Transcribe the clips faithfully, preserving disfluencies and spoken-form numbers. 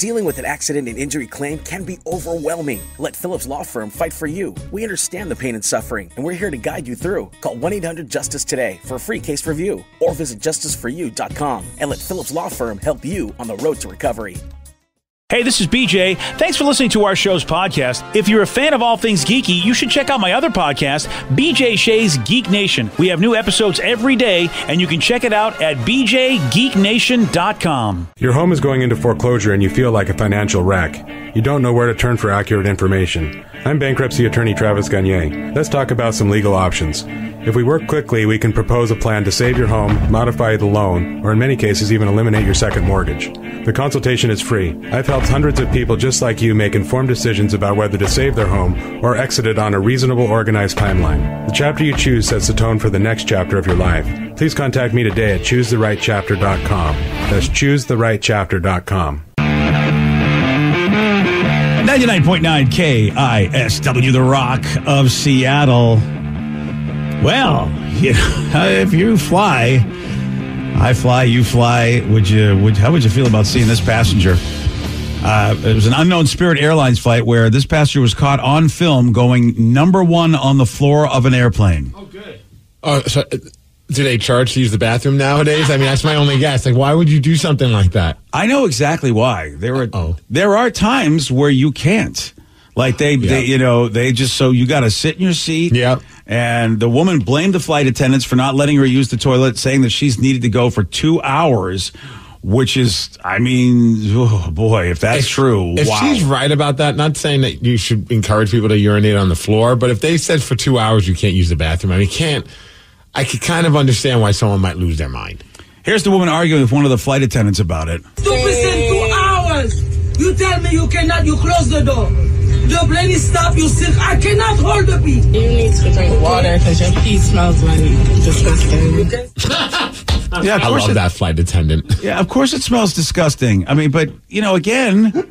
Dealing with an accident and injury claim can be overwhelming. Let Phillips Law Firm fight for you. We understand the pain and suffering, and we're here to guide you through. Call one eight hundred justice today for a free case review or visit justice for you dot com and let Phillips Law Firm help you on the road to recovery. Hey, this is B J. Thanks for listening to our show's podcast. If you're a fan of all things geeky, you should check out my other podcast, B J Shea's Geek Nation. We have new episodes every day, and you can check it out at b j geek nation dot com. Your home is going into foreclosure and you feel like a financial wreck. You don't know where to turn for accurate information. I'm bankruptcy attorney Travis Gagne. Let's talk about some legal options. If we work quickly, we can propose a plan to save your home, modify the loan, or in many cases even eliminate your second mortgage. The consultation is free. I've helped hundreds of people just like you make informed decisions about whether to save their home or exit it on a reasonable, organized timeline. The chapter you choose sets the tone for the next chapter of your life. Please contact me today at choose the right chapter dot com. That's choose the right chapter dot com. ninety-nine point nine K I S W, The Rock of Seattle. Well, you know, if you fly, I fly, you fly. Would you? Would how would you feel about seeing this passenger? Uh, it was an unknown Spirit Airlines flight where this passenger was caught on film going number one on the floor of an airplane. Oh, good. Oh, so uh, do they charge to use the bathroom nowadays? I mean, that's my only guess. Like, why would you do something like that? I know exactly why. There are Uh-oh. there are times where you can't. Like they, Yep. they you know, they just so you got to sit in your seat. Yep. And the woman blamed the flight attendants for not letting her use the toilet, saying that she's needed to go for two hours, which is, I mean, oh boy, if that's If- true, If wow. she's right about that, not saying that you should encourage people to urinate on the floor, but if they said for two hours you can't use the bathroom, I mean, can't. I could kind of understand why someone might lose their mind. Here's the woman arguing with one of the flight attendants about it. Two percent, two hours. You tell me you cannot, you close the door. The plane is stopped, you sick. I cannot hold the pee. You need to drink water because your pee smells like disgusting. Yeah, of I course love it, that flight attendant. Yeah, of course it smells disgusting. I mean, but you know, again,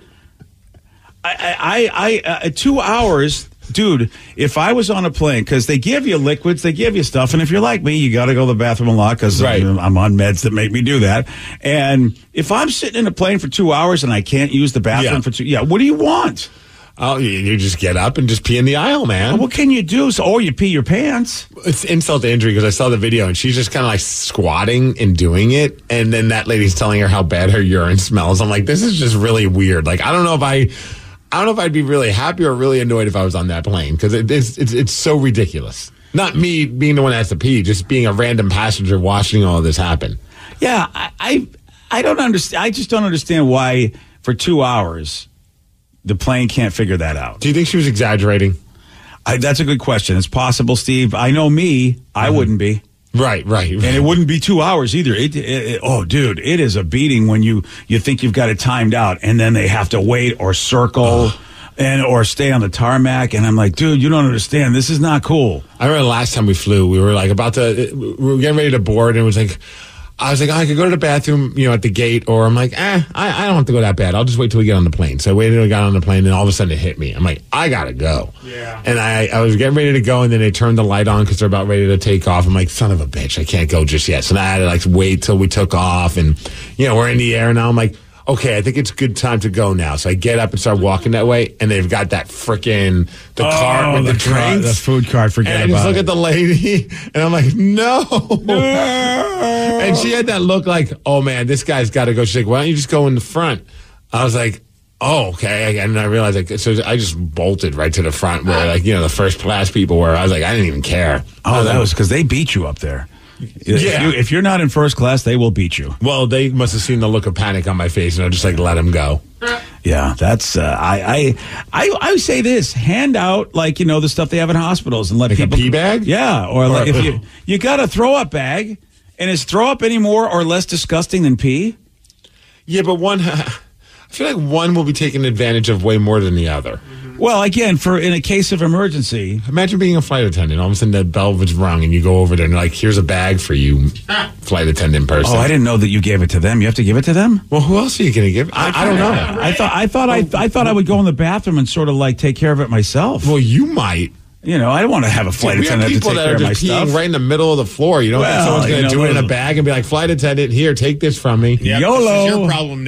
I, I, I, uh, two hours, dude. If I was on a plane, because they give you liquids, they give you stuff, and if you're like me, you got to go to the bathroom a lot because Right. I'm on meds that make me do that. And if I'm sitting in a plane for two hours and I can't use the bathroom Yeah. for two, yeah, what do you want? Oh, you, you just get up and just pee in the aisle, man. What can you do? So, or you pee your pants. It's insult to injury because I saw the video and she's just kind of like squatting and doing it. And then that lady's telling her how bad her urine smells. I'm like, this is just really weird. Like, I don't know if I, I don't know if I'd be really happy or really annoyed if I was on that plane because it, it's, it's, it's so ridiculous. Not me being the one that has to pee, just being a random passenger watching all of this happen. Yeah, I, I, I don't understand. I just don't understand why for two hours the plane can't figure that out. Do you think she was exaggerating? I, that's a good question. It's possible, Steve. I know me. I Mm-hmm. wouldn't be. Right, right. And it wouldn't be two hours either. It, it, it, oh, dude, it is a beating when you, you think you've got it timed out, and then they have to wait or circle and or stay on the tarmac. And I'm like, dude, you don't understand. This is not cool. I remember the last time we flew, we were like about to, we were getting ready to board, and it was like, I was like, oh, I could go to the bathroom, you know, at the gate, or I'm like, eh, I, I don't have to go that bad. I'll just wait till we get on the plane. So I waited until we got on the plane, and all of a sudden it hit me. I'm like, I gotta go. Yeah. And I, I was getting ready to go, and then they turned the light on because they're about ready to take off. I'm like, son of a bitch, I can't go just yet. So then I had to like wait till we took off, and you know, we're in the air now. I'm like, okay, I think it's a good time to go now. So I get up and start walking that way, and they've got that freaking the Oh, cart with the, the car- drinks, the food cart. Forget and I about just look it. at the lady, and I'm like, no. And she had that look like, oh man, this guy's got to go. She's like, why don't you just go in the front? I was like, oh, okay. And I realized, like, so I just bolted right to the front where, like, you know, the first class people were. I was like, I didn't even care. Oh, that was because they beat you up there. Yeah. If, you, if you're not in first class, they will beat you. Well, they must have seen the look of panic on my face, and I just like let him go. Yeah, that's uh, I, I I I say this: hand out like you know the stuff they have in hospitals and let Like a people pee bag? Yeah, or, Or like a- if you you got a throw up bag, and is throw up any more or less disgusting than pee? Yeah, but one, I feel like one will be taken advantage of way more than the other. Well, again, for in a case of emergency, Imagine being a flight attendant. All of a sudden, the bell was rung, and you go over there, and they're like, here's a bag for you, flight attendant person. oh, I didn't know that you gave it to them. You have to give it to them. Well, who else are you going to give? I, I don't know. I thought I thought I I thought I would go in the bathroom and sort of like take care of it myself. Well, you might. You know, I don't want to have a flight we have attendant to people take that care are of my just peeing stuff. right in the middle of the floor. You don't Well, think someone's going you to know, do it in a those- bag and be like, flight attendant, here, take this from me. Yep, YOLO. This is your problem now.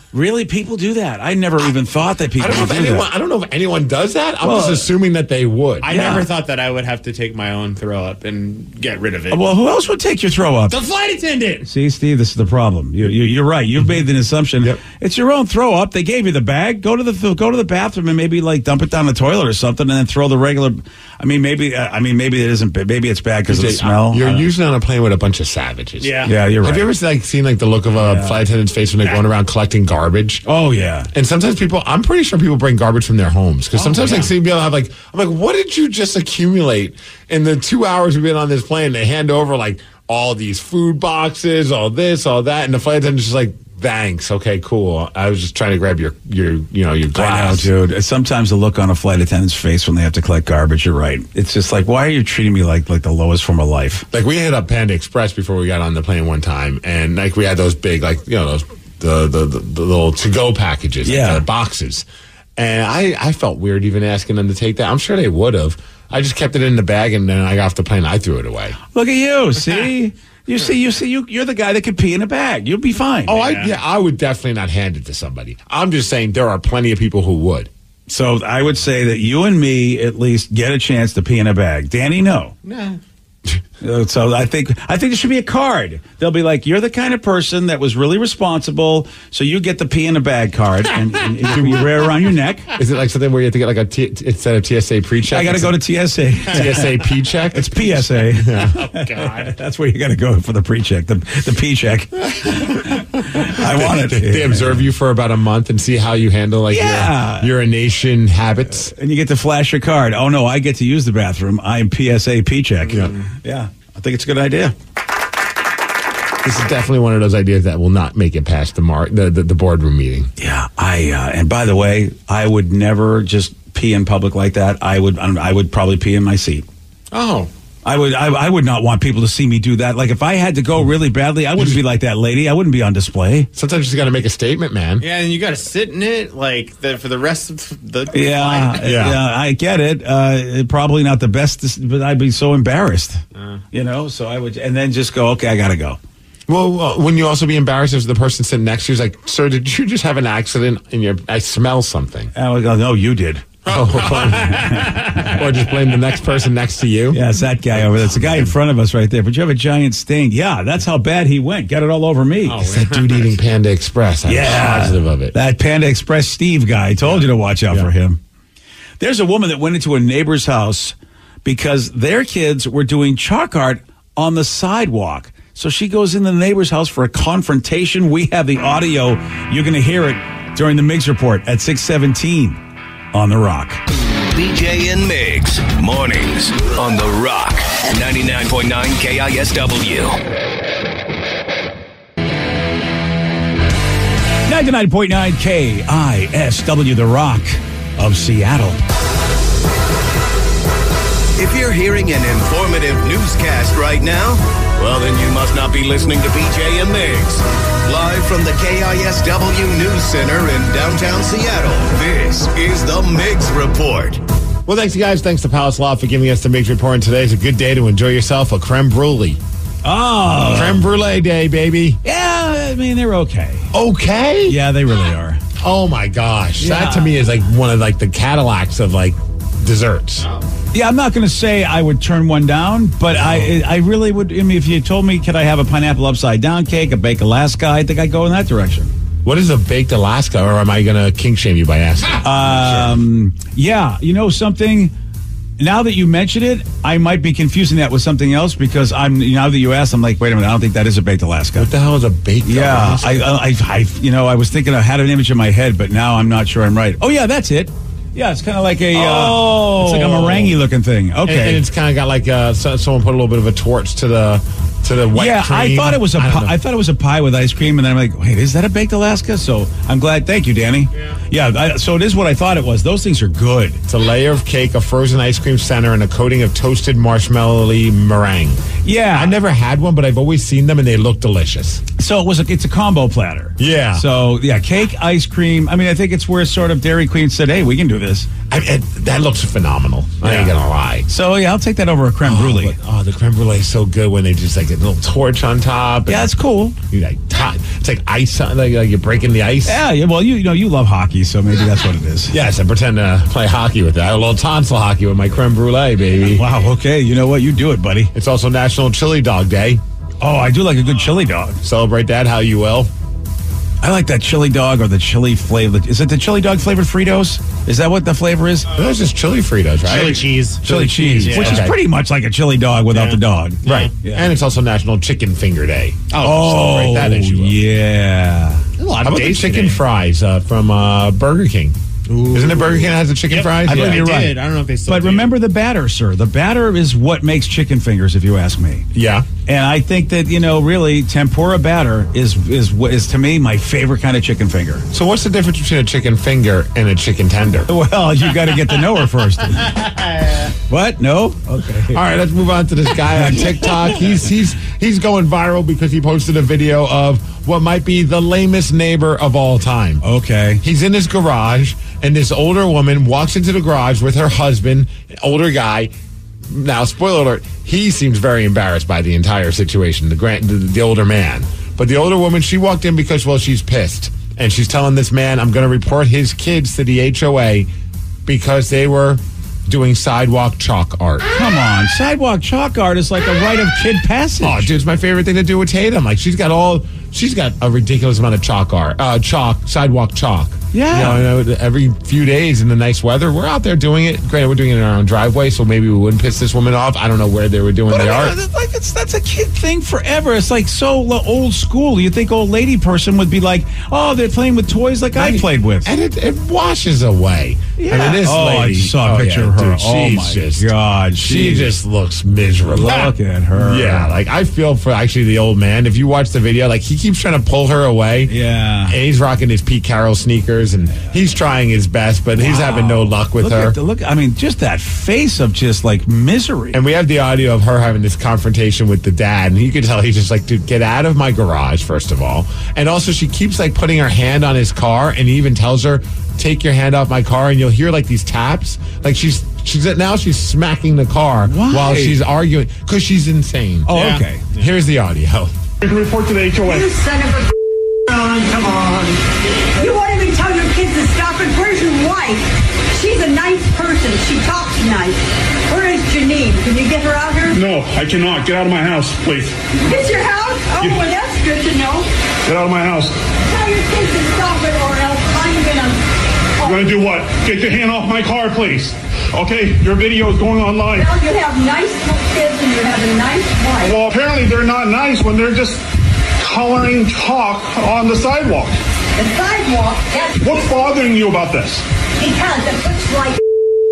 Really? People do that? I never even thought that people I don't know would if do anyone. that. I don't know if anyone does that. I'm Well, just assuming that they would. I Yeah. never thought that I would have to take my own throw up and get rid of it. Well, who else would take your throw up? The flight attendant. See, Steve, this is the problem. You, you, you're right. You've made an assumption. Yep. It's your own throw up. They gave you the bag. Go to the go to the bathroom and maybe like dump it down the toilet or something, and then throw the regular. I mean, maybe. Uh, I mean, maybe it isn't. Maybe it's bad because of the smell. You're I don't- usually on a plane with a bunch of savages. Yeah. Yeah, you're right. Have you ever like seen like the look of a flight attendant's face when they're going around collecting garbage? Oh yeah. And sometimes people, I'm pretty sure people bring garbage from their homes because sometimes I see people have like, I'm like, what did you just accumulate in the two hours we've been on this plane? They hand over like all these food boxes, all this, all that, and the flight attendant's just like, thanks, okay, cool. I was just trying to grab your your you know your glass. I know, dude. Sometimes the look on a flight attendant's face when they have to collect garbage. You're right. It's just like, why are you treating me like like the lowest form of life? Like we hit up Panda Express before we got on the plane one time, and like we had those big like you know those the the, the, the little to go packages, Yeah. like, the boxes. And I, I felt weird even asking them to take that. I'm sure they would have. I just kept it in the bag, and then I got off the plane. I threw it away. Look at you. See, you see, you see, you you're the guy that can pee in a bag. You'll be fine. Oh, I yeah, I would definitely not hand it to somebody. I'm just saying there are plenty of people who would. So I would say that you and me at least get a chance to pee in a bag. Danny, no. No. Uh, So I think I think there should be a card. They'll be like, you're the kind of person that was really responsible, so you get the pee in a bag card, and, and, and you wear it around your neck. Is it like something where you have to get like a T, instead of T S A pre-check? I got to it's go a to T S A. T S A P-check? It's P S A. Oh, God. That's where you got to go for the pre-check, the the P-check. I want it. They observe you for about a month and see how you handle like Yeah. your urination habits. And you get to flash your card. Oh, no, I get to use the bathroom. I'm P S A P-check. Yeah. Yeah, I think it's a good idea. This is definitely one of those ideas that will not make it past the mar- the, the, the boardroom meeting. Yeah, I uh, and by the way, I would never just pee in public like that. I would I would probably pee in my seat. Oh. I would I, I would not want people to see me do that. Like if I had to go really badly, I wouldn't be like that lady. I wouldn't be on display. Sometimes you just got to make a statement, man. Yeah, and you got to sit in it like the, for the rest of the Yeah, flight. yeah, Yeah. I get it. Uh, probably not the best, but I'd be so embarrassed. Uh. You know, so I would, and then just go, okay, I got to go. Well, uh, wouldn't you also be embarrassed if the person sitting next to you is like, sir, did you just have an accident and your I smell something? I would go, no, you did. Or just blame the next person next to you? Yeah, it's that guy over there. It's the guy in front of us right there. But you have a giant stain. Yeah, that's how bad he went. Got it all over me. It's that dude eating Panda Express. I'm Yeah, positive of it. That Panda Express Steve guy. I told you to watch out Yeah. for him. There's a woman that went into a neighbor's house because their kids were doing chalk art on the sidewalk. So she goes in the neighbor's house for a confrontation. We have the audio. You're going to hear it during the Migs Report at six seventeen on The Rock. B J and Migs, mornings on The Rock, ninety-nine point nine K I S W. ninety-nine point nine K I S W, The Rock of Seattle. If you're hearing an informative newscast right now, well, then you must not be listening to B J and Migs. Live from the K I S W News Center in downtown Seattle, this is the Migs Report. Well, thanks, you guys. Thanks to Palace Law for giving us the Migs Report. And today is a good day to enjoy yourself a creme brulee. Oh. Creme brulee day, baby. Yeah, I mean, they're okay. Okay? Yeah, they really are. Oh, my gosh. Yeah. That, to me, is like one of like the Cadillacs of like desserts. Yeah, I'm not going to say I would turn one down, but I I really would. I mean, if you told me, could I have a pineapple upside down cake, a baked Alaska, I think I'd go in that direction. What is a baked Alaska, or am I going to kink shame you by asking? Um, yeah, you know something. Now that you mention it, I might be confusing that with something else because I'm now that you asked, I'm like, wait a minute, I don't think that is a baked Alaska. What the hell is a baked Yeah, Alaska? I, I, I, you know, I was thinking I had an image in my head, but now I'm not sure I'm right. Oh yeah, that's it. Yeah, it's kind of like a, Oh. uh, it's like a meringue looking thing. And, Okay. and it's kind of got like uh, so, someone put a little bit of a torch to the to the white yeah, cream. I thought it was a I don't pie, know. I thought it was a pie with ice cream, and then I'm like, wait, is that a baked Alaska? So I'm glad. Thank you, Danny. Yeah. Yeah. I, so it is what I thought it was. Those things are good. It's a layer of cake, a frozen ice cream center, and a coating of toasted marshmallowy meringue. Yeah. I never had one, but I've always seen them, and they look delicious. So it was. A, it's a combo platter. Yeah. So yeah, cake, ice cream. I mean, I think it's where sort of Dairy Queen said, hey, we can do this. I, it, that looks phenomenal. I ain't Yeah. gonna lie. So yeah, I'll take that over a creme brulee. Oh, but, oh, the creme brulee is so good when they just like little torch on top. Yeah, it's cool. You like t- it's like ice, on- like, like you're breaking the ice. Yeah, yeah. Well, you, you know, you love hockey, so maybe that's what it is. Yes, I pretend to play hockey with that. A little tonsil hockey with my creme brulee, baby. Wow. Okay. You know what? You do it, buddy. It's also National Chili Dog Day. Oh, I do like a good chili dog. Celebrate that how you will. I like that chili dog or the chili flavor. Is it the chili dog flavored Fritos? Is that what the flavor is? Those just chili Fritos, right? Chili cheese. Chili, Chili cheese, cheese, which yeah. is Okay. pretty much like a chili dog without Yeah. the dog. Right. Yeah. And it's also National Chicken Finger Day. Oh, celebrate that as you will. yeah. a lot How of about the days chicken today. fries uh, from uh, Burger King? Isn't it Burger King that has the chicken Yep. fries? I believe I you're right. did. I don't know if they still But do. remember the batter, sir. The batter is what makes chicken fingers, if you ask me. Yeah. And I think that, you know, really, tempura batter is is what is to me my favorite kind of chicken finger. So what's the difference between a chicken finger and a chicken tender? Well, you got to get to know her first. What? No? Okay. All right, let's move on to this guy on TikTok. He's he's he's going viral because he posted a video of what might be the lamest neighbor of all time. Okay. He's in his garage, and this older woman walks into the garage with her husband, older guy. Now, spoiler alert, he seems very embarrassed by the entire situation, the, grand, the, the older man. But the older woman, she walked in because, well, she's pissed. And she's telling this man, I'm going to report his kids to the H O A because they were doing sidewalk chalk art. Come on. Sidewalk chalk art is like a rite of kid passage. Oh, dude, it's my favorite thing to do with Tatum. Like, she's got all, she's got a ridiculous amount of chalk art, uh, chalk, sidewalk chalk. Yeah. You know, you know, every few days in the nice weather, we're out there doing it. Granted, we're doing it in our own driveway, so maybe we wouldn't piss this woman off. I don't know where they were doing But the I art. mean, like it's that's a kid thing forever. It's like so lo- old school. You think old lady person would be like, oh, they're playing with toys like I played with. And it, it washes away. Yeah. I mean, this oh, lady. I just saw a oh, picture yeah, of her. dude, oh she's my just, god, She she's- just looks miserable. Look at her. Yeah, like I feel for actually the old man. If you watch the video, like he keeps trying to pull her away. Yeah. And he's rocking his Pete Carroll sneakers, and he's trying his best, but he's having no luck with look her. At the, look, I mean, just that face of just like misery. And we have the audio of her having this confrontation with the dad, and you can tell he's just like, dude, get out of my garage, first of all. And also, she keeps like putting her hand on his car, and he even tells her, take your hand off my car, and you'll hear like these taps. Like she's she's now she's smacking the car Why? while she's arguing because she's insane. oh, Yeah. okay. Here's the audio. You can report to the H O A. You son of a on, come on. You won't even tell your kids to stop it. Where's your wife? She's a nice person. She talks nice. Where is Janine? Can you get her out here? No, I cannot. Get out of my house, please. It's your house? Oh, well, that's good to know. Get out of my house. Tell your kids to stop it or else I'm gonna... I'm going to do what? Get your hand off my car, please. Okay? Your video is going online. Well, you have nice kids and you have a nice wife. Well, apparently they're not nice when they're just coloring chalk on the sidewalk. The sidewalk, that's What's bothering you about this? because it looks like...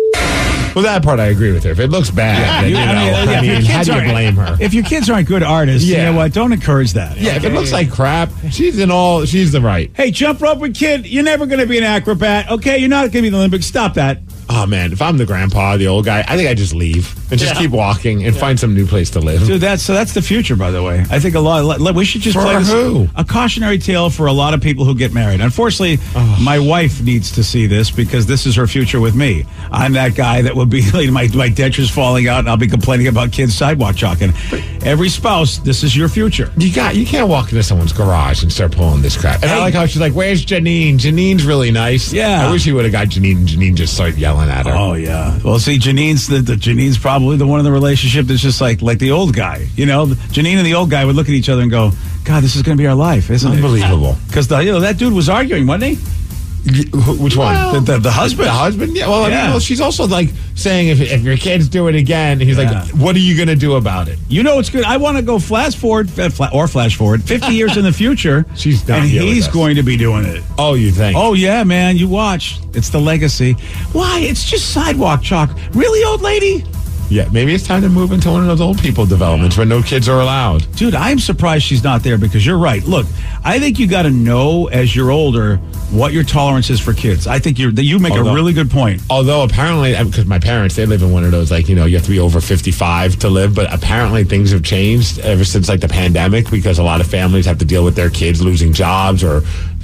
Well, that part I agree with her. If it looks bad, then, you know, I mean, I if your mean, how kids do you aren't- blame her? If your kids aren't good artists, Yeah. you know what? Don't encourage that. Yeah, if it looks like crap, she's in all. She's the right. Hey, jump rope with kid. You're never going to be an acrobat. Okay, you're not going to be in the Olympics. Stop that. Oh man, if I'm the grandpa, the old guy, I think I just leave and just Yeah. keep walking and find some new place to live. Dude, that's so that's the future, by the way. I think a lot. We should just For play this, who? a cautionary tale for a lot of people who get married. Unfortunately, my wife needs to see this because this is her future with me. I'm that guy that will be like my my dentures falling out, and I'll be complaining about kids sidewalk chalking. Every spouse, this is your future. You got you can't walk into someone's garage and start pulling this crap. And I Hey. like how she's like, "Where's Janine? Janine's really nice." Yeah. I wish he would have got Janine, and Janine just started yelling at her. Oh yeah. Well, see, Janine's the, the Janine's probably the one in the relationship that's just like like the old guy. You know, Janine and the old guy would look at each other and go, "God, this is going to be our life, isn't Unbelievable. it?" Because you know that dude was arguing, wasn't he? Which one? The, the, the husband. The husband? Yeah. Well, I Yeah. mean, well, she's also like saying if if your kids do it again, he's Yeah. like, "What are you going to do about it?" You know what's good? I want to go flash forward, uh, fla- or flash forward, fifty years in the future. She's not and here with he's us. going to be doing it. Oh, you think? Oh yeah, man, you watch. It's the legacy. Why? It's just sidewalk chalk. Really, old lady? yeah. Maybe it's time to move into one of those old people developments where no kids are allowed. Dude, I'm surprised she's not there because you're right. Look, I think you got to know as you're older what your tolerance is for kids. I think you're you make Although- a really good point. Although apparently, because my parents, they live in one of those, like, you know, you have to be over fifty-five to live. But apparently things have changed ever since, like, the pandemic because a lot of families have to deal with their kids losing jobs or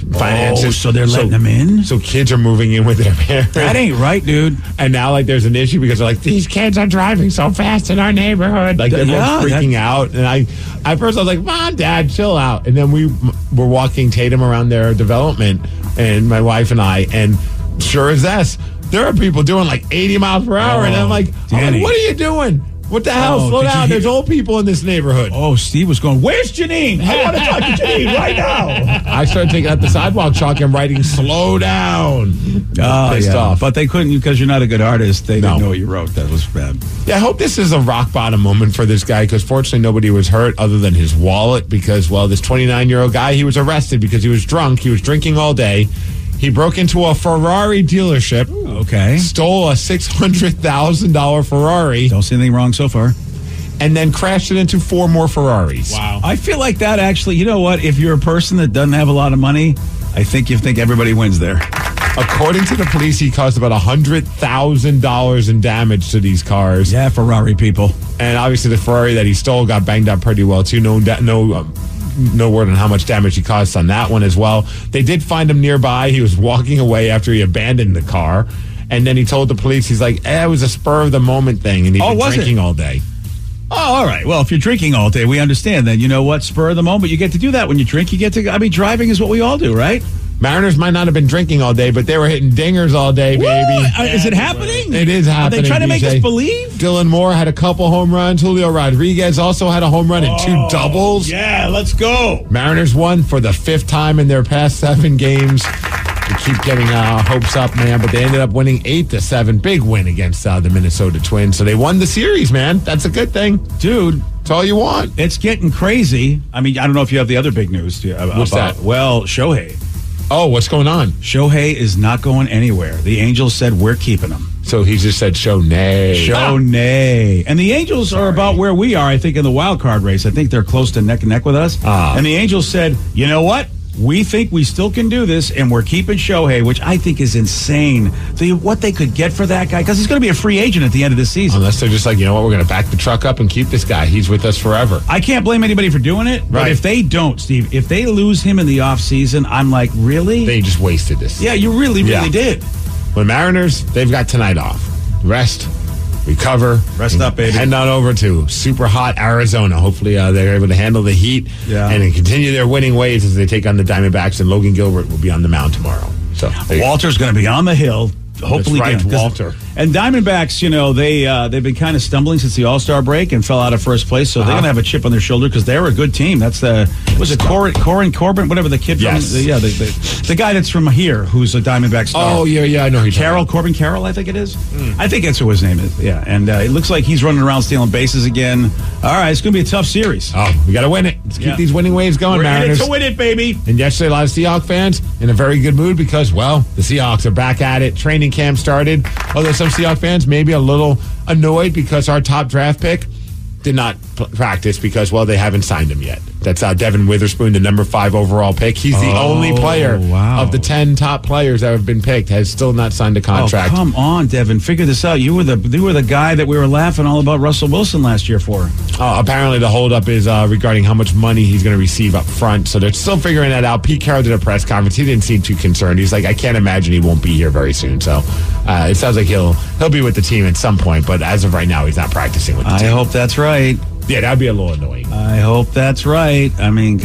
finances. Oh, so they're letting them in? So kids are moving in with their parents. That ain't right, dude. And now, like, there's an issue because they're like, these kids are driving so fast in our neighborhood. Like, everyone's Yeah, freaking that- out. And I, at first, I was like, Mom, Dad, chill out. And then we were walking Tatum around their development, and my wife and I, and sure as this, there are people doing like eighty miles per hour. Oh, and I'm like, I'm Danny. like, what are you doing? What the hell? Oh, Slow did you down. hear- There's old people in this neighborhood. Oh, Steve was going, where's Janine? I want to talk to Janine right now. I started taking out the sidewalk chalk and writing, slow down. Oh, Pissed yeah. off. But they couldn't, because you're not a good artist. They No. didn't know what you wrote. That was bad. Yeah, I hope this is a rock bottom moment for this guy because fortunately nobody was hurt other than his wallet because, well, this twenty-nine-year-old guy, he was arrested because he was drunk. He was drinking all day. He broke into a Ferrari dealership. Okay. Stole a six hundred thousand dollars Ferrari. Don't see anything wrong so far. And then crashed it into four more Ferraris. Wow. I feel like that actually, you know what? If you're a person that doesn't have a lot of money, I think you think everybody wins there. According to the police, he caused about one hundred thousand dollars in damage to these cars. Yeah, Ferrari people. And obviously the Ferrari that he stole got banged up pretty well, too. No, da- no, um, no word on how much damage he caused on that one as well. They did find him nearby. He was walking away after he abandoned the car. And then he told the police, he's like, eh, it was a spur of the moment thing. And he'd Oh, been was it? drinking all day. Oh, all right. Well, if you're drinking all day, we understand then. You know what? Spur of the moment. You get to do that when you drink. You get to, I mean, driving is what we all do, right? Mariners might not have been drinking all day, but they were hitting dingers all day, baby. What? Uh, is it happening? It is happening. Are they trying to make D J. us believe? Dylan Moore had a couple home runs. Julio Rodriguez also had a home run and two doubles. Yeah, let's go. Mariners won for the fifth time in their past seven games. They keep getting uh, hopes up, man, but they ended up winning eight to seven. Big win against uh, the Minnesota Twins. So they won the series, man. That's a good thing. Dude, that's all you want. It's getting crazy. I mean, I don't know if you have the other big news. To, uh, What's about, that? Well, Shohei. Oh, what's going on? Shohei is not going anywhere. The Angels said we're keeping him. So he just said show nay. Show nay. And the Angels are about where we are, I think, in the wild card race. I think they're close to neck and neck with us. Ah. And the Angels said, you know what? We think we still can do this, and we're keeping Shohei, which I think is insane. So you, what they could get for that guy, because he's going to be a free agent at the end of the season. Unless they're just like, you know what, we're going to back the truck up and keep this guy. He's with us forever. I can't blame anybody for doing it, but Right. if they don't, Steve, if they lose him in the offseason, I'm like, really? They just wasted this. yeah, you really, really Yeah. did. When Mariners, they've got tonight off. Rest, recover. Rest up, baby. Head on over to super hot Arizona. Hopefully uh, they're able to handle the heat Yeah. and then continue their winning ways as they take on the Diamondbacks, and Logan Gilbert will be on the mound tomorrow. So there you go. Walter's going to be on the hill. Hopefully, right, again, 'cause- Walter. And Diamondbacks, you know, they uh, they've been kind of stumbling since the All Star break and fell out of first place. So Uh-huh. they're going to have a chip on their shoulder because they're a good team. That's the was it Corin, Corin Corbin, whatever the kid Yes. from the, yeah the, the the guy that's from here who's a Diamondback star. Oh, yeah, yeah, I know who you're talking Carroll about. Corbin Carroll, I think it is. I think that's who his name is. Yeah, and uh, it looks like he's running around stealing bases again. All right, it's going to be a tough series. Oh, we got to win it. Let's keep Yeah. these winning waves going, We're in it Mariners. to win it, baby. And yesterday, a lot of Seahawks fans in a very good mood because, well, the Seahawks are back at it. Training camp started. Although some Seahawks fans may be a little annoyed because our top draft pick did not p- practice because, well, they haven't signed him yet. That's uh, Devin Witherspoon, the number five overall pick. He's the Oh, only player wow. of the ten top players that have been picked has still not signed a contract. Oh, come on, Devin. Figure this out. You were the you were the guy that we were laughing all about Russell Wilson last year for. Uh, apparently, the holdup is uh, regarding how much money he's going to receive up front. So they're still figuring that out. Pete Carroll did a press conference. He didn't seem too concerned. He's like, I can't imagine he won't be here very soon. So uh, it sounds like he'll he'll be with the team at some point. But as of right now, he's not practicing with the I team. hope that's right. Yeah, that'd be a little annoying. I hope that's right. I mean,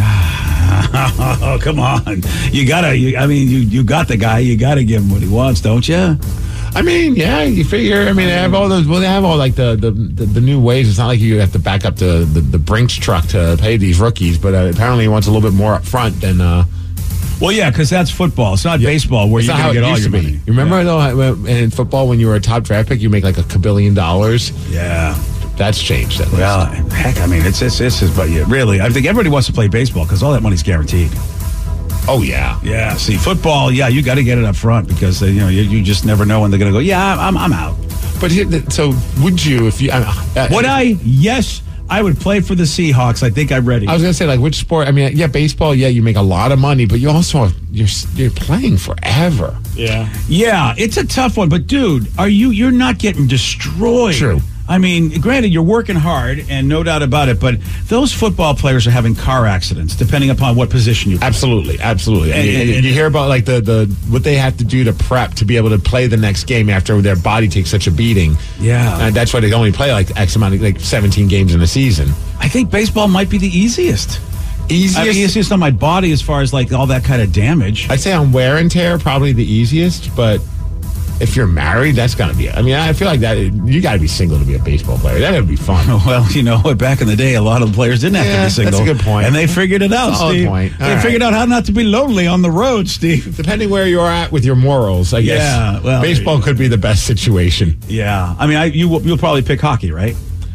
oh, come on. You gotta. You, I mean, you you got the guy. You gotta give him what he wants, don't you? I mean, yeah, you figure. I mean, they have all those. Well, they have all like the the, the, the new ways. It's not like you have to back up the, the the Brinks truck to pay these rookies. But uh, apparently, he wants a little bit more up front than. Uh, Well, yeah, because that's football. It's not Yeah. baseball where It's you're not gonna how get it all used your to be. money. You remember Yeah. though how- in football when you were a top draft pick, you make like a kabillion dollars. Yeah. That's changed. At least. Well, heck, I mean, it's it's this is, but yeah, really, I think everybody wants to play baseball because all that money's guaranteed. Oh yeah. Yeah. See, football, yeah, you got to get it up front because uh, you know you, you just never know when they're going to go. Yeah, I'm I'm out. But here, th- so would you if you? Uh, uh, Would I? Yes, I would play for the Seahawks. I think I'm ready. I was gonna say like which sport? I mean, yeah, baseball. Yeah, you make a lot of money, but you also you're you're playing forever. Yeah. Yeah, it's a tough one, but dude, are you? You're not getting destroyed. True. I mean, granted, you're working hard, and no doubt about it, but those football players are having car accidents, depending upon what position you play. Absolutely, absolutely. And, and, and you hear about like the, the what they have to do to prep to be able to play the next game after their body takes such a beating. Yeah. And that's why they only play like X amount of, like seventeen games in a season. I think baseball might be the easiest. Easiest? I mean, easiest on my body as far as like all that kind of damage. I'd say on wear and tear, probably the easiest, but if you're married, that's got to be it. I mean, I feel like that you got to be single to be a baseball player. That would be fun. Well, you know, back in the day, a lot of the players didn't have yeah, to be single. That's a good point. And they figured it out, Solid Steve. Point. They right. figured out how not to be lonely on the road, Steve. Depending where you're at with your morals, I guess. Yeah, well, baseball could be the best situation. Yeah. I mean, I, you, you'll probably pick hockey, right?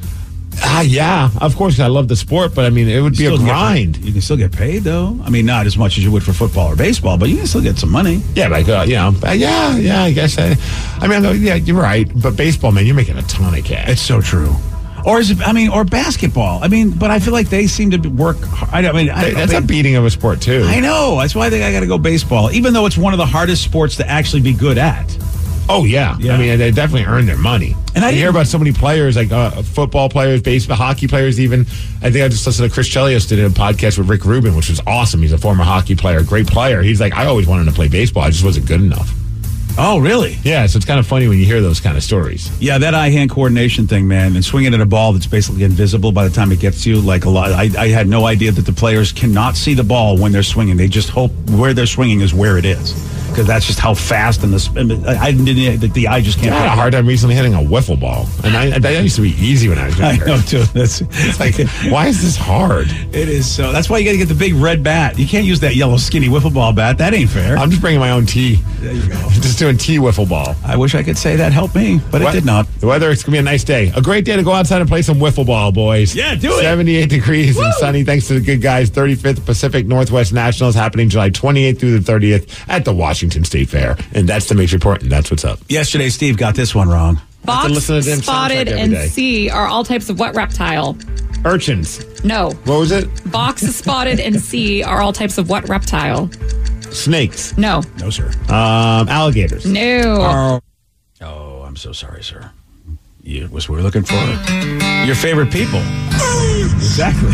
Ah, yeah, of course. I love the sport, but I mean, it would be a grind. You can still get paid, though. I mean, not as much as you would for football or baseball, but you can still get some money. Yeah, like uh, you know, uh, yeah, yeah. I guess. I, I mean, I go, yeah, you're right. But baseball, man, you're making a ton of cash. It's so true. Or is it? I mean, or basketball. I mean, but I feel like they seem to work. I, I mean, I, that's they, a beating of a sport too. I know. That's why I think I got to go baseball, even though it's one of the hardest sports to actually be good at. Oh, yeah. yeah. I mean, they definitely earn their money. And I hear about so many players, like uh, football players, baseball, hockey players even. I think I just listened to Chris Chelios did a podcast with Rick Rubin, which was awesome. He's a former hockey player, great player. He's like, I always wanted to play baseball. I just wasn't good enough. Oh, really? Yeah, so it's kind of funny when you hear those kind of stories. Yeah, that eye-hand coordination thing, man, and swinging at a ball that's basically invisible by the time it gets to you. Like a lot, I, I had no idea that the players cannot see the ball when they're swinging. They just hope where they're swinging is where it is. Because that's just how fast and the I didn't the, the eye just can't. I had a hard time recently hitting a wiffle ball, and I, that used to be easy when I was younger. I know too. That's it's like, why is this hard? It is so. That's why you got to get the big red bat. You can't use that yellow skinny wiffle ball bat. That ain't fair. I'm just bringing my own tee. There you go. Just doing tee wiffle ball. I wish I could say that helped me, but what? It did not. The weather, it's gonna be a nice day. A great day to go outside and play some wiffle ball, boys. Yeah, do it. seventy-eight degrees Woo! And sunny. Thanks to the good guys. thirty-fifth Pacific Northwest Nationals happening July twenty-eighth through the thirtieth at the Washington State Fair. And that's the Migs Report, and that's what's up. Yesterday, Steve got this one wrong. Box, spotted, and C are all types of what reptile? Urchins. No. What was it? Box, spotted, and C are all types of what reptile? Snakes. No. No, sir. Um, alligators. No. Oh, oh I'm so sorry, sir. You was we were looking for your favorite people. Exactly.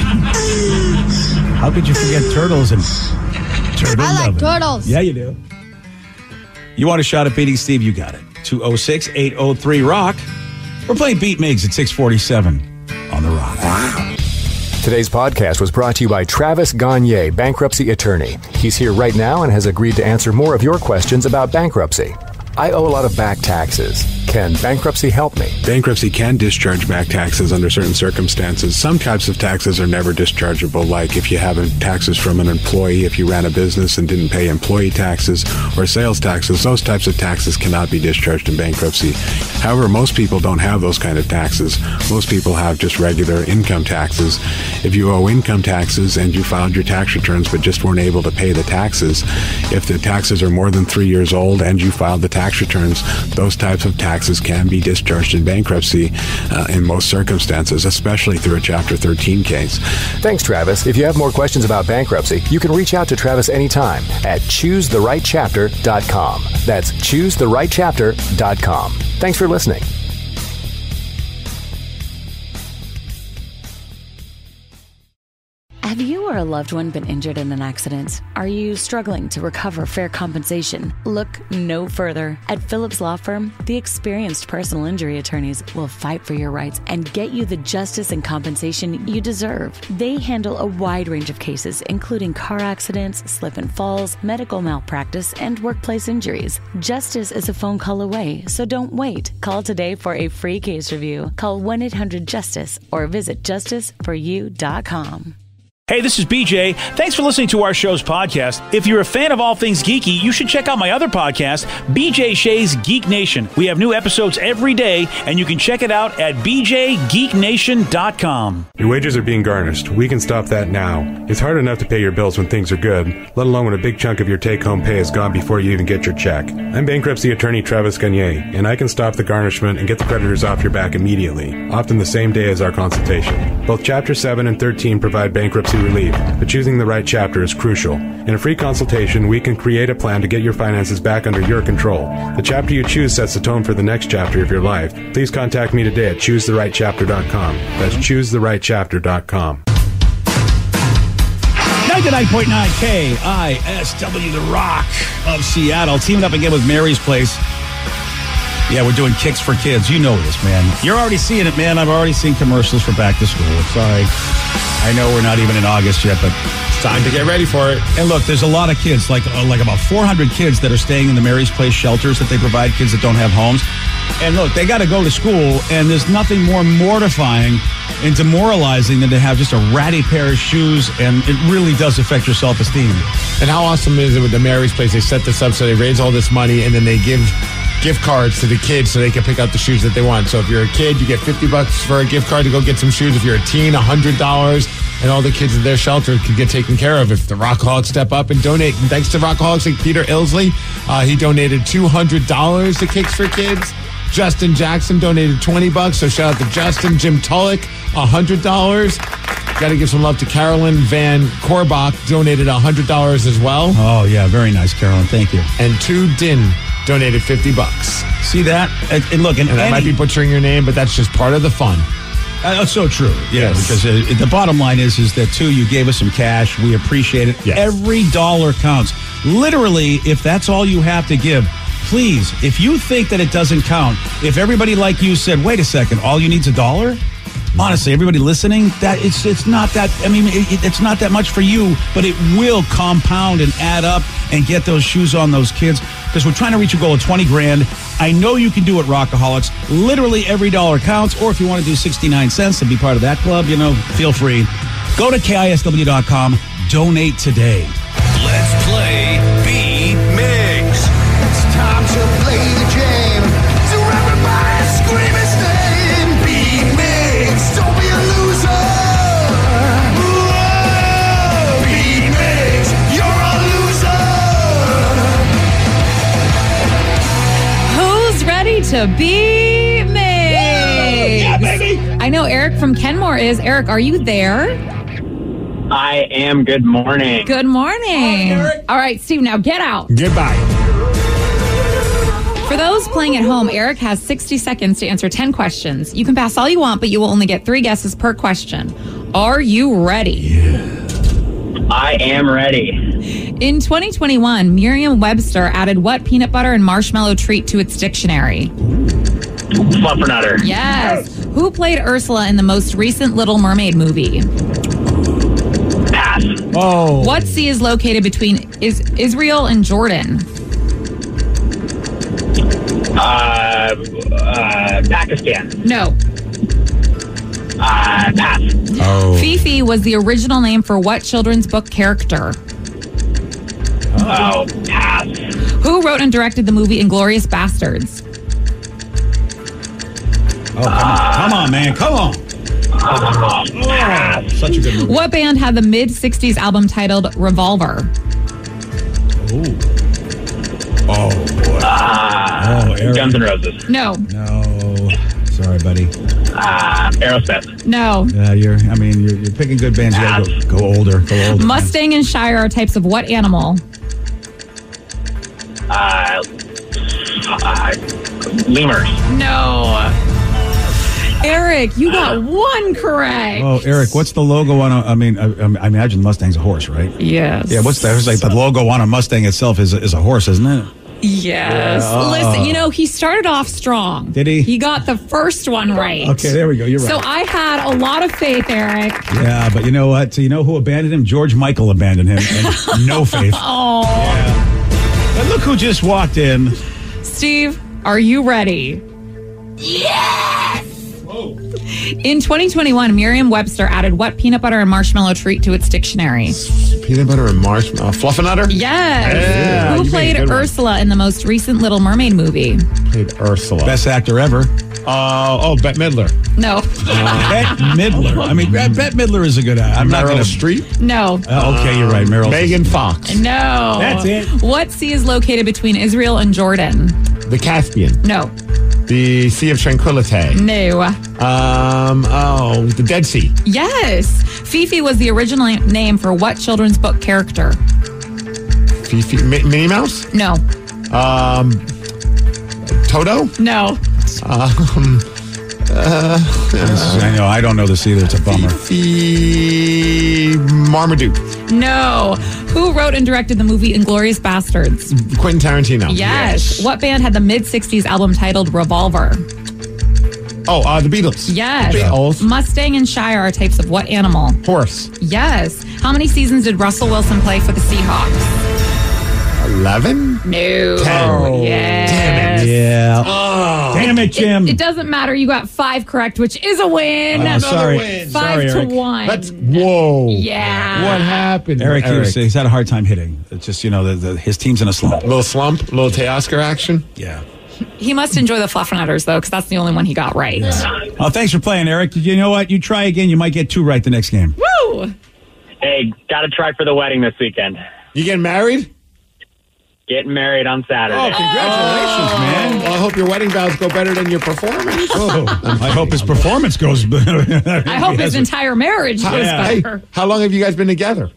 How could you forget turtles and turtle I like loving? turtles. Yeah, you do. You want a shot at beating Steve? You got it. two oh six, eight oh three, rock. We're playing Beat Migs at six forty-seven on the Rock. Today's podcast was brought to you by Travis Gagne, bankruptcy attorney. He's here right now and has agreed to answer more of your questions about bankruptcy. I owe a lot of back taxes. Can bankruptcy help me? Bankruptcy can discharge back taxes under certain circumstances. Some types of taxes are never dischargeable, like if you have taxes from an employee, if you ran a business and didn't pay employee taxes or sales taxes. Those types of taxes cannot be discharged in bankruptcy. However, most people don't have those kind of taxes. Most people have just regular income taxes. If you owe income taxes and you filed your tax returns but just weren't able to pay the taxes, if the taxes are more than three years old and you filed the tax returns, those types of taxes can be discharged in bankruptcy uh, in most circumstances, especially through a Chapter thirteen case. Thanks, Travis. If you have more questions about bankruptcy, you can reach out to Travis anytime at choose the right chapter dot com. That's choose the right chapter dot com. Thanks for listening. Have you or a loved one been injured in an accident? Are you struggling to recover fair compensation? Look no further. At Phillips Law Firm, the experienced personal injury attorneys will fight for your rights and get you the justice and compensation you deserve. They handle a wide range of cases, including car accidents, slip and falls, medical malpractice, and workplace injuries. Justice is a phone call away, so don't wait. Call today for a free case review. Call one eight hundred justice or visit justice for you dot com. Hey, this is B J. Thanks for listening to our show's podcast. If you're a fan of all things geeky, you should check out my other podcast, B J Shea's Geek Nation. We have new episodes every day, and you can check it out at b j geek nation dot com. Your wages are being garnished. We can stop that now. It's hard enough to pay your bills when things are good, let alone when a big chunk of your take-home pay is gone before you even get your check. I'm bankruptcy attorney Travis Gagne, and I can stop the garnishment and get the creditors off your back immediately, often the same day as our consultation. Both Chapter seven and thirteen provide bankruptcy relief, but choosing the right chapter is crucial. In a free consultation, we can create a plan to get your finances back under your control. The chapter you choose sets the tone for the next chapter of your life. Please contact me today at choose the right chapter dot com. That's choose the right chapter dot com. ninety-nine point nine K I S W, the Rock of Seattle. Teaming up again with Mary's Place. Yeah, we're doing Kicks for Kids. You know this, man. You're already seeing it, man. I've already seen commercials for back to school. Sorry. I know we're not even in August yet, but it's time to get ready for it. And look, there's a lot of kids, like uh, like about four hundred kids that are staying in the Mary's Place shelters that they provide kids that don't have homes. And look, they got to go to school, and there's nothing more mortifying and demoralizing than to have just a ratty pair of shoes, and it really does affect your self-esteem. And how awesome is it with the Mary's Place? They set this up so they raise all this money, and then they give gift cards to the kids so they can pick out the shoes that they want. So if you're a kid, you get fifty bucks for a gift card to go get some shoes. If you're a teen, one hundred dollars. And all the kids in their shelter could get taken care of if the Rockaholics step up and donate. And thanks to Rockaholics like Peter Ilsley, uh, he donated two hundred dollars to Kicks for Kids. Justin Jackson donated twenty bucks. So shout out to Justin. Jim Tulloch, one hundred dollars. Got to give some love to Carolyn Van Korbach, donated one hundred dollars as well. Oh, yeah, very nice, Carolyn. Thank you. And Tu Din donated fifty bucks. See that? And, and look, and, and I any, might be butchering your name, but that's just part of the fun. Uh, that's so true. Yeah, yes. Because uh, the bottom line is, is that, too, you gave us some cash. We appreciate it. Yes. Every dollar counts. Literally, if that's all you have to give, please, if you think that it doesn't count, if everybody like you said, wait a second, all you need is a dollar? Honestly, everybody listening, that it's it's not that, I mean, it, it's not that much for you, but it will compound and add up and get those shoes on those kids, because we're trying to reach a goal of twenty grand. I know you can do it, Rockaholics. Literally every dollar counts, or if you want to do sixty-nine cents and be part of that club, you know, feel free. Go to K I S W dot com, donate today. Let's play B Migs. It's time to play the game. So everybody scream his name. B Migs, don't be a loser. Whoa, B Migs, you're a loser. Who's ready to be Migs? Yeah, baby. I know Eric from Kenmore is. Eric, are you there? I am. Good morning. Good morning. All right, Steve, now get out. Goodbye. For those playing at home, Eric has sixty seconds to answer ten questions. You can pass all you want, but you will only get three guesses per question. Are you ready? Yeah. I am ready. In twenty twenty-one, Merriam-Webster added what peanut butter and marshmallow treat to its dictionary? Fluffernutter. Yes. Who played Ursula in the most recent Little Mermaid movie? Pass. Oh. What sea is located between is Israel and Jordan? Uh, uh, Pakistan. No. Uh, pass. Oh. Fifi was the original name for what children's book character? Oh, pass. Who wrote and directed the movie Inglourious Bastards? Oh, come on. Come on, man. Come on. Oh, Oh, such a good movie. What band had the mid-sixties album titled Revolver? Ooh. Oh, boy. Uh, oh, Eric. Guns N' Roses. No. No. Sorry, buddy. Uh, Aerosmith. No. Yeah, you're, I mean, you're, you're picking good bands. You gotta go, go older. Go older. Mustang and Shire are types of what animal? Uh, uh, lemurs. No. Eric, you got one correct. Oh, Eric, what's the logo on a, I mean, I, I imagine Mustang's a horse, right? Yes. Yeah, what's that? It's like the logo on a Mustang itself is, is a horse, isn't it? Yes. Yeah. Listen, you know, he started off strong. Did he? He got the first one right. Okay, there we go. You're right. So I had a lot of faith, Eric. Yeah, but you know what? So you know who abandoned him? George Michael abandoned him. And no faith. Oh. Yeah. And look who just walked in. Steve, are you ready? Yes! Whoa. In twenty twenty-one, Merriam-Webster added what peanut butter and marshmallow treat to its dictionary? Peanut butter and marshmallow. Fluffernutter? Yes. Yeah, Who played Ursula in the most recent Little Mermaid movie? Played Ursula. Best actor ever. Uh, oh, Bette Midler. No. Uh, Bette Midler. I mean, Bette Midler is a good actor. I'm Meryl not going to. Streep? No. Uh, okay, you're right. Meryl. Megan Fox. No. That's it. What sea is located between Israel and Jordan? The Caspian. No. The Sea of Tranquility. No. Um, oh, the Dead Sea. Yes. Fifi was the original name for what children's book character? Fifi, Mi- Minnie Mouse? No. Um, Toto? No. Um, uh, I know. I don't know this either. It's a bummer. Fifi Marmaduke. No. Who wrote and directed the movie Inglourious Bastards? Quentin Tarantino. Yes. yes. What band had the mid-sixties album titled Revolver? Oh, uh, the Beatles. Yes. The Beatles. Mustang and Shire are types of what animal? Horse. Yes. How many seasons did Russell Wilson play for the Seahawks? Eleven? No. Ten. Oh, yes. Damn it. Yeah. Oh. Damn it, Jim. It, it doesn't matter. You got five correct, which is a win. Oh, sorry. Win. Five sorry, to Eric. one. That's, whoa. Yeah. What happened? Eric, Eric. He was, he's had a hard time hitting. It's just, you know, the, the, his team's in a slump. Little slump, little Teoscar action. Yeah. He must enjoy the Fluffernutters, though, because that's the only one he got right. Yeah. Oh, thanks for playing, Eric. You know what? You try again, you might get two right the next game. Woo! Hey, got to try for the wedding this weekend. You getting married? Getting married on Saturday. Oh, congratulations, oh, man. Well, I hope your wedding vows go better than your performance. Oh, I hope his performance goes better. I hope his entire marriage goes Hey, better. how long have you guys been together?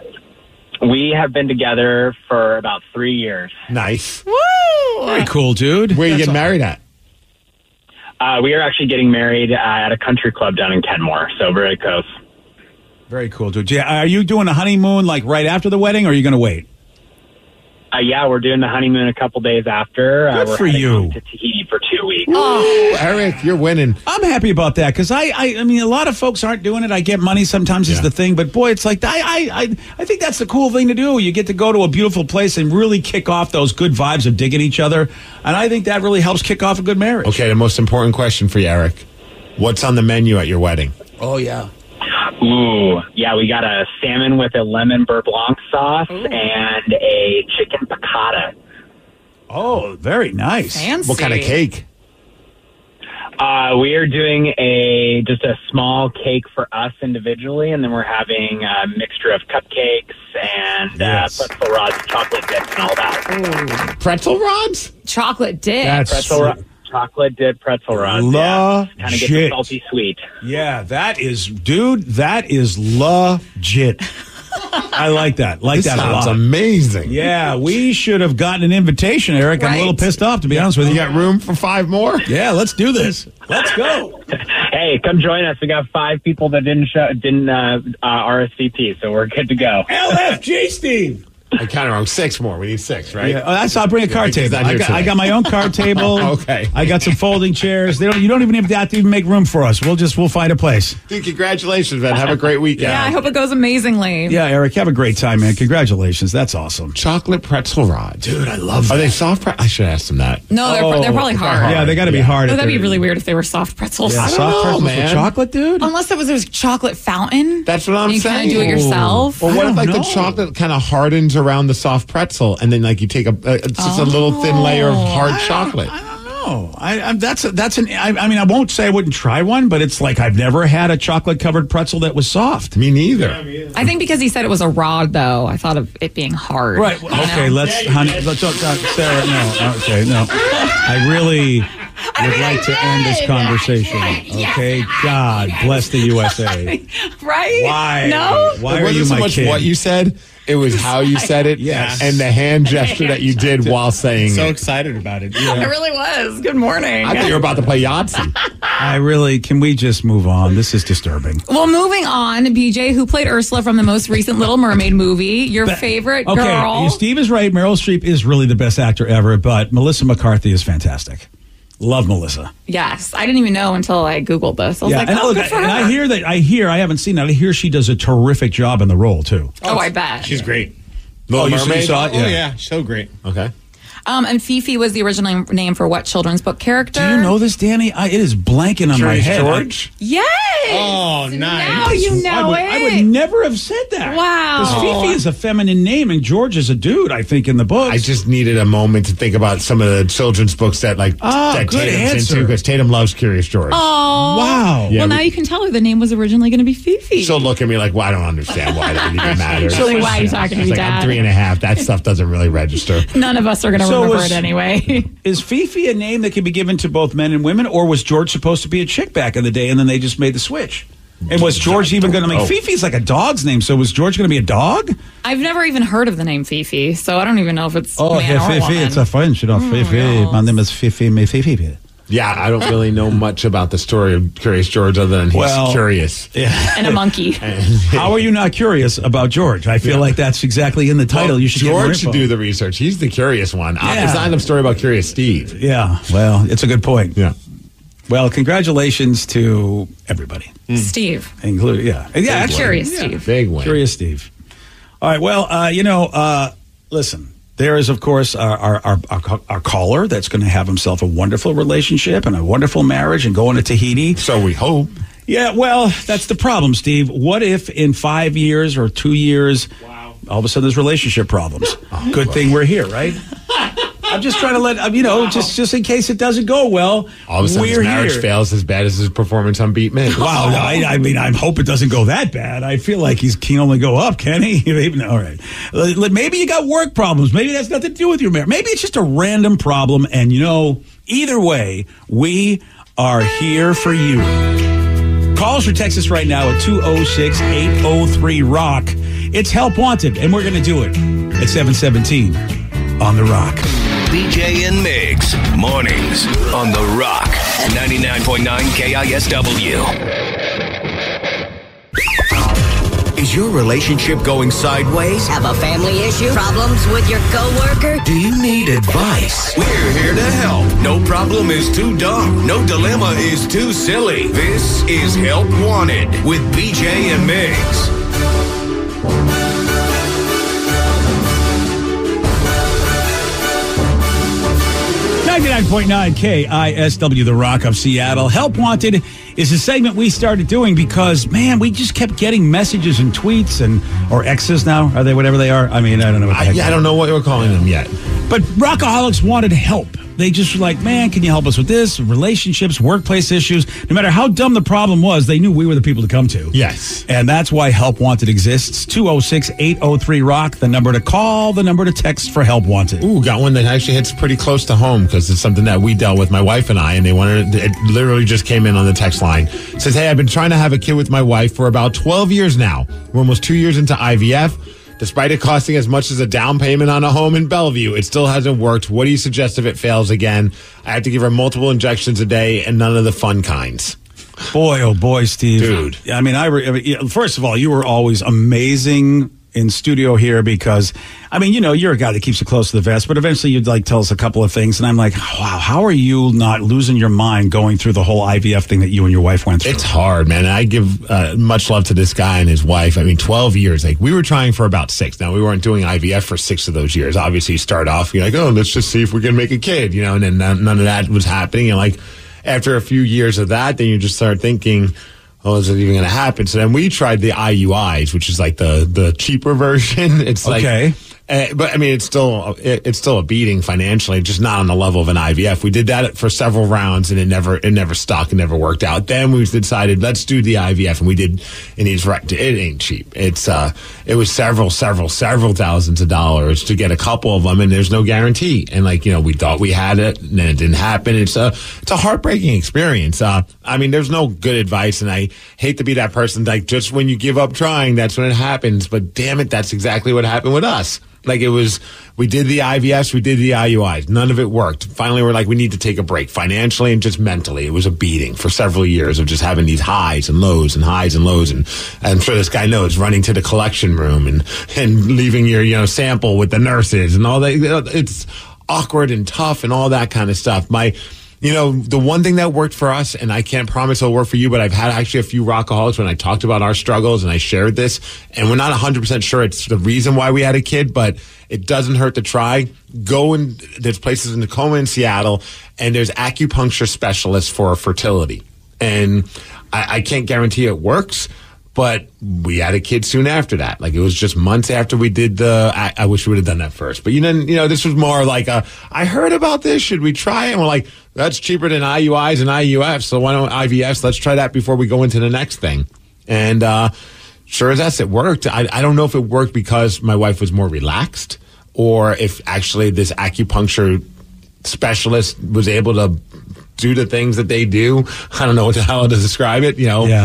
We have been together for about three years. Nice. Woo! Very cool, dude. Where are you That's getting all. married at? Uh, we are actually getting married uh, at a country club down in Kenmore, so very close. Very cool, dude. Yeah, are you doing a honeymoon like right after the wedding, or are you going to wait? Uh, yeah, we're doing the honeymoon a couple days after. Uh, Good we're for heading you. home to Tahiti for two weeks. Oh, Eric, you're winning. I'm happy about that because I, I, I mean, a lot of folks aren't doing it. I get money sometimes is Yeah. the thing, but boy, it's like I, I, I, I think that's the cool thing to do. You get to go to a beautiful place and really kick off those good vibes of digging each other, and I think that really helps kick off a good marriage. Okay, the most important question for you, Eric. What's on the menu at your wedding? Oh yeah. Ooh, yeah, we got a salmon with a lemon beurre blanc sauce and a chicken piccata. Oh, very nice. Fancy. What kind of cake? Uh, we are doing a just a small cake for us individually, and then we're having a mixture of cupcakes and Yes. uh, pretzel rods, chocolate dips, and all that. Pretzel rods? Chocolate dip. That's Pretzel ro- chocolate dip pretzel rods. Yeah. Kind of get the Legit. salty sweet. Yeah, that is, dude. That is legit. I like that. Like This that a sounds lot. amazing. Yeah, we should have gotten an invitation, Eric. I'm a little Right. pissed off, to be honest with you. You got room for five more? Yeah, let's do this. Let's go. Hey, come join us. We got five people that didn't show, didn't uh, uh, R S V P, so we're good to go. L F G, Steve. I counted wrong. Six more. We need six, right? Yeah, oh, that's. I'll bring a card He's table. not I here got, I today. got my own card table. Okay. I got some folding chairs. They don't. You don't even have to, have to even make room for us. We'll just. We'll find a place. Dude, congratulations, man. Have a great weekend. Yeah, I hope it goes amazingly. Yeah, Eric, have a great time, man. Congratulations. That's awesome. Chocolate pretzel rods. Dude, I love that. Are they soft? Pre- I should ask them that. No, they're, Oh, they're probably hard. Yeah, they got to be Yeah. hard. Oh, if that'd be they're- really weird if they were soft pretzels. Yeah, I don't soft know, pretzels man. with chocolate, dude. Unless it was a chocolate fountain. That's what I'm you saying. kind of do it yourself. Or what I if don't like the know. chocolate kind of hardens around the soft pretzel, and then like you take a, a it's just a little thin layer of hard chocolate. I don't know. I, I that's a, that's an. I, I mean, I won't say I wouldn't try one, but it's like I've never had a chocolate covered pretzel that was soft. Me neither. I think because he said it was a rod, though, I thought of it being hard. Right. You Okay. know? Let's, honey. Let's. Uh, Sarah. No. Okay. No. I really would like to end this conversation. Okay. God bless the U S A. Right? Why? No? Why it are wasn't you so my much kid? what you said; it was how you said it, Yes. and the hand gesture that you did while saying So it. excited about it. I really was. Good morning. I thought you were about to play Yahtzee. I really. Can we just move on? This is disturbing. Well, moving on, B J, who played Ursula from the most recent Little Mermaid movie, your favorite Okay. girl. Steve is right. Meryl Streep is really the best actor ever, but Melissa McCarthy is fantastic. Love Melissa. Yes, I didn't even know until I Googled this. I was like, and, oh, look, good for and her. I hear that. I hear. I haven't seen that. I hear she does a terrific job in the role too. Oh, I bet. She's great. Little Oh, you saw- you Mermaid? saw it? Oh, yeah. So great. Okay. Um, and Fifi was the original name for what children's book character? Do you know this, Danny? I, it is blanking on my Curious head. George? Yes. Oh, nice. Now you know I would, it. I would never have said that. Wow. Because Fifi is a feminine name and George is a dude, I think, in the books. I just needed a moment to think about some of the children's books that like Oh, that good Tatum's answer. into because Tatum loves Curious George. Oh. Wow. Yeah, well, we- now you can tell her the name was originally going to be Fifi. She'll look at me like, well, I don't understand why that even matters. So like, why are you talking to She's me, like, I'm Dad? three and a half. That stuff doesn't really register. None of us are going to So remember was- it anyway. Is Fifi a name that can be given to both men and women, or was George supposed to be a chick back in the day and then they just made the switch? And was George even going to make Oh. Fifi's like a dog's name? So was George going to be a dog? I've never even heard of the name Fifi, so I don't even know if it's Oh, man or Fifi, woman. it's a French, you know, Fifi. My name is Fifi, me Fifi. Yeah, I don't really know much about the story of Curious George other than he's Well, curious. Yeah. And a monkey. How are you not curious about George? I feel Yeah. like that's exactly in the title. Well, you should get more George should info. do the research. He's the curious one. Uh, Yeah. It's not enough story about Curious Steve. Yeah, well, it's a good point. Yeah. Well, congratulations to everybody. Steve. Including, yeah. Yeah, actually, Curious yeah. Steve. Big win. Curious Steve. All right, well, uh, you know, uh, listen, there is, of course, our, our, our, our, our caller that's going to have himself a wonderful relationship and a wonderful marriage and going to Tahiti. So we hope. Yeah, well, that's the problem, Steve. What if in five years or two years, wow. all of a sudden there's relationship problems? Oh, Good wow. thing we're here, right? I'm just trying to let, you know, wow. just, just in case it doesn't go well, All of a sudden his we're marriage here. fails as bad as his performance on Beat Migs. Wow, I, I mean, I hope it doesn't go that bad. I feel like he can only go up, can he? Maybe, all right. Maybe you got work problems. Maybe that's nothing to do with your marriage. Maybe it's just a random problem. And, you know, either way, we are here for you. Call us or text us right now at two oh six, eight oh three, rock. It's Help Wanted, and we're going to do it at seven seventeen on The Rock. B J and Migs, mornings on The Rock, ninety-nine point nine K I S W. Is your relationship going sideways? Have a family issue? Problems with your coworker? Do you need advice? We're here to help. No problem is too dumb. No dilemma is too silly. This is Help Wanted with B J and Migs. ninety-nine point nine K I S W, The Rock of Seattle. Help Wanted is a segment we started doing because, man, we just kept getting messages and tweets and, or X's now. Are they whatever they are? I mean, I don't know what the I, heck. yeah, I don't know what we're calling them yet. But rockaholics wanted help. They just were like, man, can you help us with this? Relationships, workplace issues. No matter how dumb the problem was, they knew we were the people to come to. Yes. And that's why Help Wanted exists. two oh six, eight oh three, rock, the number to call, the number to text for Help Wanted. Ooh, got one that actually hits pretty close to home because it's something that we dealt with, my wife and I, and they wanted, it literally just came in on the text line. It says, hey, I've been trying to have a kid with my wife for about twelve years now. We're almost two years into I V F. Despite it costing as much as a down payment on a home in Bellevue, it still hasn't worked. What do you suggest if it fails again? I have to give her multiple injections a day and none of the fun kinds. Boy, oh boy, Steve. Dude. I mean, I, re- I mean, first of all, you were always amazing in studio here because, I mean, you know, you're a guy that keeps it close to the vest, but eventually you'd like tell us a couple of things. And I'm like, wow, how are you not losing your mind going through the whole I V F thing that you and your wife went through? It's hard, man. I give uh, much love to this guy and his wife. I mean, twelve years. Like, we were trying for about six. Now, we weren't doing I V F for six of those years. Obviously, you start off, you're like, oh, let's just see if we can make a kid, you know, and then none, none of that was happening. And like, after a few years of that, then you just start thinking, oh, is it even going to happen? So then we tried the I U Is, which is like the, the cheaper version. It's like, okay. Uh, but I mean, it's still it, it's still a beating financially, just not on the level of an I V F. We did that for several rounds, and it never it never stuck, it never worked out. Then we decided let's do the I V F, and we did. And he's right, it ain't cheap. It's uh, it was several, several, several thousands of dollars to get a couple of them, and there's no guarantee. And like you know, we thought we had it, and then it didn't happen. It's a it's a heartbreaking experience. Uh, I mean, there's no good advice, and I hate to be that person. Like just when you give up trying, that's when it happens. But damn it, that's exactly what happened with us. Like it was, we did the I V S, we did the I U Is. None of it worked. Finally, we're like, we need to take a break financially and just mentally. It was a beating for several years of just having these highs and lows and highs and lows. And I'm sure this guy knows running to the collection room and, and leaving your, you know, sample with the nurses and all that. It's awkward and tough and all that kind of stuff. My, You know, the one thing that worked for us, and I can't promise it'll work for you, but I've had actually a few rockaholics when I talked about our struggles and I shared this, and we're not one hundred percent sure it's the reason why we had a kid, but it doesn't hurt to try. Go and there's places in Tacoma and Seattle, and there's acupuncture specialists for fertility. And I, I can't guarantee it works, but we had a kid soon after that. Like, it was just months after we did the, I, I wish we would have done that first. But you know, you know, this was more like a, I heard about this. Should we try it? And we're like, that's cheaper than I U Is and I U Fs. So why don't I V Fs? Let's try that before we go into the next thing. And, uh, sure as that's, it worked. I, I don't know if it worked because my wife was more relaxed or if actually this acupuncture specialist was able to do the things that they do. I don't know what the hell to describe it, you know. Yeah.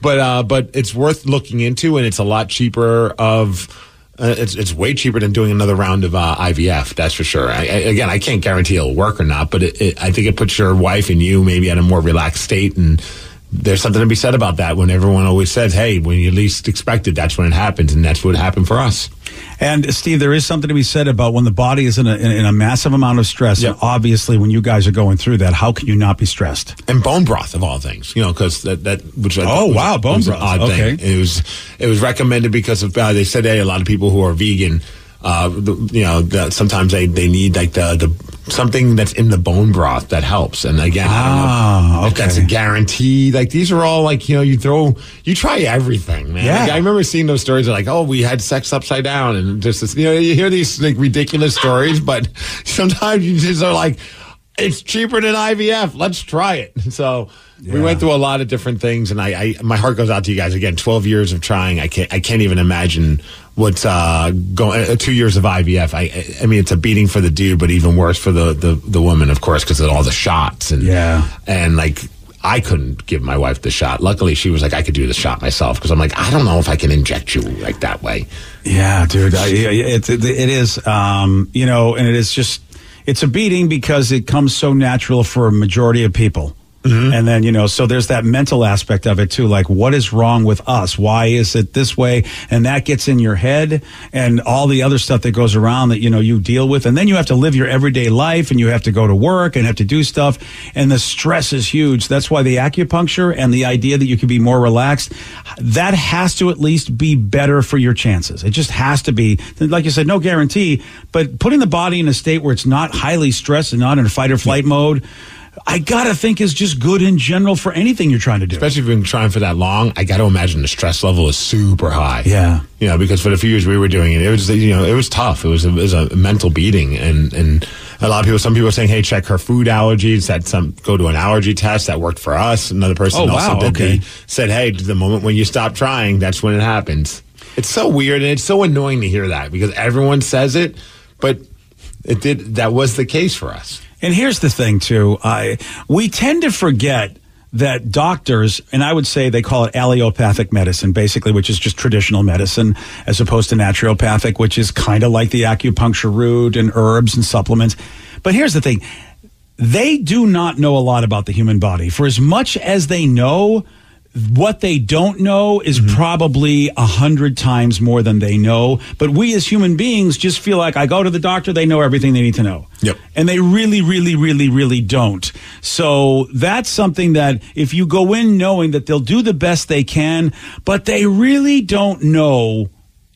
but uh, but it's worth looking into, and it's a lot cheaper of. Uh, it's it's way cheaper than doing another round of uh, I V F. That's for sure. I, I, again, I can't guarantee it'll work or not, but it, it, I think it puts your wife and you maybe at a more relaxed state, and there's something to be said about that. When everyone always says, "Hey, when you least expect it, that's when it happens," and that's what happened for us. And Steve, there is something to be said about when the body is in a, in, in a massive amount of stress. Yep. And obviously, when you guys are going through that, how can you not be stressed? And bone broth of all things, you know, because that that which I oh was, wow, bone was broth. An odd okay, thing. It was it was recommended because of uh, they said hey, a lot of people who are vegan, uh, the, you know, the, sometimes they, they need like the the something that's in the bone broth that helps. And again, I don't ah, know if okay. that's a guarantee. Like these are all like, you know, you throw, you try everything, man. Yeah. Like, I remember seeing those stories like, oh, we had sex upside down, and just this, you know, you hear these like ridiculous stories, but sometimes you just are like, it's cheaper than I V F. Let's try it. So yeah. we went through a lot of different things, and I, I, my heart goes out to you guys. Again, twelve years of trying. I can't, I can't even imagine what's uh, going. Uh, two years of I V F. I, I mean, it's a beating for the dude, but even worse for the the, the woman, of course, because of all the shots and yeah, and like. I couldn't give my wife the shot. Luckily, she was like, I could do the shot myself, because I'm like, I don't know if I can inject you like that way. Yeah, dude, I, it, it, it is, um, you know, and it is just, it's a beating because it comes so natural for a majority of people. Mm-hmm. And then, you know, so there's that mental aspect of it too. Like, what is wrong with us? Why is it this way? And that gets in your head, and all the other stuff that goes around that, you know, you deal with. And then you have to live your everyday life, and you have to go to work and have to do stuff. And the stress is huge. That's why the acupuncture and the idea that you can be more relaxed, that has to at least be better for your chances. It just has to be. Like you said, no guarantee, but putting the body in a state where it's not highly stressed and not in a fight or flight mode, I gotta think is just good in general for anything you're trying to do. Especially if you've been trying for that long, I gotta imagine the stress level is super high. Yeah. You know, because for the few years we were doing it, it was, you know, it was tough. It was a, it was a mental beating. And, and a lot of people, some people are saying, hey, check her food allergies, that some, go to an allergy test. That worked for us. Another person oh, also wow, did okay. the, said, hey, the moment when you stop trying, that's when it happens. It's so weird, and it's so annoying to hear that, because everyone says it, but it did, that was the case for us. And here's the thing, too. I we tend to forget that doctors, and I would say they call it allopathic medicine, basically, which is just traditional medicine, as opposed to naturopathic, which is kind of like the acupuncture route and herbs and supplements. But here's the thing. They do not know a lot about the human body. For as much as they know, what they don't know is mm-hmm. probably a hundred times more than they know. But we as human beings just feel like, I go to the doctor, they know everything they need to know. Yep. And they really, really, really, really don't. So that's something that if you go in knowing that they'll do the best they can, but they really don't know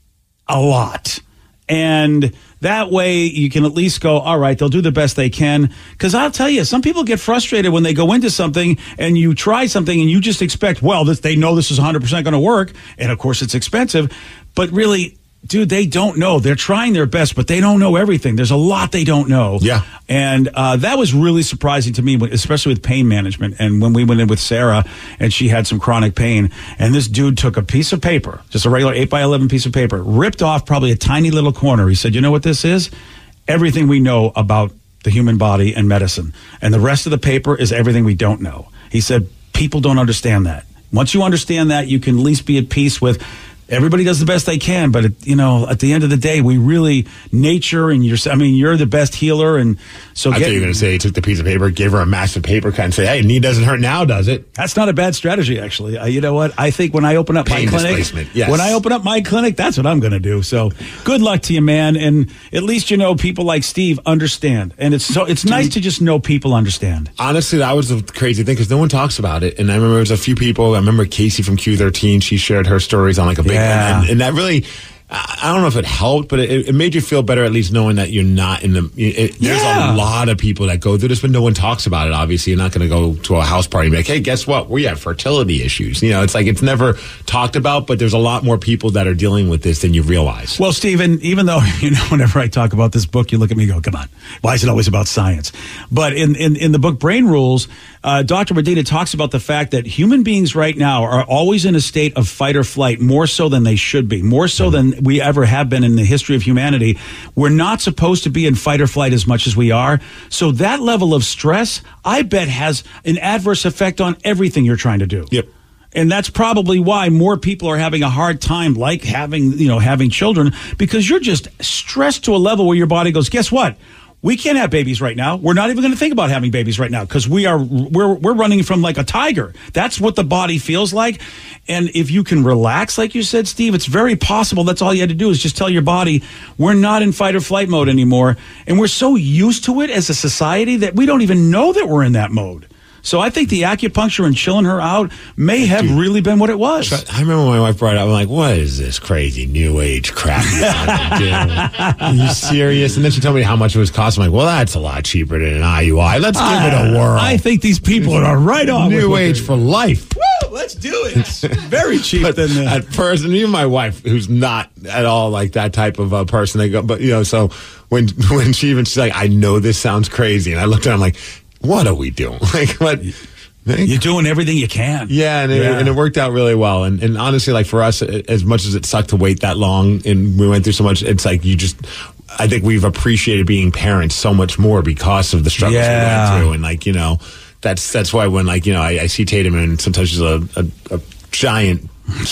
a lot. And that way you can at least go, all right, they'll do the best they can. Because I'll tell you, some people get frustrated when they go into something and you try something and you just expect, well, this, they know this is one hundred percent going to work. And of course it's expensive. But really, dude, they don't know. They're trying their best, but they don't know everything. There's a lot they don't know. Yeah. And uh, that was really surprising to me, especially with pain management. And when we went in with Sarah and she had some chronic pain, and this dude took a piece of paper, just a regular eight by eleven piece of paper, ripped off probably a tiny little corner. He said, you know what this is? Everything we know about the human body and medicine. And the rest of the paper is everything we don't know. He said, people don't understand that. Once you understand that, you can at least be at peace with everybody does the best they can, but it, you know, at the end of the day, we really nature and you're. I mean, you're the best healer, and so. I get, thought you were going to say he took the piece of paper, gave her a massive paper cut, and say, "Hey, knee doesn't hurt now, does it?" That's not a bad strategy, actually. Uh, you know what? I think when I open up Pain my clinic, displacement, yes. when I open up my clinic, that's what I'm going to do. So, good luck to you, man. And at least you know people like Steve understand, and it's so it's nice to just know people understand. Honestly, that was the crazy thing because no one talks about it, and I remember there was a few people. I remember Casey from Q thirteen. She shared her stories on like a big, yeah. and, and that really, I don't know if it helped, but it, it made you feel better at least knowing that you're not in the, it, there's yeah. a lot of people that go through this, but no one talks about it. Obviously, you're not going to go to a house party and be like, hey, guess what? We have fertility issues. You know, it's like, it's never talked about, but there's a lot more people that are dealing with this than you realize. Well, Stephen, even though, you know, whenever I talk about this book, you look at me and go, come on, why is it always about science? But in, in, in the book Brain Rules, uh, Doctor Medina talks about the fact that human beings right now are always in a state of fight or flight, more so than they should be, more so than we ever have been in the history of humanity. We're not supposed to be in fight or flight as much as we are. So that level of stress, I bet, has an adverse effect on everything you're trying to do. Yep. And that's probably why more people are having a hard time, like having, you know, having children, because you're just stressed to a level where your body goes, guess what? We can't have babies right now. We're not even going to think about having babies right now because we are we're we're running from like a tiger. That's what the body feels like. And if you can relax, like you said, Steve, it's very possible. That's all you had to do is just tell your body we're not in fight or flight mode anymore. And we're so used to it as a society that we don't even know that we're in that mode. So I think the acupuncture and chilling her out may have Dude, really been what it was. I remember when my wife brought it up, I'm like, what is this crazy new age crap? Are you serious? And then she told me how much it was costing. I'm like, well, that's a lot cheaper than an I U I. Let's give uh, it a whirl. I think these people are right on. New age for life. Woo, let's do it. It's very cheap. But than at first, and even my wife, who's not at all like that type of uh, person, they go, but you know, so when when she even, she's like, I know this sounds crazy. And I looked at her, I'm like, what are we doing? Like, what? You're doing everything you can. Yeah, and, yeah. It, and it worked out really well. And, and honestly, like for us, as much as it sucked to wait that long and we went through so much, it's like you just, I think we've appreciated being parents so much more because of the struggles yeah. we went through. And like, you know, that's that's why when like, you know, I, I see Tatum and sometimes she's a, a, a giant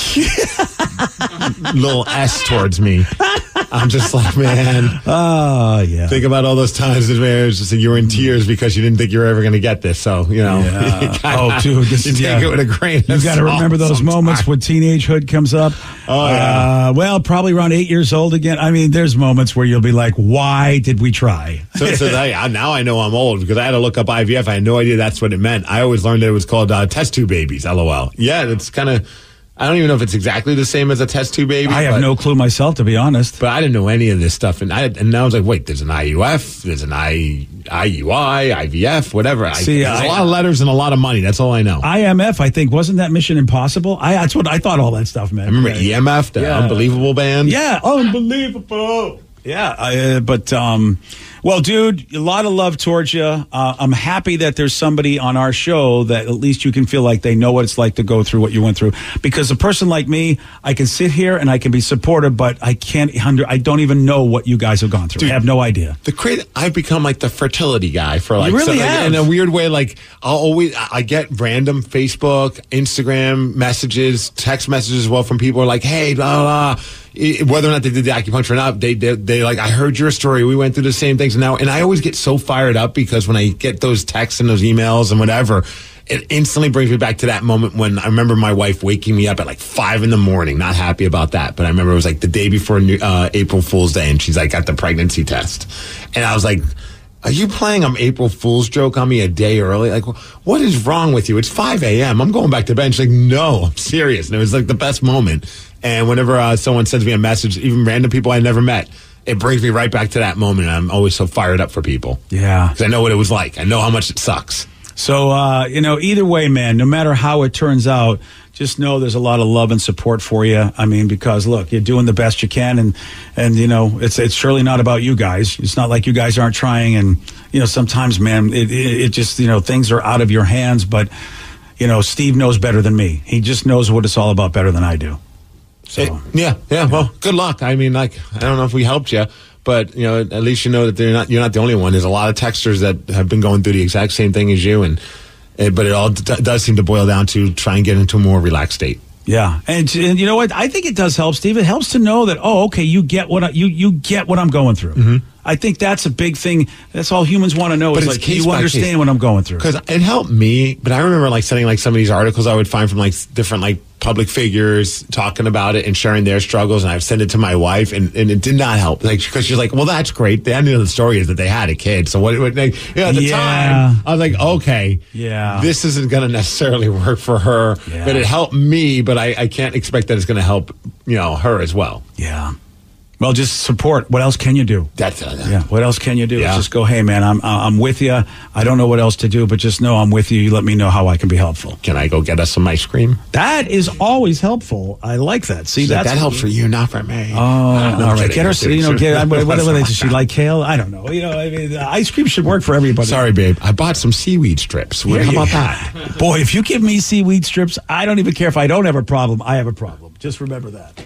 little S towards me. I'm just like, man. Oh, yeah. Think about all those times that man, just like you were in tears because you didn't think you were ever going to get this. So, you know. Yeah. you kinda, oh, dude. This you is, take yeah. it with a grain of You've got to remember those sometimes. moments when teenagehood comes up. Oh, yeah. Uh, well, probably around eight years old again. I mean, there's moments where you'll be like, why did we try? so so I, now I know I'm old because I had to look up I V F. I had no idea that's what it meant. I always learned that it was called uh, test tube babies, LOL. Yeah, it's kind of... I don't even know if it's exactly the same as a test tube baby. I have but, no clue myself, to be honest. But I didn't know any of this stuff, and I and now I was like, wait, there's an I U F, there's an I IUI, I V F, whatever. See, I, there's I, a lot of letters and a lot of money. That's all I know. I M F, I think, wasn't that Mission Impossible? I that's what I thought. All that stuff, man. I remember yeah. E M F, the yeah. Unbelievable band. Yeah, unbelievable. Yeah, uh, but um, well, dude, a lot of love towards you. Uh, I'm happy that there's somebody on our show that at least you can feel like they know what it's like to go through what you went through. Because a person like me, I can sit here and I can be supportive, but I can't. I don't even know what you guys have gone through. Dude, I have no idea. The crazy, I've become like the fertility guy for like, you really so, like have. in a weird way. Like I'll always, I get random Facebook, Instagram messages, text messages as well from people who are like, hey, blah blah. blah. Whether or not they did the acupuncture or not, they, they they like, I heard your story. We went through the same things. And now, and I always get so fired up because when I get those texts and those emails and whatever, it instantly brings me back to that moment when I remember my wife waking me up at like five in the morning, not happy about that. But I remember it was like the day before New, uh, April Fool's Day, and she's like, got the pregnancy test. And I was like, are you playing an April Fool's joke on me a day early? Like, what is wrong with you? It's five a.m. I'm going back to bed. And she's like, no, I'm serious. And it was like the best moment. And whenever uh, someone sends me a message, even random people I never met, it brings me right back to that moment. And I'm always so fired up for people. Yeah. Because I know what it was like. I know how much it sucks. So, uh, you know, either way, man, no matter how it turns out, just know there's a lot of love and support for you. I mean, because look, you're doing the best you can, and and you know, it's it's surely not about you guys. It's not like you guys aren't trying, and you know, sometimes, man, it it, it just, you know, things are out of your hands. But you know, Steve knows better than me. He just knows what it's all about better than I do. So it, yeah, yeah. Well, good luck. I mean, like, I don't know if we helped you, but you know, at least you know that they're not. You're not the only one. There's a lot of texters that have been going through the exact same thing as you, and. It, but it all d- does seem to boil down to try and get into a more relaxed state. Yeah, and, and you know what? I think it does help, Steve. It helps to know that, oh, okay, you get what I, you you get what I'm going through. Mm-hmm. I think that's a big thing. That's all humans want to know. But is like, you understand case. What I'm going through. Because it helped me, but I remember like sending like some of these articles I would find from like different like public figures talking about it and sharing their struggles, and I've sent it to my wife, and, and it did not help. Like, because she's like, well, that's great. The end of the story is that they had a kid. So what? what like, you know, at the yeah. time, I was like, okay, yeah, this isn't going to necessarily work for her. Yeah. But it helped me. But I, I can't expect that it's going to help, you know, her as well. Yeah. Well, just support. What else can you do? That's uh, yeah. What else can you do? Yeah. Just go, hey, man, I'm I'm with you. I don't know what else to do, but just know I'm with you. You let me know how I can be helpful. Can I go get us some ice cream? That is always helpful. I like that. See, like, that's that helps for you, not for me. Oh, all right. Kidding, Get her. kidding, You know, get what, what, what like does she like? Kale? I don't know. You know, I mean, uh, ice cream should work for everybody. Sorry, babe. I bought some seaweed strips. What, Yeah, how yeah. about that? Boy, if you give me seaweed strips, I don't even care if I don't have a problem. I have a problem. Just remember that.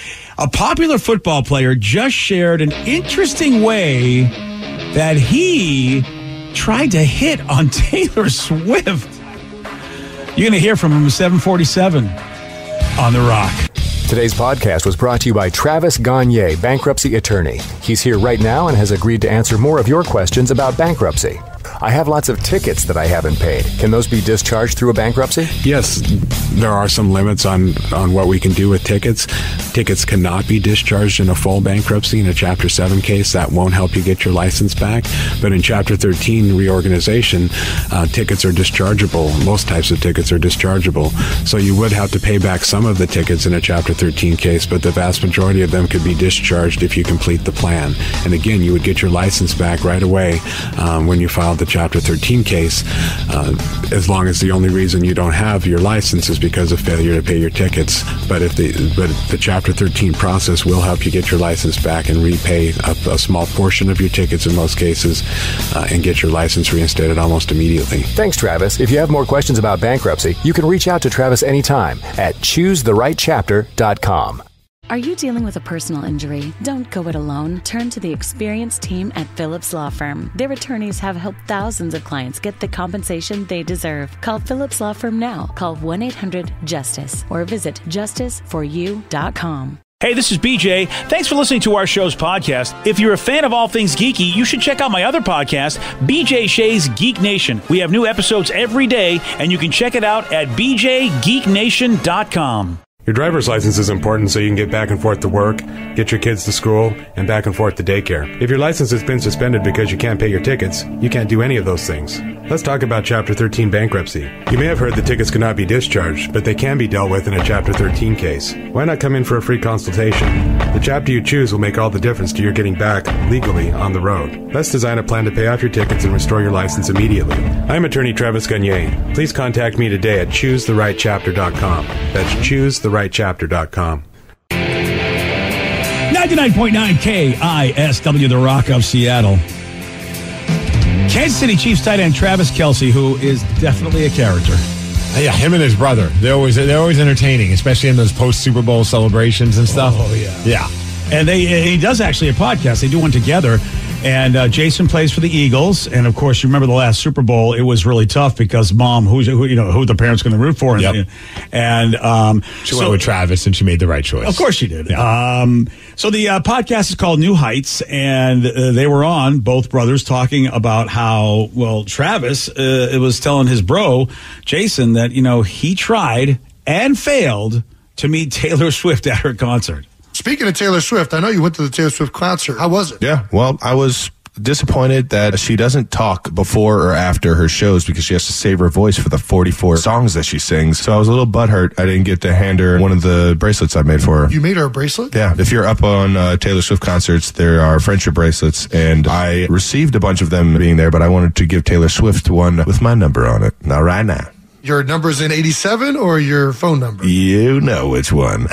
A popular football player just shared an interesting way that he tried to hit on Taylor Swift. You're going to hear from him at seven forty-seven on The Rock. Today's podcast was brought to you by Travis Gagne, bankruptcy attorney. He's here right now and has agreed to answer more of your questions about bankruptcy. I have lots of tickets that I haven't paid. Can those be discharged through a bankruptcy? Yes, there are some limits on, on what we can do with tickets. Tickets cannot be discharged in a full bankruptcy. In a Chapter seven case, that won't help you get your license back. But in Chapter thirteen reorganization, uh, tickets are dischargeable. Most types of tickets are dischargeable. So you would have to pay back some of the tickets in a Chapter thirteen case, but the vast majority of them could be discharged if you complete the plan. And again, you would get your license back right away um, when you filed the Chapter thirteen case, uh, as long as the only reason you don't have your license is because of failure to pay your tickets. But if the but the Chapter thirteen process will help you get your license back and repay a, a small portion of your tickets in most cases, uh, and get your license reinstated almost immediately. Thanks, Travis. If you have more questions about bankruptcy, you can reach out to Travis anytime at choose the right chapter dot com. Are you dealing with a personal injury? Don't go it alone. Turn to the experienced team at Phillips Law Firm. Their attorneys have helped thousands of clients get the compensation they deserve. Call Phillips Law Firm now. Call one eight hundred justice or visit justice for you dot com. Hey, this is B J. Thanks for listening to our show's podcast. If you're a fan of all things geeky, you should check out my other podcast, B J Shea's Geek Nation. We have new episodes every day, and you can check it out at b j geek nation dot com. Your driver's license is important so you can get back and forth to work, get your kids to school, and back and forth to daycare. If your license has been suspended because you can't pay your tickets, you can't do any of those things. Let's talk about Chapter thirteen bankruptcy. You may have heard that tickets cannot be discharged, but they can be dealt with in a Chapter thirteen case. Why not come in for a free consultation? The chapter you choose will make all the difference to your getting back legally on the road. Let's design a plan to pay off your tickets and restore your license immediately. I'm attorney Travis Gagne. Please contact me today at choose the right chapter dot com. That's choose the right chapter dot com. ninety-nine point nine K I S W, The Rock of Seattle. Kansas City Chiefs tight end Travis Kelce, who is definitely a character. Yeah, him and his brother. They're always they're always entertaining, especially in those post Super Bowl celebrations and stuff. Oh yeah, yeah. And they he does actually a podcast. They do one together. And uh, Jason plays for the Eagles, and of course, you remember the last Super Bowl. It was really tough because mom, who's who, you know, who the parents going to root for, and, yep. and um, she so, went with Travis, and she made the right choice. Of course, she did. Yeah. Um, so the uh, podcast is called New Heights, and uh, they were on, both brothers, talking about how well Travis uh, it was telling his bro Jason that you know he tried and failed to meet Taylor Swift at her concert. Speaking of Taylor Swift, I know you went to the Taylor Swift concert. How was it? Yeah, well, I was disappointed that she doesn't talk before or after her shows because she has to save her voice for the forty-four songs that she sings. So I was a little butthurt I didn't get to hand her one of the bracelets I made for her. You made her a bracelet? Yeah. If you're up on uh, Taylor Swift concerts, there are friendship bracelets, and I received a bunch of them being there, but I wanted to give Taylor Swift one with my number on it. Now, right now. Your number's in eighty-seven or your phone number? You know which one.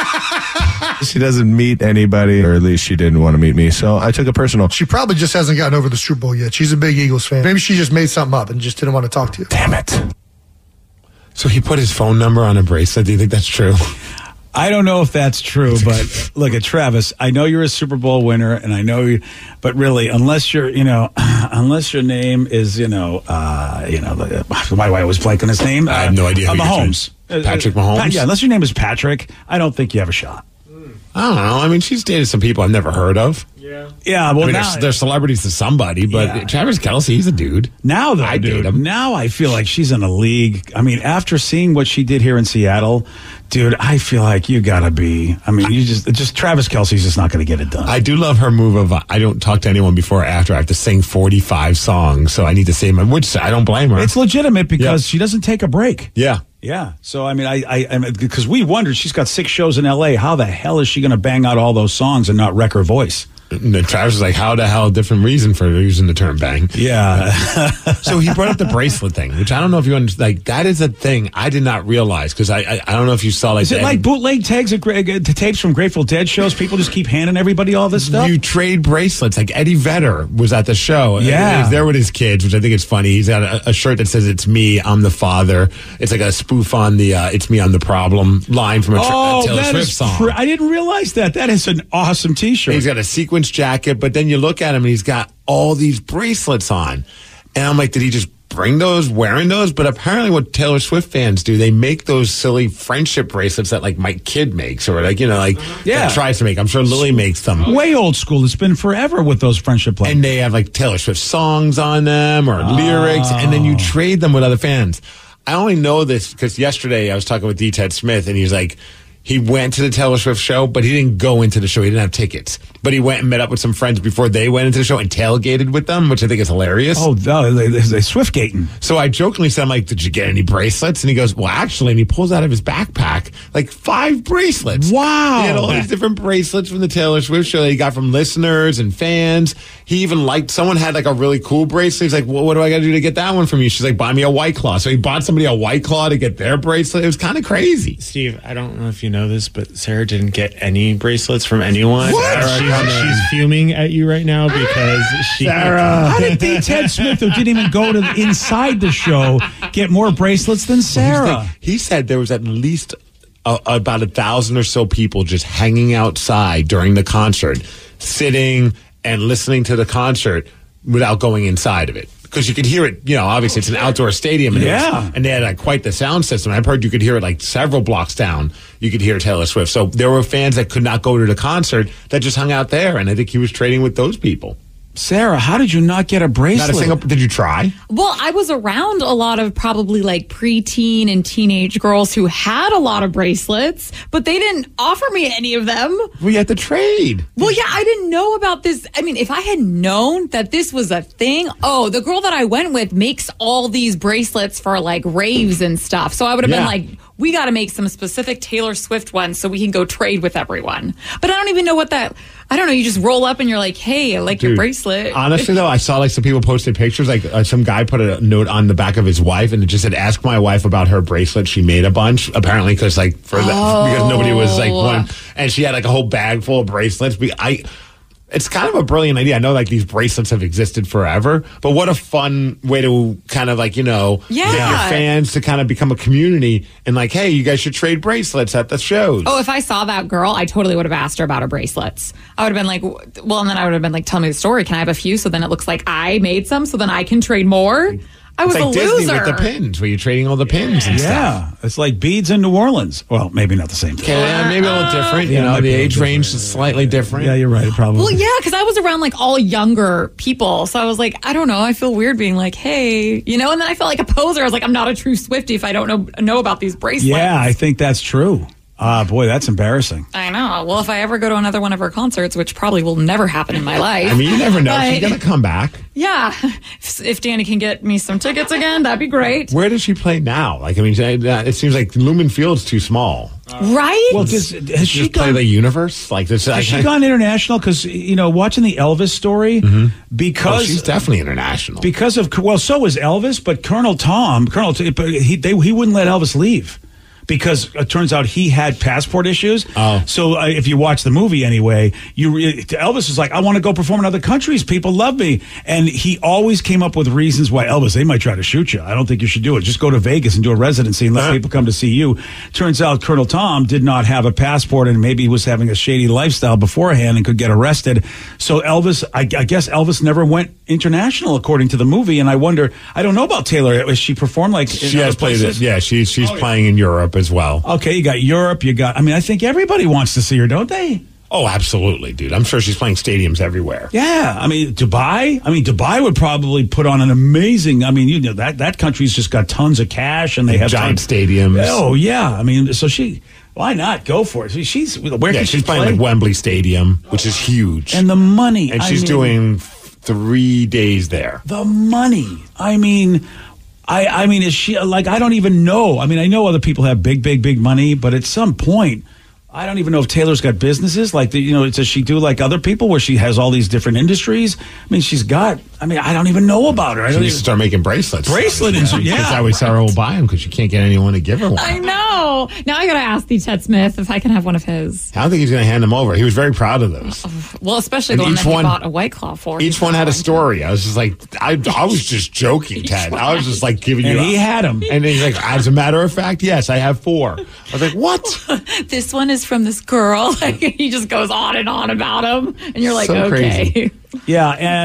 She doesn't meet anybody, or at least she didn't want to meet me, so I took a personal. She probably just hasn't gotten over the Super Bowl yet. She's a big Eagles fan. Maybe she just made something up and just didn't want to talk to you. Damn it. So he put his phone number on a bracelet. Do you think that's true? I don't know if that's true, but look at Travis. I know you're a Super Bowl winner, and I know you, but really, unless you're, you know, unless your name is, you know, uh, you know, why do I always blank on his name? I have no idea. Uh, who Mahomes. Patrick Mahomes? Uh, yeah, unless your name is Patrick, I don't think you have a shot. I don't know. I mean, she's dated some people I've never heard of. Yeah. Yeah, well, I mean, now, they're, they're celebrities to somebody, but Yeah. Travis Kelce, he's a dude. Now, though, I dude, date him. now I feel like she's in a league. I mean, after seeing what she did here in Seattle, dude, I feel like you gotta be. I mean, you just just Travis Kelce's just not going to get it done. I do love her move of uh, I don't talk to anyone before or after. I have to sing forty-five songs, so I need to say my. Which I don't blame her. It's legitimate because Yeah. she doesn't take a break. Yeah. Yeah. So, I mean, I, I, because we wondered, she's got six shows in L A. How the hell is she going to bang out all those songs and not wreck her voice? And then Travis was like, how the hell, different reason for using the term bang. Yeah. So he brought up the bracelet thing, which I don't know if you understand. Like, that is a thing I did not realize because I, I I don't know if you saw like Is it the- like bootleg tags of gra- uh, tapes from Grateful Dead shows? People just keep handing everybody all this stuff? You trade bracelets. Like Eddie Vedder was at the show. Yeah. He was there with his kids, which I think is funny. He's got a, a shirt that says, it's me, I'm the father. It's like a spoof on the uh, it's me, I'm the problem line from a, tra- oh, a Taylor that Swift is song. pr- I didn't realize that. That is an awesome T-shirt. He's got a sequence jacket, but then you look at him and he's got all these bracelets on. And I'm like, did he just bring those wearing those, but apparently what Taylor Swift fans do, they make those silly friendship bracelets that like my kid makes or like, you know, like Yeah. that tries to make. I'm sure Lily makes them. Way old school. It's been forever with those friendship like And they have like Taylor Swift songs on them or lyrics, and then you trade them with other fans. I only know this because yesterday I was talking with D. Ted Smith, and he's like, he went to the Taylor Swift show, but he didn't go into the show. He didn't have tickets. But he went and met up with some friends before they went into the show and tailgated with them, which I think is hilarious. Oh, no, they, they, they Swift-gating. So I jokingly said, I'm like, did you get any bracelets? And he goes, well, actually, and he pulls out of his backpack like five bracelets. Wow. He had all these different bracelets from the Taylor Swift show that he got from listeners and fans. He even liked, someone had like a really cool bracelet. He's like, well, what do I got to do to get that one from you? She's like, buy me a White Claw. So he bought somebody a White Claw to get their bracelet. It was kind of crazy. Steve, I don't know if you know this, but Sarah didn't get any bracelets from anyone. What? She's, she's fuming at you right now because she. Sarah. How did D. Ted Smith, who didn't even go to the, inside the show, get more bracelets than Sarah? He said there was at least a, about a thousand or so people just hanging outside during the concert, sitting and listening to the concert without going inside of it. Because you could hear it, you know, obviously it's an outdoor stadium. And Yeah. was, and they had like, quite the sound system. I've heard you could hear it like several blocks down. You could hear Taylor Swift. So there were fans that could not go to the concert that just hung out there. And I think he was trading with those people. Sarah, how did you not get a bracelet? Not a single, did you try? Well, I was around a lot of probably like preteen and teenage girls who had a lot of bracelets, but they didn't offer me any of them. We had to trade. Well, yeah, I didn't know about this. I mean, if I had known that this was a thing, oh, the girl that I went with makes all these bracelets for like raves and stuff. So I would have Yeah. been like, we got to make some specific Taylor Swift ones so we can go trade with everyone. But I don't even know what that, I don't know. You just roll up and you're like, hey, I like Dude, your bracelet. Honestly, though, I saw like some people posted pictures. Like uh, some guy put a note on the back of his wife, and it just said, "Ask my wife about her bracelet. She made a bunch, apparently, because like for the, because nobody was like one, and she had like a whole bag full of bracelets." Be- I. It's kind of a brilliant idea. I know like these bracelets have existed forever, but what a fun way to kind of like, you know, Yeah. get your fans to kind of become a community and like, hey, you guys should trade bracelets at the shows. Oh, if I saw that girl, I totally would have asked her about her bracelets. I would have been like, well, and then I would have been like, tell me the story. Can I have a few? So then it looks like I made some, so then I can trade more. I was it's like a Disney loser. with the pins, where you're trading all the pins and stuff. Yeah, it's like beads in New Orleans. Well, maybe not the same thing. Okay, yeah, maybe a little different. You Yeah, know, might the be a age little range different. is slightly different. Yeah, you're right. Probably. Well, yeah, because I was around like all younger people. So I was like, I don't know. I feel weird being like, hey, you know, and then I felt like a poser. I was like, I'm not a true Swiftie if I don't know know about these bracelets. Yeah, I think that's true. Ah, boy, that's embarrassing. I know. Well, if I ever go to another one of her concerts, which probably will never happen in my life. I mean, you never know. but- She's going to come back. Yeah. If, if Danny can get me some tickets again, that'd be great. Where does she play now? Like, I mean, it seems like Lumen Field's too small. Right? Well, does, has she Just play gone, the universe? Like this? has she gone international? Because, you know, watching the Elvis story, because Oh, she's definitely international. because of, well, so was Elvis, but Colonel Tom, Colonel, T- but he, they, he wouldn't let Elvis leave. Because it turns out he had passport issues. Oh. So uh, if you watch the movie anyway, you re- Elvis is like, I want to go perform in other countries. People love me. And he always came up with reasons why, Elvis, they might try to shoot you. I don't think you should do it. Just go to Vegas and do a residency and let Uh-huh. people come to see you. Turns out Colonel Tom did not have a passport and maybe he was having a shady lifestyle beforehand and could get arrested. So Elvis, I, I guess Elvis never went international according to the movie. And I wonder, I don't know about Taylor. Has she performed like in She has other played it. places? Yeah, she's she's Oh, yeah. playing in Europe as well. Okay, you got Europe, you got, I mean, I think everybody wants to see her, don't they? Oh, absolutely, dude. I'm sure she's playing stadiums everywhere. Yeah, I mean, Dubai, I mean, Dubai would probably put on an amazing, I mean, you know, that, that country's just got tons of cash and they have Giant tons- stadiums. Oh, yeah. I mean, so she, why not go for it? She's, where Yeah, can she's she playing play? like Wembley Stadium, which is huge. And the money. And I she's mean, doing three days there. the money. I mean, I, I mean, is she like, I don't even know. I mean, I know other people have big, big, big money, but at some point, I don't even know if Taylor's got businesses like, the, you know, does she do like other people where she has all these different industries? I mean, she's got, I mean, I don't even know about her. I She don't needs to even, start making bracelets. Bracelet yeah. and- yeah. Because that way Sarah will buy them because she can't get anyone to give her one. I know. Now I got to ask the Ted Smith if I can have one of his. I don't think he's going to hand them over. He was very proud of those. Well, especially And the one each that one- he bought a White Claw for. Each one had a story. I was just like, I, I was just joking, Ted. I was just like giving and you. he had them. And he's like, as a matter of fact, yes, I have four. I was like, what? This one is from this girl. Like, he just goes on and on about him. And you're like, So okay. crazy. Yeah, and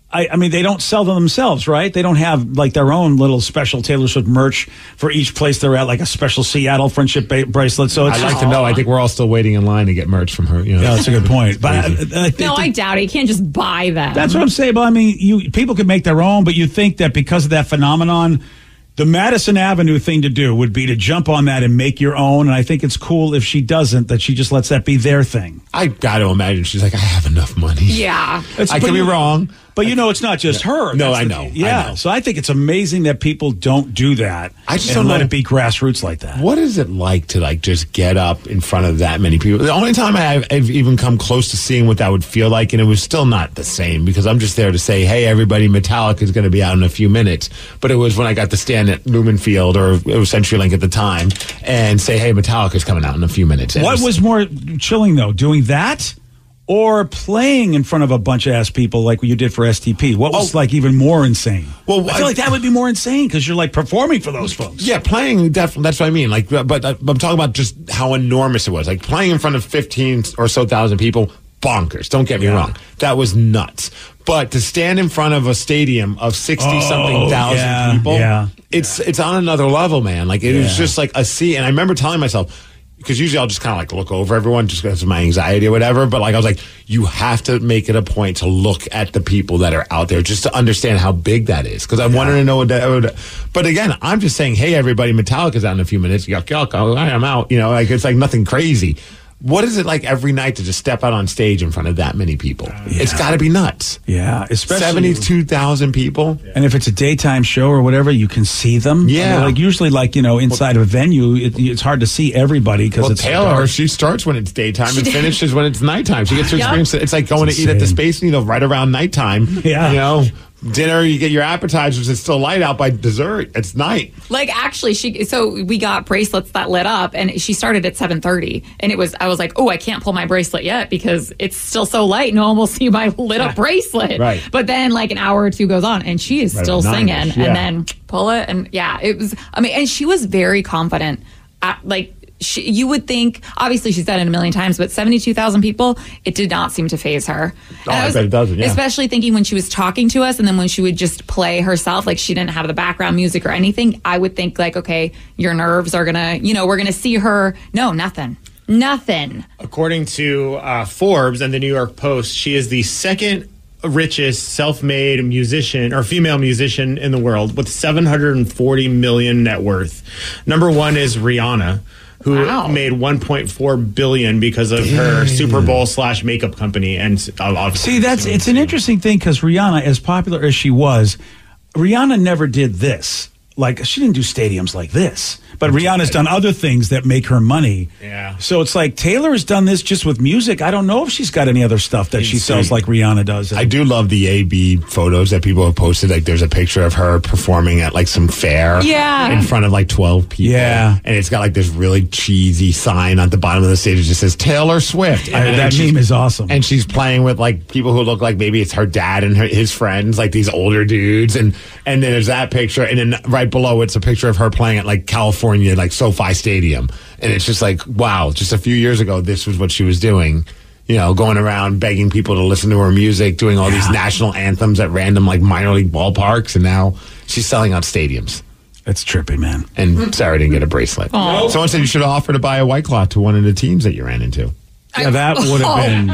I, I mean, they don't sell them themselves, right? They don't have like their own little special Taylor Swift merch for each place they're at, like a special Seattle friendship ba- bracelet. So it's I'd like to know. I think we're all still waiting in line to get merch from her. You know, yeah, that's a good point. But I, I, no, I doubt it. You can't just buy them. That's what I'm saying. But I mean, you people could make their own, but you think that because of that phenomenon, the Madison Avenue thing to do would be to jump on that and make your own. And I think it's cool if she doesn't, that she just lets that be their thing. I got to imagine she's like, I have enough money. Yeah. It's, I could be wrong. But you know, it's not just her. No, That's I the- know. Yeah. I know. So I think it's amazing that people don't do that. I just and don't let know. it be grassroots like that. What is it like to like just get up in front of that many people? The only time I've, I've even come close to seeing what that would feel like, and it was still not the same because I'm just there to say, hey, everybody, Metallica is going to be out in a few minutes. But it was when I got to stand at Lumen Field, or it was CenturyLink at the time, and say, hey, Metallica is coming out in a few minutes. And What it was more chilling, though, doing that or playing in front of a bunch of ass people like you did for S T P? What was like even more insane? Well, I feel I- like that would be more insane because you're like performing for those folks. Yeah, playing, definitely. That's what I mean. Like, but uh, I'm talking about just how enormous it was. Like playing in front of fifteen or so thousand people, bonkers. Don't get me Yeah. wrong. That was nuts. But to stand in front of a stadium of sixty something Oh, thousand yeah, people, yeah. it's it's on another level, man. Like it was Yeah. just like a sea. And I remember telling myself, because usually I'll just kind of like look over everyone just because of my anxiety or whatever. But like I was like, you have to make it a point to look at the people that are out there just to understand how big that is. Because I wanted to know what that would. But again, I'm just saying, hey, everybody, Metallica's out in a few minutes. Yuck, yuck, oh, I'm out. You know, like it's like nothing crazy. What is it like every night to just step out on stage in front of that many people? It's got to be nuts. Yeah, especially seventy-two thousand people. And if it's a daytime show or whatever, you can see them. Yeah. I mean, like usually, like you know, inside of a venue, it, it's hard to see everybody because Well, it's so Taylor, dark. she starts when it's daytime and finishes when it's nighttime. She gets to Yep. experience it. It's like going It's to eat at the insane. Space Needle right around nighttime. Yeah. You know, dinner, you get your appetizers. It's still light out by dessert. It's night. Like actually, she so we got bracelets that lit up, and she started at seven thirty, and it was I was like, oh, I can't pull my bracelet yet because it's still so light. No one will see my lit up bracelet. Right. But then like an hour or two goes on, and she is Right still about singing, nine-ish, yeah. and then pull it, and yeah, it was. I mean, and she was very confident. Uh, like. She, you would think, obviously, she's done it a million times, but seventy-two thousand people, it did not seem to faze her. Oh, And I was- bet it doesn't, yeah. Especially thinking when she was talking to us, and then when she would just play herself, like she didn't have the background music or anything, I would think, like, okay, your nerves are gonna, you know, we're gonna see her. No, nothing. Nothing. According to uh, Forbes and the New York Post, she is the second richest self-made musician or female musician in the world with seven hundred forty million net worth. Number one is Rihanna, who Wow. made one point four billion because of her Super Bowl slash makeup company. And uh, obviously, See, that's it's an interesting thing because Rihanna, as popular as she was, Rihanna never did this. Like she didn't do stadiums like this, but Rihanna's done other things that make her money. Yeah. So it's like Taylor has done this just with music. I don't know if she's got any other stuff that she sells like Rihanna does. I do love the A B photos that people have posted. Like, there's a picture of her performing at like some fair, Yeah. in front of like twelve people. Yeah. and it's got like this really cheesy sign at the bottom of the stage that just says Taylor Swift. I- And that she's- meme is awesome. And she's playing with like people who look like maybe it's her dad and her, his friends, like these older dudes. And and then there's that picture, and then right below it's a picture of her playing at like California, like SoFi Stadium. And it's just like, wow, just a few years ago, this was what she was doing. You know, going around begging people to listen to her music, doing all these national anthems at random like minor league ballparks, and now she's selling out stadiums. It's trippy, man. And Sarah didn't get a bracelet. Aw. Someone said you should offer to buy a White Claw to one of the teams that you ran into. Yeah, that would have been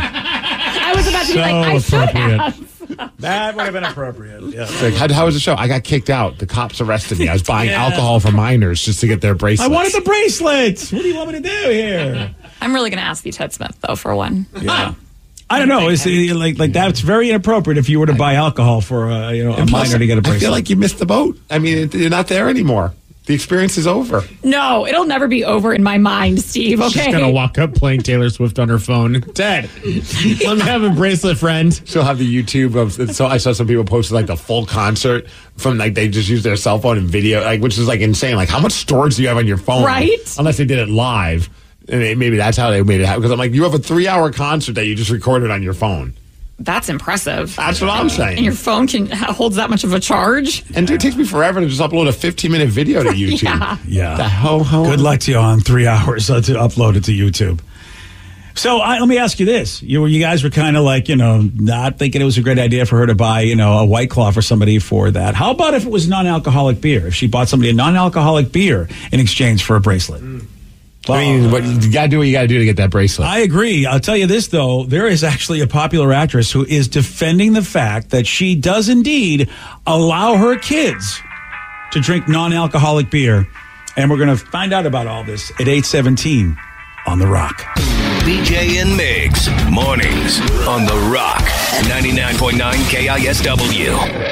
I was about to be so like, I should appropriate. have. That would have been appropriate. Yeah. It's like, how, how was the show? I got kicked out. The cops arrested me. I was buying Yeah. alcohol for minors just to get their I bracelets. wanted the bracelets. What do you want me to do here? I'm really gonna ask you, Ted Smith, though, for one. Yeah. I don't know. It's uh, like like that's very inappropriate if you were to buy alcohol for uh, you know a And plus, minor to get a bracelet. I feel like you missed the boat. I mean, it, you're not there anymore. The experience is over. No, it'll never be over in my mind, Steve. Okay. she's gonna walk up playing Taylor Swift on her phone. Ted, let me have a bracelet, friend. She'll have the YouTube of. So I saw some people posted like the full concert from like they just use their cell phone and video, like which is like insane. Like how much storage do you have on your phone? Right? Unless they did it live, and it, maybe that's how they made it happen. Because I'm like, you have a three-hour concert that you just recorded on your phone. That's impressive. That's what I'm saying. And your phone can holds that much of a charge. And dude, it takes me forever to just upload a fifteen minute video to YouTube. Yeah. Yeah. The hell, hell. Good luck to you on three hours uh, to upload it to YouTube. So I, let me ask you this: you you guys were kind of like, you know, not thinking it was a great idea for her to buy, you know, a White Claw for somebody for that. How about if it was non-alcoholic beer? If she bought somebody a non-alcoholic beer in exchange for a bracelet? Mm. Well, I mean, what, you got to do what you got to do to get that bracelet. I agree. I'll tell you this, though. There is actually a popular actress who is defending the fact that she does indeed allow her kids to drink non-alcoholic beer. And we're going to find out about all this at eight seventeen on The Rock. B J and Migs, mornings on The Rock, ninety-nine point nine K I S W.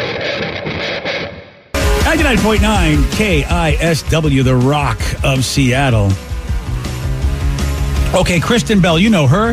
ninety-nine point nine K I S W, The Rock of Seattle. Okay, Kristen Bell, you know her.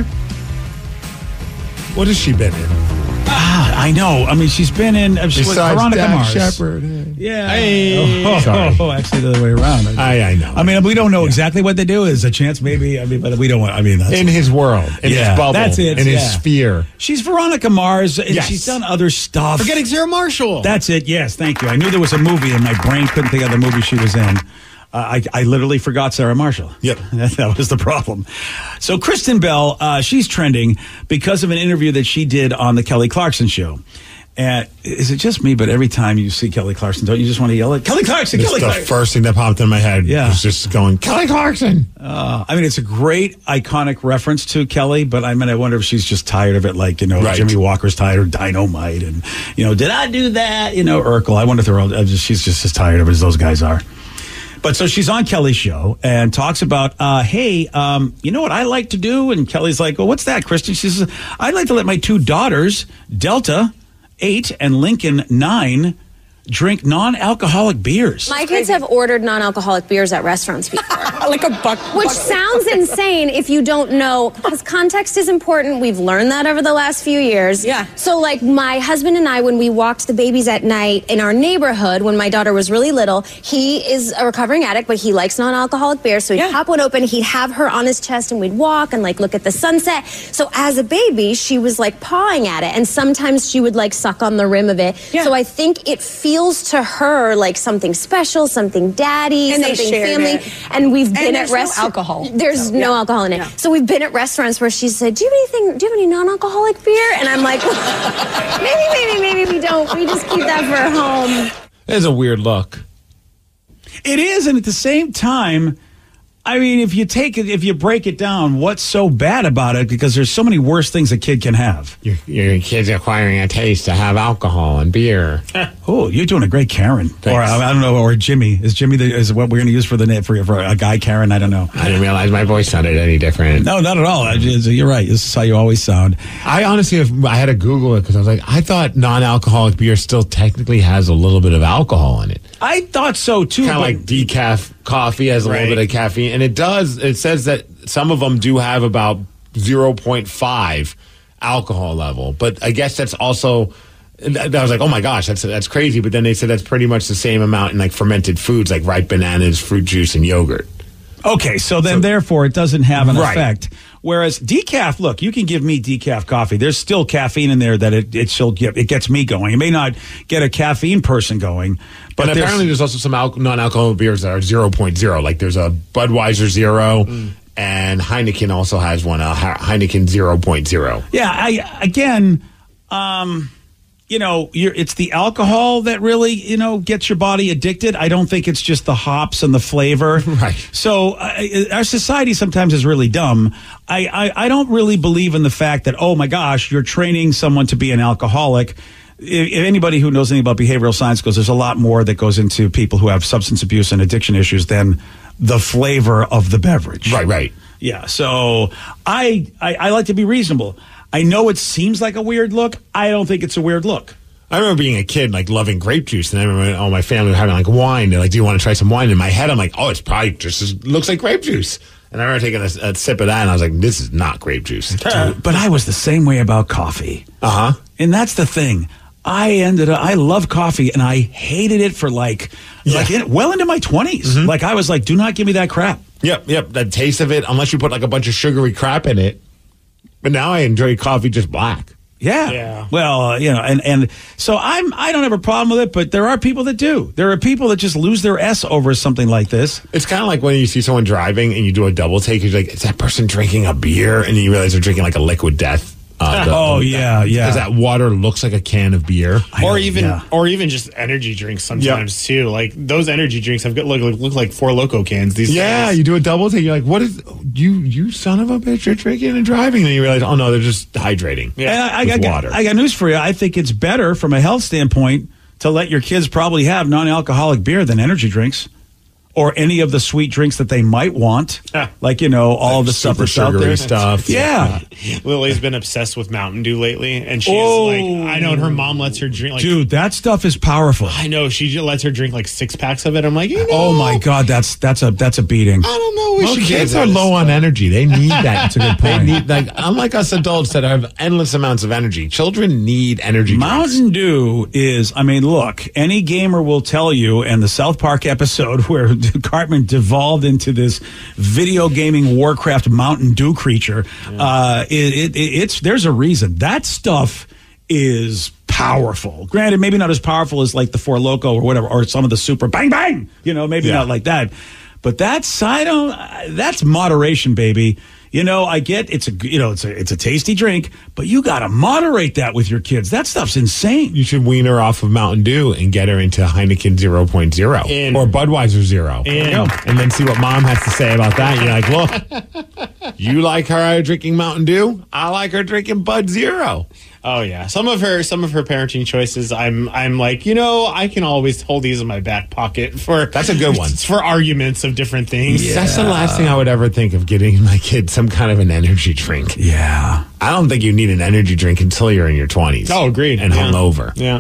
What has she been in? Ah, I know. I mean, she's been in uh, she was Besides Veronica Dak Mars. Shepard. Yeah. Hey. Oh, Sorry. oh, actually, the other way around. I, I know. I mean, we don't know yeah. exactly what they do. Is a chance, maybe. I mean, but we don't want. I mean, that's, in his world, in yeah, his bubble, that's it. in yeah. his sphere. She's Veronica Mars, and yes. she's done other stuff. Forgetting Sarah Marshall. That's it. Yes, thank you. I knew there was a movie, and my brain couldn't think of the movie she was in. Uh, I, I literally forgot Sarah Marshall. Yep. That was the problem. So Kristen Bell, uh, she's trending because of an interview that she did on the Kelly Clarkson show. And is it just me, but every time you see Kelly Clarkson, don't you just want to yell at Kelly Clarkson, It's Kelly the Clarkson? first thing that popped in my head Yeah. was just going, Kelly Clarkson. Uh, I mean, it's a great, iconic reference to Kelly, but I mean, I wonder if she's just tired of it, like, you know, Right. Jimmy Walker's tired of Dynamite and, you know, did I do that? You know, Urkel. I wonder if they're all, uh, just, she's just as tired of it as those guys are. But so she's on Kelly's show and talks about, uh, hey, um, you know what I like to do? And Kelly's like, well, what's that, Kristen? She says, I'd like to let my two daughters, Delta, eight, and Lincoln, nine, drink non-alcoholic beers. My kids have ordered non-alcoholic beers at restaurants before. Like a buck. Which sounds insane if you don't know, because context is important. We've learned that over the last few years. Yeah. So, like, my husband and I, when we walked the babies at night in our neighborhood, when my daughter was really little, he is a recovering addict, but he likes non-alcoholic beer. So he'd Yeah. pop one open, he'd have her on his chest, and we'd walk and, like, look at the sunset. So as a baby, she was, like, pawing at it, and sometimes she would, like, suck on the rim of it. Yeah. So I think it feels to her like something special, something daddy, And they something shared family. it. And we've And been there's at no restaurants. alcohol. There's So, no yeah. alcohol in it. Yeah. So we've been at restaurants where she said, "Do you have anything? Do you have any non-alcoholic beer?" And I'm like, maybe, maybe, maybe we don't. We just keep that for home. It's a weird look. It is, and at the same time, I mean, if you take it, if you break it down, what's so bad about it? Because there's so many worse things a kid can have. Your, your kid's acquiring a taste to have alcohol and beer. Oh, you're doing a great Karen. Thanks. Or I, I don't know, or Jimmy. Is Jimmy the, is what we're going to use for the for, for a guy Karen? I don't know. I didn't realize my voice sounded any different. No, not at all. I just, you're right. This is how you always sound. I honestly, if I had to Google it because I was like, I thought non-alcoholic beer still technically has a little bit of alcohol in it. I thought so too. Kind of but- like decaf coffee has a Right. little bit of caffeine, and it does. It says that some of them do have about zero point five alcohol level, but I guess that's also. I was like, oh my gosh, that's that's crazy. But then they said that's pretty much the same amount in like fermented foods, like ripe bananas, fruit juice, and yogurt. Okay, so then So- therefore it doesn't have an Right. effect. Whereas decaf, look, you can give me decaf coffee. There's still caffeine in there that it it still get, it gets me going. It may not get a caffeine person going, but And there's- apparently there's also some al- non-alcoholic beers that are zero point zero. Like there's a Budweiser Zero, Mm. and Heineken also has one, a Heineken zero point zero. yeah, I again, um, you know, you're, it's the alcohol that really, you know, gets your body addicted. I don't think it's just the hops and the flavor. Right. So uh, our society sometimes is really dumb. I, I, I don't really believe in the fact that, oh my gosh, you're training someone to be an alcoholic. If, if anybody who knows anything about behavioral science goes, there's a lot more that goes into people who have substance abuse and addiction issues than the flavor of the beverage. Right, right. Yeah. So I, I, I like to be reasonable. I know it seems like a weird look. I don't think it's a weird look. I remember being a kid, like loving grape juice, and I remember all my family were having like wine. They're like, "Do you want to try some wine?" In my head, I'm like, "Oh, it's probably just as, looks like grape juice." And I remember taking a, a sip of that, and I was like, "This is not grape juice." But I was the same way about coffee. Uh huh. And that's the thing. I ended up, I love coffee, and I hated it for like, Yeah. like in, well into my twenties. Mhm. Like I was like, do not give me that crap. Yep, yep. The taste of it, unless you put like a bunch of sugary crap in it. But now I enjoy coffee just black. Yeah. Yeah. Well, uh, you know, and, and so I'm, I don't have a problem with it, but there are people that do. There are people that just lose their S over something like this. It's kind of like when you see someone driving and you do a double take, you're like, is that person drinking a beer? And you realize they're drinking like a liquid death. Uh, the, oh, the, yeah, yeah. Because that water looks like a can of beer. Or know, even yeah. or even just energy drinks sometimes, too. Like, those energy drinks have got look, look, look like Four Loko cans these Yeah, days. you do a double take. You're like, what is, you you son of a bitch, you're drinking and driving. And then you realize, oh, no, they're just hydrating And I, I, with I, got, water. I got news for you. I think it's better from a health standpoint to let your kids probably have non-alcoholic beer than energy drinks or any of the sweet drinks that they might want. Ah. Like, you know, all Like the stuff super that's out sugary there. stuff. Yeah. Lily's been obsessed with Mountain Dew lately, and she's Oh. like, I know, and her mom lets her drink like Dude, that stuff is powerful. I know she just lets her drink like six packs of it. I'm like, you know, Oh my God, that's that's a that's a beating. I don't know. We Well, should kids give are this. low on energy. They need that. That's a good They point. need, like, unlike us adults that have endless amounts of energy, children need energy drinks. Mountain Dew is, I mean, look, any gamer will tell you, and the South Park episode where Cartman devolved into this video gaming Warcraft Mountain Dew creature, uh, it, it, it's there's a reason. That stuff is powerful. Granted, maybe not as powerful as like the Four Loko or whatever, or some of the super bang bang, you know, maybe Yeah. not like that. But that's, I don't, that's moderation, baby. You know, I get it's a you know it's a it's a tasty drink, but you got to moderate that with your kids. That stuff's insane. You should wean her off of Mountain Dew and get her into Heineken zero point zero In. or Budweiser Zero. In. And then see what mom has to say about that. You're like, look, you like her drinking Mountain Dew? I like her drinking Bud Zero. Oh yeah, some of her some of her parenting choices. I'm I'm like, you know, I can always hold these in my back pocket for That's a good one. for arguments of different things. That's the last thing I would ever think of getting my kid some kind of an energy drink. Yeah. I don't think you need an energy drink until you're in your twenties. Oh, agreed. And Yeah. hungover. Yeah.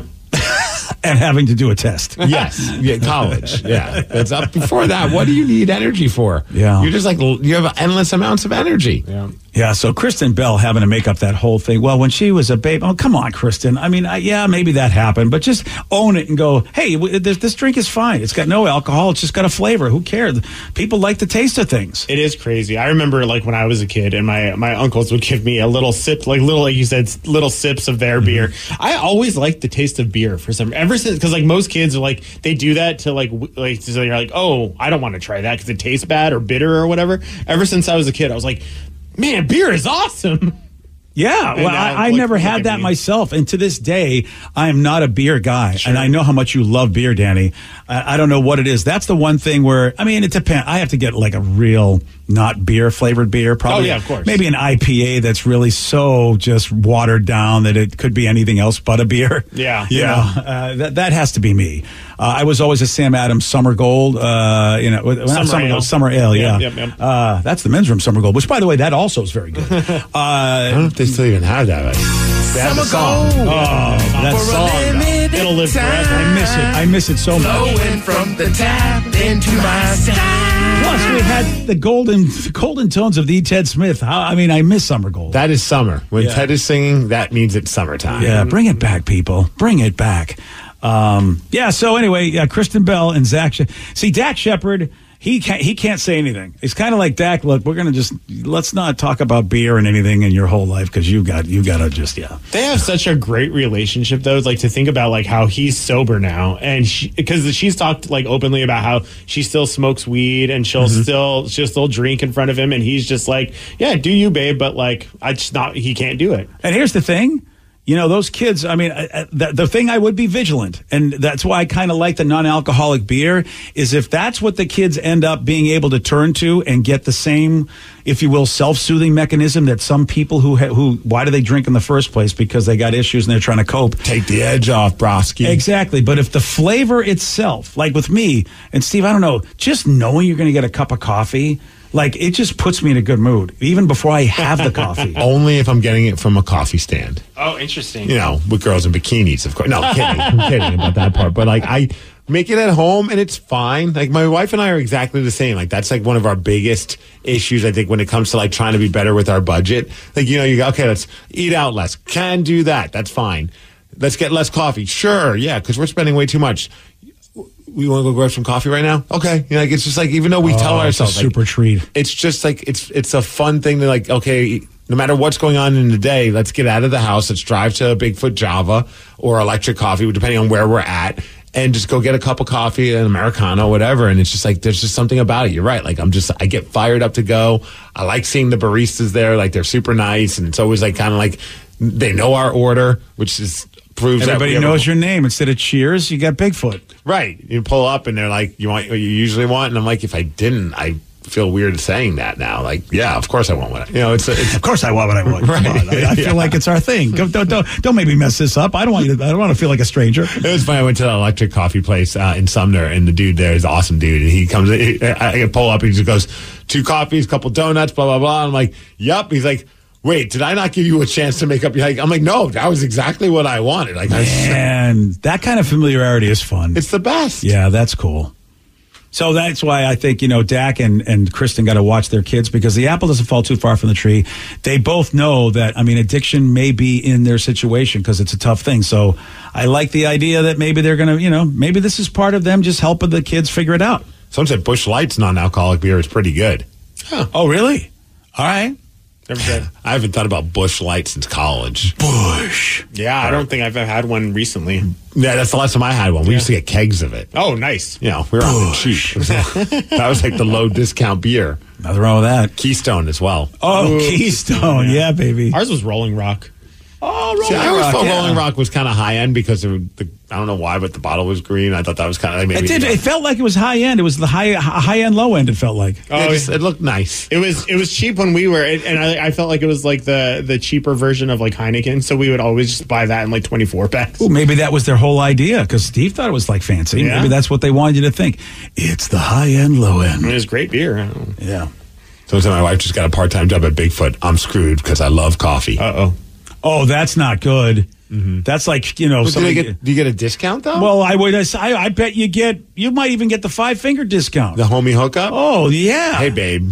And having to do a test. Yes. Yeah, college. Yeah. That's up before that. What do you need energy for? Yeah. You're just like, you have endless amounts of energy. Yeah. Yeah, so Kristen Bell having to make up that whole thing. Well, when she was a babe, oh, come on, Kristen. I mean, I, yeah, maybe that happened, but just own it and go, hey, w- this, this drink is fine. It's got no alcohol. It's just got a flavor. Who cares? People like the taste of things. It is crazy. I remember like when I was a kid and my, my uncles would give me a little sip, like little, like you said, little sips of their beer. I always liked the taste of beer for some, ever since, because like most kids are like, they do that to like, w- like, so you're like, oh, I don't want to try that because it tastes bad or bitter or whatever. Ever since I was a kid, I was like, man, beer is awesome. Yeah, And well, now, I, I like, never look had at that me. myself, and to this day, I am not a beer guy, and I know how much you love beer, Danny. I, I don't know what it is. That's the one thing where, I mean, it depends. I have to get like a real not beer flavored beer, probably. Oh, yeah, of course. Maybe an I P A that's really so just watered down that it could be anything else but a beer. Yeah. You Yeah. know, uh, that that has to be me. Uh, I was always a Sam Adams Summer Gold. Uh, you know, well, not Summer Summer Ale. Gold, Summer Ale. Yeah, Yep, yep, yep. Uh, that's the men's room Summer Gold, which, by the way, that also is very good. Uh, I don't know if they still even have that. Right? They have the song. Oh, that song, though. It'll live forever. I miss it. I miss it so much. Flowing from the tap into my side. Plus, we had the golden golden tones of the Ted Smith. How, I mean, I miss Summer Gold. That is summer. When Yeah. Ted is singing, that means it's summertime. Yeah, bring it back, people. Bring it back. Um, yeah. So anyway, yeah, Kristen Bell and Zach. She- See, Dak Shepard. He can't. He can't say anything. It's kind of like Dak. Look, we're gonna just let's not talk about beer and anything in your whole life because you got you got to just yeah. They have such a great relationship, though. Like to think about like how he's sober now, and because she's talked like openly about how she still smokes weed and she'll Mm-hmm. still she'll still drink in front of him, and he's just like, yeah, do you, babe? But like, I just not he can't do it. And here's the thing. You know, those kids, I mean, uh, the, the thing I would be vigilant, and that's why I kind of like the non-alcoholic beer, is if that's what the kids end up being able to turn to and get the same, if you will, self-soothing mechanism that some people who, ha- who why do they drink in the first place? Because they got issues and they're trying to cope. Take the edge off, Broski. Exactly. But if the flavor itself, like with me, and Steve, I don't know, just knowing you're going to get a cup of coffee, like it just puts me in a good mood, even before I have the coffee. Only if I'm getting it from a coffee stand. Oh, interesting. You know, with girls in bikinis, of course. No, I'm kidding. I'm kidding about that part. But like, I make it at home and it's fine. Like, my wife and I are exactly the same. Like, that's like one of our biggest issues, I think, when it comes to like trying to be better with our budget. Like, you know, you go, okay, let's eat out less. Can do that. That's fine. Let's get less coffee. Sure. Yeah. Cause we're spending way too much. We want to go grab some coffee right now? Okay. You know, like, it's just like, even though we Oh, tell it's a ourselves, like, super treat. it's just like, it's, it's a fun thing to like, okay, no matter what's going on in the day, let's get out of the house. Let's drive to Bigfoot Java or Electric Coffee, depending on where we're at, and just go get a cup of coffee, an Americano, whatever. And it's just like, there's just something about it. You're right. Like, I'm just, I get fired up to go. I like seeing the baristas there. Like, they're super nice. And it's always like, kind of like, they know our order, which is proves everybody that knows your name. Instead of Cheers, you got Bigfoot. Right. You pull up and they're like, you want what you usually want? And I'm like, if I didn't, I feel weird saying that now. Like, yeah, of course I want what I, you know, it's, it's of course I want what I want. Right. Come on. I, I feel Yeah. like it's our thing. Don't, don't, don't, don't make me mess this up. I don't want you to, I don't want to feel like a stranger. It was funny. I went to the Electric Coffee place uh, in Sumner, and the dude there is an awesome dude. And he comes, he, I, I pull up, and he just goes, two coffees, couple donuts, blah, blah, blah. I'm like, yep. He's like, wait, did I not give you a chance to make up your, like, I'm like, no, that was exactly what I wanted. Like, Man, that kind of familiarity is fun. It's the best. Yeah, that's cool. So that's why I think, you know, Dak and, and Kristen got to watch their kids, because the apple doesn't fall too far from the tree. They both know that, I mean, addiction may be in their situation because it's a tough thing. So I like the idea that maybe they're going to, you know, maybe this is part of them just helping the kids figure it out. Someone said Busch Light's non-alcoholic beer is pretty good. Huh. Oh, really? All right. Never said. I haven't thought about Busch Light since college. Busch. Yeah, I don't think I've had one recently. Yeah, that's the last time I had one. We Yeah. used to get kegs of it. Oh, nice. You know, we were on the cheap. That was like the low discount beer. Nothing wrong with that. Keystone as well. Oh, Ooh, Keystone. Yeah, baby. Ours was Rolling Rock. Oh, Rolling See, I always Rock. thought yeah. Rolling Rock was kind of high end because of the, I don't know why, but the bottle was green. I thought that was kind of like maybe. It did. It felt like it was high end. It was the high, high end, low end. It felt like. Oh, it, just, it looked nice. It was it was cheap when we were, and I, I felt like it was like the the cheaper version of like Heineken. So we would always just buy that in like twenty-four packs. Ooh, maybe that was their whole idea, because Steve thought it was like fancy. Yeah. Maybe that's what they wanted you to think. It's the high end, low end. I mean, it's great beer. Yeah. So my wife just got a part time job at Bigfoot. I'm screwed because I love coffee. Uh oh. Oh, that's not good. Mm-hmm. That's like, you know, Well, do, somebody they get, do you get a discount though? Well, I would. I, I bet you get. You might even get the five finger discount. The homie hookup. Oh yeah. Hey babe,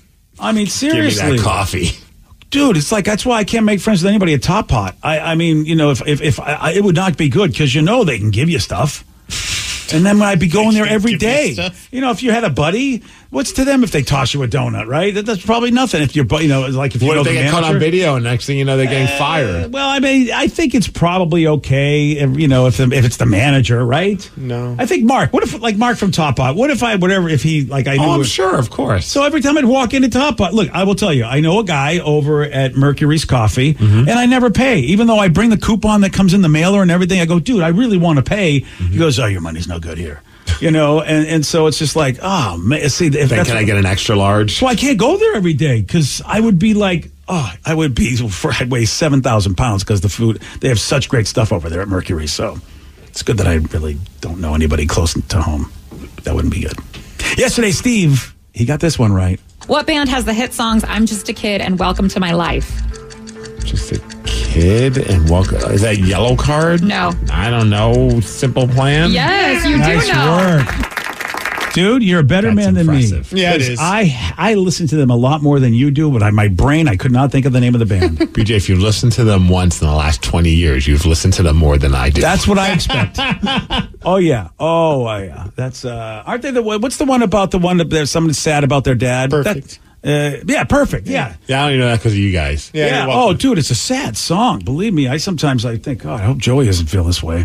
I mean, seriously, give me that coffee. dude. It's like that's why I can't make friends with anybody at Top Pot. I, I mean, you know, if if, if I, I, it would not be good, because you know they can give you stuff. And then when I'd be going there every give you day, stuff? you know, if you had a buddy, what's to them if they toss you a donut, right? That, that's probably nothing. If you're, you know, like if you What know if they the get caught on manager. video and next thing you know they're getting fired? Well, I mean, I think it's probably okay, if, you know, if the, if it's the manager, right? No. I think Mark. What if, like Mark from Top Pot? What if I, whatever, if he, like I knew. Oh, I'm it- sure, of course. So every time I'd walk into Top Pot, look, I will tell you, I know a guy over at Mercury's Coffee, Mm-hmm. and I never pay, even though I bring the coupon that comes in the mailer and everything. I go, dude, I really want to pay. Mm-hmm. He goes, oh, your money's no good here. You know, and, and so it's just like, oh, man, see, if Then that's can I get an extra large? so I can't go there every day, because I would be like, oh, I would be, for, I'd weigh seven thousand pounds, because the food, they have such great stuff over there at Mercury. So it's good that I really don't know anybody close to home. That wouldn't be good. Yesterday, Steve, he got this one right. What band has the hit songs I'm Just a Kid and Welcome to My Life? Just a kid and welcome. Is that Yellow Card? No. I don't know. Simple Plan? Yes, you Nice do know. work. Dude, you're a better That's man impressive. than me. Yeah, it 'Cause is. I I listen to them a lot more than you do, but I, my brain, I could not think of the name of the band. B J, if you've listened to them once in the last twenty years, you've listened to them more than I do. That's what I expect. Oh yeah, oh yeah. That's uh, aren't they the one? What's the one about the one that there's someone sad about their dad? Perfect. That, uh, yeah, perfect. Yeah. Yeah, I don't even know that because of you guys. Yeah, Yeah. you're welcome. Oh, dude, it's a sad song. Believe me, I sometimes I think, God, I hope Joey doesn't feel this way.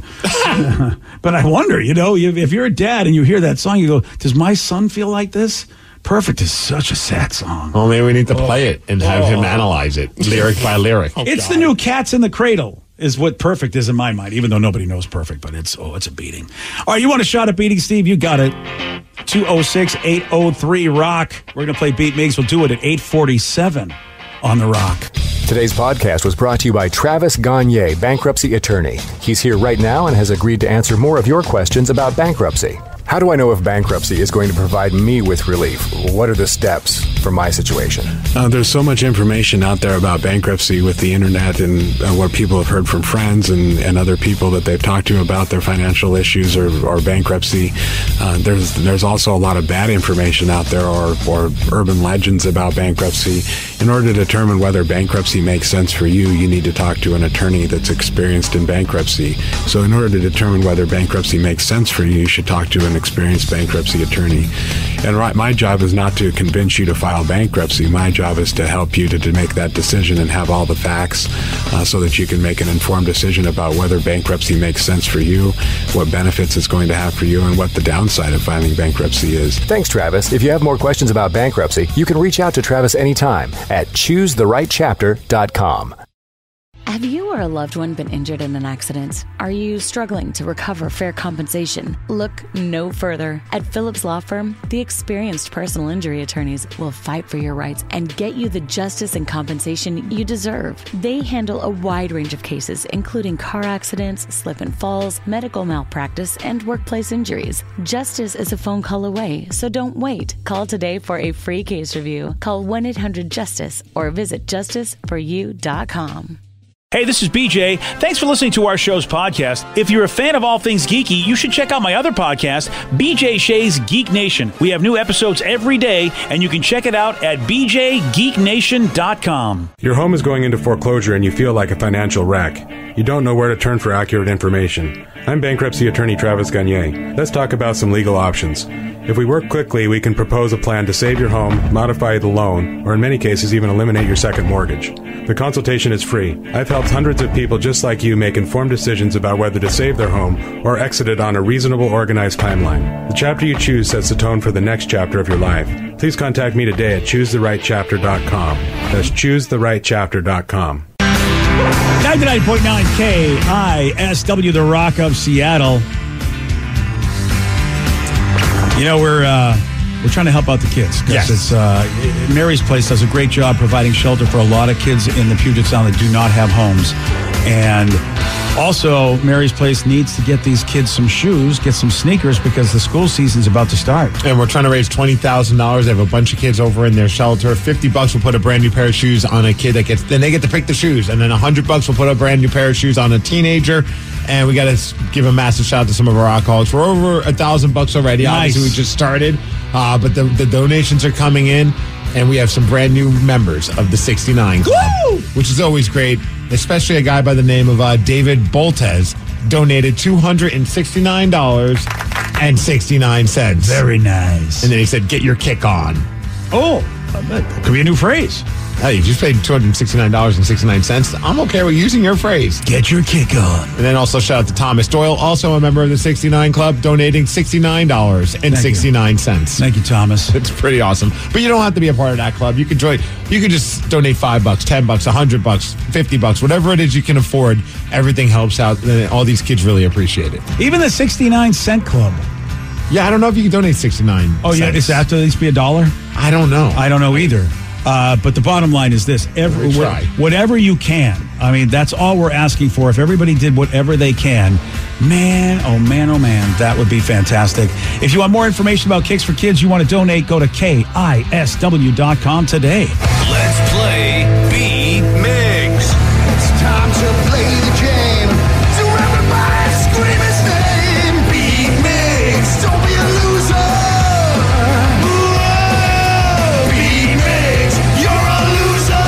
But I wonder, you know, if if you're a dad and you hear that song, you go, "Does my son feel like this?" Perfect is such a sad song. Well, maybe we need to play it and have him analyze it, lyric by lyric. It's the new Cats in the Cradle, is what Perfect is in my mind, even though nobody knows Perfect, but it's, oh, it's a beating. All right, you want a shot at beating, Steve? You got it. two oh six, eight oh three, ROCK. We're going to play Beat Migs. We'll do it at eight forty-seven on The Rock. Today's podcast was brought to you by Travis Gagne, bankruptcy attorney. He's here right now and has agreed to answer more of your questions about bankruptcy. How do I know if bankruptcy is going to provide me with relief? What are the steps for my situation? Uh, there's so much information out there about bankruptcy with the internet and uh, what people have heard from friends and, and other people that they've talked to about their financial issues or, or bankruptcy. Uh, there's there's also a lot of bad information out there or, or urban legends about bankruptcy. In order to determine whether bankruptcy makes sense for you, you need to talk to an attorney that's experienced in bankruptcy. So in order to determine whether bankruptcy makes sense for you, you should talk to an experienced bankruptcy attorney. And right, my job is not to convince you to file bankruptcy. My job is to help you to, to make that decision and have all the facts uh, so that you can make an informed decision about whether bankruptcy makes sense for you, what benefits it's going to have for you, and what the downside of filing bankruptcy is. Thanks, Travis. If you have more questions about bankruptcy, you can reach out to Travis anytime at choose the right chapter dot com. Have you or a loved one been injured in an accident? Are you struggling to recover fair compensation? Look no further. At Phillips Law Firm, the experienced personal injury attorneys will fight for your rights and get you the justice and compensation you deserve. They handle a wide range of cases, including car accidents, slip and falls, medical malpractice, and workplace injuries. Justice is a phone call away, so don't wait. Call today for a free case review. Call one eight hundred justice or visit justice for you dot com. Hey, this is B J. Thanks for listening to our show's podcast. If you're a fan of all things geeky, you should check out my other podcast, B J Shea's Geek Nation. We have new episodes every day, and you can check it out at b j geek nation dot com. Your home is going into foreclosure and you feel like a financial wreck. You don't know where to turn for accurate information. I'm bankruptcy attorney Travis Gagne. Let's talk about some legal options. If we work quickly, we can propose a plan to save your home, modify the loan, or in many cases even eliminate your second mortgage. The consultation is free. I've helped hundreds of people just like you make informed decisions about whether to save their home or exit it on a reasonable, organized timeline. The chapter you choose sets the tone for the next chapter of your life. Please contact me today at choose the right chapter dot com. That's choose the right chapter dot com. ninety-nine point nine K I S W, the Rock of Seattle. You know, we're uh, we're trying to help out the kids. Yes. It's, uh, Mary's Place does a great job providing shelter for a lot of kids in the Puget Sound that do not have homes. And also, Mary's Place needs to get these kids some shoes, get some sneakers, because the school season's about to start. And we're trying to raise twenty thousand dollars. They have a bunch of kids over in their shelter. fifty bucks will put a brand new pair of shoes on a kid that gets, then they get to pick the shoes. And then one hundred bucks will put a brand new pair of shoes on a teenager. And we got to give a massive shout out to some of our alcoholics. We're over a thousand bucks already. Nice. Obviously, we just started, uh, but the, the donations are coming in. And we have some brand new members of the sixty-nine Club, Woo! Which is always great, especially a guy by the name of uh, David Boltez donated two hundred sixty-nine dollars and sixty-nine cents. Very nice. And then he said, get your kick on. Oh, that could be a new phrase. Hey, you just paid two hundred sixty-nine dollars and sixty-nine cents. I'm okay with using your phrase. Get your kick on. And then also shout out to Thomas Doyle, also a member of the sixty-nine Club, donating sixty-nine dollars and sixty-nine cents. Thank you, Thomas. It's pretty awesome. But you don't have to be a part of that club. You can join. You can just donate five bucks, ten bucks, a hundred bucks, fifty bucks, whatever it is you can afford. Everything helps out. And all these kids really appreciate it. Even the sixty-nine cent club. Yeah, I don't know if you can donate sixty-nine. Oh, yeah. Is that to at least be a dollar? I don't know. I don't know either. Uh, but the bottom line is this. Every, try. Whatever you can. I mean, that's all we're asking for. If everybody did whatever they can, man, oh, man, oh, man, that would be fantastic. If you want more information about Kicks for Kids, you want to donate, go to K I S W dot com today. Let's play Beat Migs. It's time to play the game. So everybody scream his name. Beat Migs. Don't be a loser. Whoa. Beat Migs. You're a loser.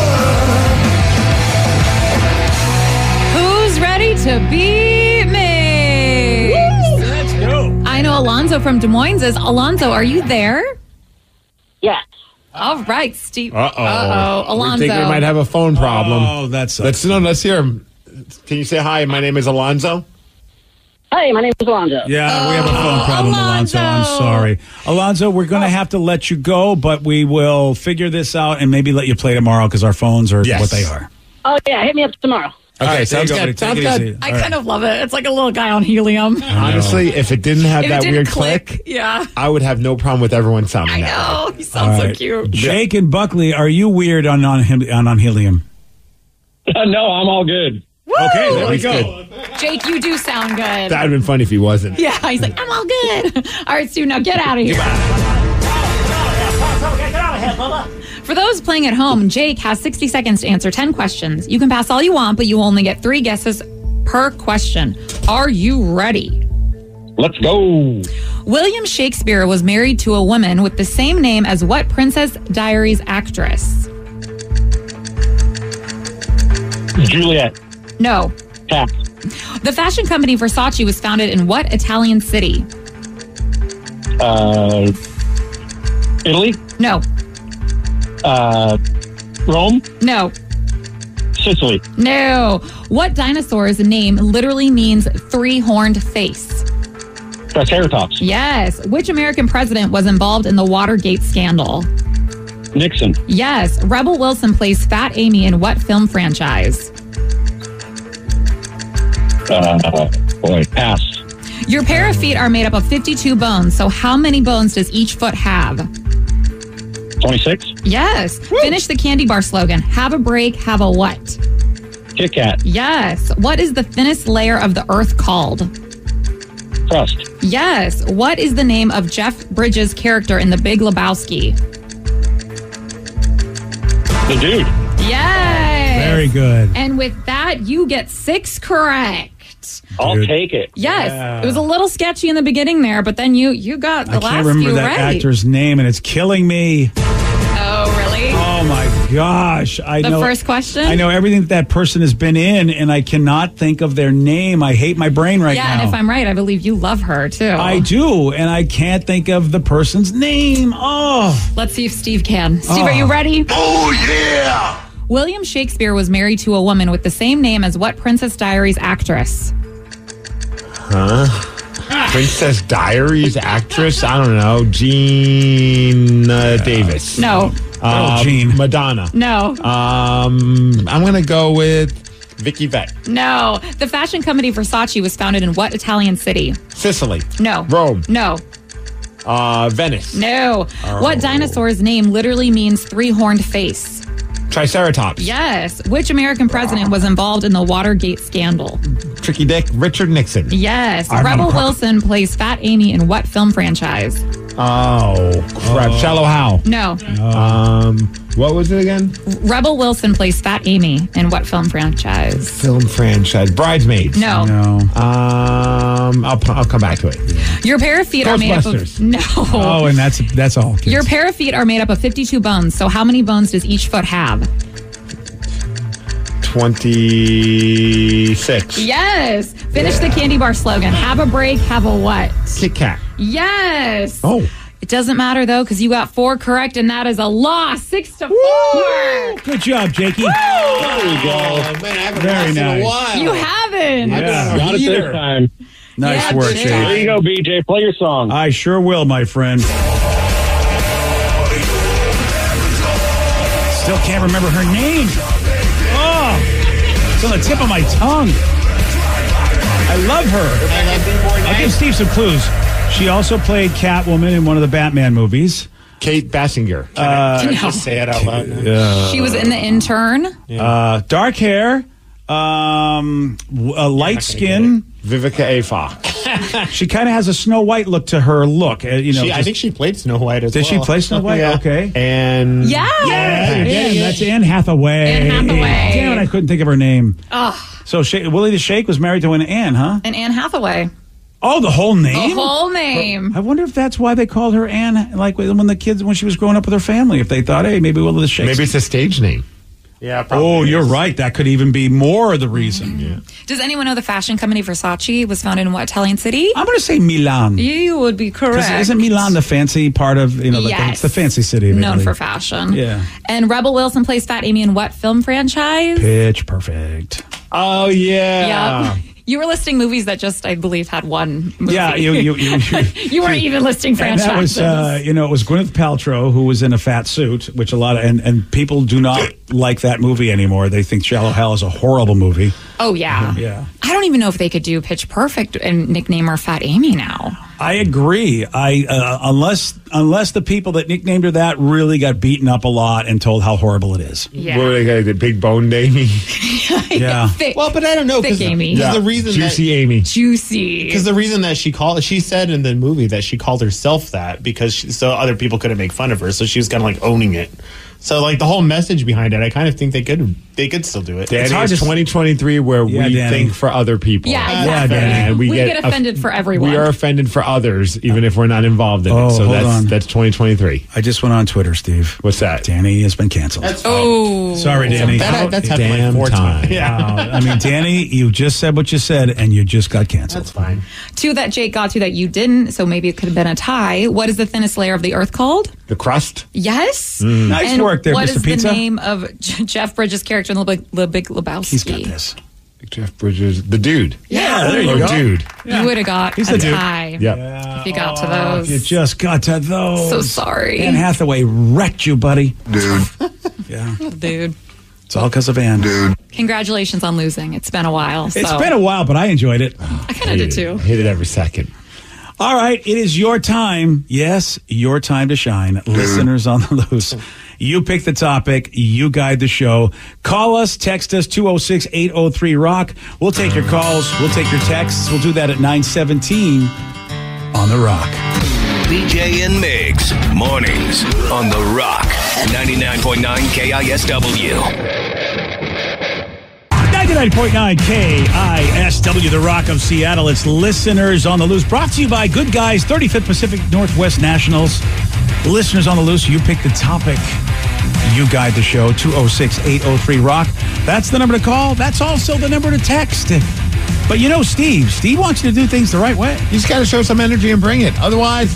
Who's ready to beat me? Let's go. I know Alonzo from Des Moines is. Alonzo, are you there? Yes. All right, Steve. Uh-oh. Uh-oh. Alonzo. We think we might have a phone problem. Oh, that's... Let's, no, let's hear him. Can you say hi? My name is Alonzo. Hey, my name is Alonzo. Yeah, we have a phone problem, Alonzo. I'm sorry. Alonzo, we're going to have to let you go, but we will figure this out and maybe let you play tomorrow because our phones are Yes. what they are. Oh, yeah, hit me up tomorrow. Okay, right, sounds there you go, good. buddy. Sounds Take it good. easy. I All kind of love it. It's like a little guy on helium. Honestly, if it didn't have If it that didn't weird click, click, yeah. I would have no problem with everyone sounding I that way. know. He sounds All so right. cute. Jake and Buckley, are you weird on on, on, on helium? Uh, no, I'm all good. Woo! Okay, there we He's go. good. Jake, you do sound good. That would have been funny if he wasn't. Yeah, he's like, I'm all good. All right, Stu, now get out of here. For those playing at home, Jake has sixty seconds to answer ten questions. You can pass all you want, but you only get three guesses per question. Are you ready? Let's go. William Shakespeare was married to a woman with the same name as what Princess Diaries actress? Juliet. No. Pass. The fashion company Versace was founded in what Italian city? Uh, Italy? No. Uh, Rome? No. Sicily? No. What dinosaur's name literally means three-horned face? Triceratops? Yes. Which American president was involved in the Watergate scandal? Nixon? Yes. Rebel Wilson plays Fat Amy in what film franchise? Uh, boy, pass. Your pair of feet are made up of fifty-two bones, so how many bones does each foot have? twenty-six? Yes. Finish the candy bar slogan. Have a break, have a what? Kit Kat? Yes. What is the thinnest layer of the earth called? Crust? Yes. What is the name of Jeff Bridges' character in The Big Lebowski? The Dude? Yes. Very good. And with that, you get six correct. I'll take it. Yes. Yeah. It was a little sketchy in the beginning there, but then you you got the I last can't remember few that right. actor's name, and it's killing me. Oh, really? Oh my gosh! I The know first question? I know everything that, that person has been in, and I cannot think of their name. I hate my brain right yeah, now. and if I'm right, I believe you love her too. I do, and I can't think of the person's name. Oh, Let's see if Steve can. Steve, Oh. are you ready? Oh, yeah! William Shakespeare was married to a woman with the same name as what Princess Diaries actress? Huh? Princess Diaries actress? I don't know. Jean uh, Davis. No. Uh, Oh, Jean. Madonna. No. Um, I'm going to go with Vicky Vett. No. The fashion company Versace was founded in what Italian city? Sicily. No. Rome. No. Uh, Venice. No. What dinosaur's name literally means three-horned face? Triceratops. Yes. Which American president was involved in the Watergate scandal? Tricky Dick. Richard Nixon. Yes. I'm Rebel on- Wilson plays Fat Amy in what film franchise? Oh, crap. Shallow Hal. No. Um, what was it again? Rebel Wilson plays Fat Amy in what film franchise? Film franchise. Bridesmaids. No. No. Um, I'll, I'll come back to it. Your pair of feet are made up of Ghostbusters. no. Oh, and that's that's all. Kids. Your pair of feet are made up of fifty-two bones. So how many bones does each foot have? twenty-six. Yes. Finish the candy bar slogan. Have a break, have a what? Kit Kat. Yes. Oh. It doesn't matter though, because you got four correct, and that is a loss. Six to four. Good job, Jakey. There we go. Man, I haven't Very lost in nice. a while. You haven't. Yeah. Got it this time. Nice Yeah, work, Jake. There Jake. you go, B J. Play your song. I sure will, my friend. Still can't remember her name. Oh, it's on the tip of my tongue. I love her. I'll give Steve some clues. She also played Catwoman in one of the Batman movies. Kate Basinger. Uh, Can I just say it out loud? uh, She was in The Intern. uh, dark hair, um, w- uh, light skin. Vivica A. Fox. She kind of has a Snow White look to her look. Uh, you know, She, I just- think she played Snow White as did well. she play Snow White? Yeah. Okay. And Yeah. Yeah, Yeah. yeah, that's Anne Hathaway. Anne Hathaway. Damn it, I couldn't think of her name. Oh, So Sha- Willie the Shake was married to an Anne, huh? and Anne Hathaway. Oh, the whole name? The whole name. I wonder if that's why they called her Anne, like when the kids, when she was growing up with her family, if they thought, hey, maybe Willie the Shake. Maybe it's a stage name. Yeah, probably. Oh, is. you're right. That could even be more the reason. Mm-hmm. Does anyone know the fashion company Versace was founded in what Italian city? I'm going to say Milan. You would be 'Cause correct. Isn't Milan the fancy part of, you know, like Yes. it's the fancy city of known Italy. for fashion? Yeah. And Rebel Wilson plays Fat Amy in what film franchise? Pitch Perfect. Oh, yeah. Yep. You were listing movies that just, I believe, had one movie. Yeah, you you you, you, You weren't even listing and franchises. that was, uh, you know, it was Gwyneth Paltrow who was in a fat suit, which a lot of and, and people do not like that movie anymore. They think Shallow Hal is a horrible movie. Oh, yeah. Yeah. I don't even know if they could do Pitch Perfect and nickname her Fat Amy now. I agree. I uh, unless unless the people that nicknamed her that really got beaten up a lot and told how horrible it is. Yeah. What were they got? The big boned Amy? Yeah. Thick, Well, but I don't know. thick 'cause- Amy. 'cause the reason Juicy that, Amy. Juicy. Because the reason that she called, she said in the movie that she called herself that because she, so other people couldn't make fun of her. So she was kind of like owning it. So like the whole message behind it, I kind of think they could, they could still do it. Danny, it's, it's twenty twenty-three where Yeah, we Danny. think for other people. Yeah, exactly. And we, we, get, get offended off- for everyone. We are offended for others, even if we're not involved in Oh, it. So hold that's on. that's twenty twenty-three. I just went on Twitter, Steve. What's that? Danny has been canceled. That's Oh. Sorry, Danny. That, that's happened Damn like four time. times. Yeah. Wow. I mean, Danny, you just said what you said, and you just got canceled. That's fine. Two that Jake got to that you didn't, so maybe it could have been a tie. What is the thinnest layer of the earth called? The crust? Yes. Nice And work there, what Mister is Pizza. the name of J- Jeff Bridges' character in The Big, the Big Lebowski? He's got this. Jeff Bridges, the dude. Yeah, there you Or go. dude. You would have got He's a the dude. tie Yep. if you got to Oh, those. you just got to those. So sorry. Anne Hathaway wrecked you, buddy. Dude. Yeah. Dude. It's all because of Anne. Dude. Congratulations on losing. It's been a while. It's so. been a while, but I enjoyed it. I kind of did too. Hit it every second. All right, it is your time. Yes, your time to shine. Listeners on the loose. You pick the topic. You guide the show. Call us, text us, two oh six, eight oh three, rock. We'll take your calls. We'll take your texts. We'll do that at nine seventeen on The Rock. B J and Migs, mornings on The Rock, ninety-nine point nine K I S W. ninety-nine point nine K I S W, The Rock of Seattle. It's Listeners on the Loose. Brought to you by Good Guys, thirty-fifth Pacific Northwest Nationals. Listeners on the Loose, you pick the topic. You guide the show, two oh six, eight oh three, rock. That's the number to call. That's also the number to text. But you know Steve. Steve wants you to do things the right way. You just got to show some energy and bring it. Otherwise,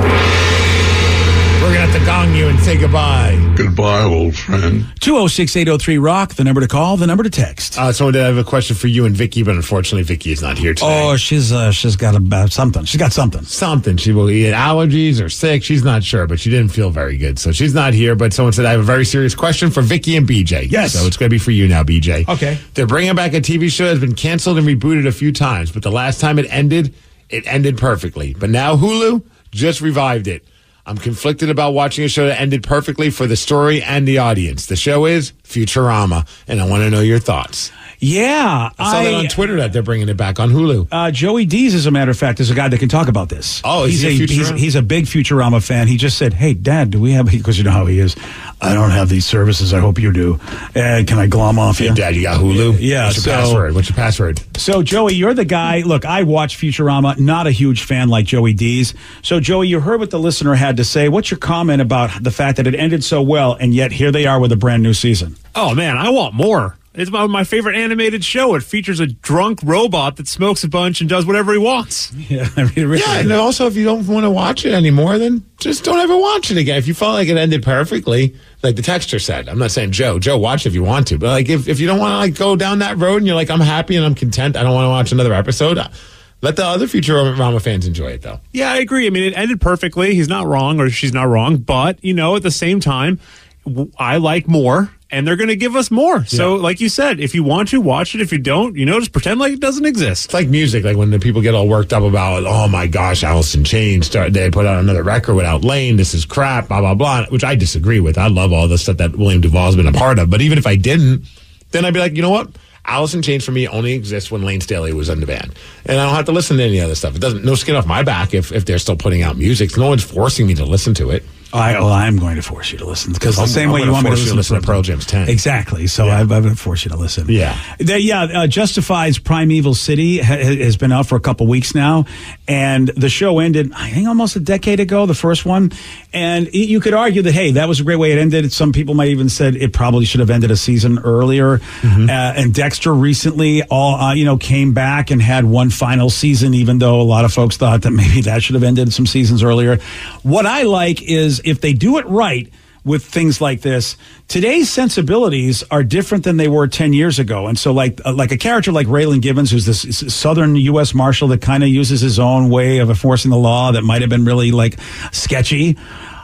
we're going to have to gong you and say goodbye. Goodbye, old friend. two oh six, eight oh three, rock. The number to call, the number to text. Uh, so I have a question for you and Vicky, but unfortunately, Vicky is not here today. Oh, she's uh, she's got a, uh, something. She's got something. Something. She will eat allergies or sick. She's not sure, but she didn't feel very good. So she's not here. But someone said, I have a very serious question for Vicky and B J. Yes. So it's going to be for you now, B J. Okay. They're bringing back a T V show that's been canceled and rebooted a few times, but the last time it ended, it ended perfectly. But now Hulu just revived it. I'm conflicted about watching a show that ended perfectly for the story and the audience. The show is Futurama, and I want to know your thoughts. Yeah. I saw that on Twitter that they're bringing it back on Hulu. Uh, Joey Dees, as a matter of fact, is a guy that can talk about this. Oh, is he's he a a, he's, Futurama? he's a big Futurama fan. He just said, "Hey, Dad, do we have?" Because you know how he is. I don't have these services. I hope you do. Uh, can I glom off you? Hey, Dad, you got Hulu? Yeah. What's your so, password? What's your password? So, Joey, you're the guy. Look, I watch Futurama. Not a huge fan like Joey Dees. So, Joey, you heard what the listener had to say. What's your comment about the fact that it ended so well, and yet here they are with a brand new season? Oh, man, I want more. It's my, my favorite animated show. It features a drunk robot that smokes a bunch and does whatever he wants. Yeah, I mean, really. Yeah, and also if you don't want to watch it anymore, then just don't ever watch it again. If you felt like it ended perfectly, like the texter said, I'm not saying Joe, Joe, watch it if you want to, but like if, if you don't want to like go down that road and you're like, I'm happy and I'm content, I don't want to watch another episode, let the other Futurama fans enjoy it though. Yeah, I agree. I mean, it ended perfectly. He's not wrong or she's not wrong, but, you know, at the same time, w- I like more. And they're going to give us more. So, like you said, if you want to, watch it. If you don't, you know, just pretend like it doesn't exist. It's like music, like when the people get all worked up about, oh my gosh, Alice in Chains, start, they put out another record without Lane, this is crap, blah, blah, blah, which I disagree with. I love all the stuff that William Duvall's been a part of. But even if I didn't, then I'd be like, you know what? Alice in Chains for me only exists when Lane Staley was in the band. And I don't have to listen to any other stuff. It doesn't, no skin off my back if, if they're still putting out music. No one's forcing me to listen to it. I, well, I'm going to force you to listen because the I'm- same I'm way you gonna want me to force you listen, to listen to Pearl Jam's ten. Exactly. So Yeah. I'm, I'm going to force you to listen. Yeah. They, yeah. Uh, Justified's Primeval City ha- has been out for a couple weeks now, and the show ended, I think, almost a decade ago. The first one, and it, you could argue that hey, that was a great way it ended. Some people might even said it probably should have ended a season earlier. Mm-hmm. Uh, and Dexter recently, all uh, you know, came back and had one final season, even though a lot of folks thought that maybe that should have ended some seasons earlier. What I like is if they do it right with things like this, today's sensibilities are different than they were ten years ago. And so like uh, like a character like Raylan Givens, who's this s- Southern U S Marshal that kind of uses his own way of enforcing the law that might have been really like sketchy.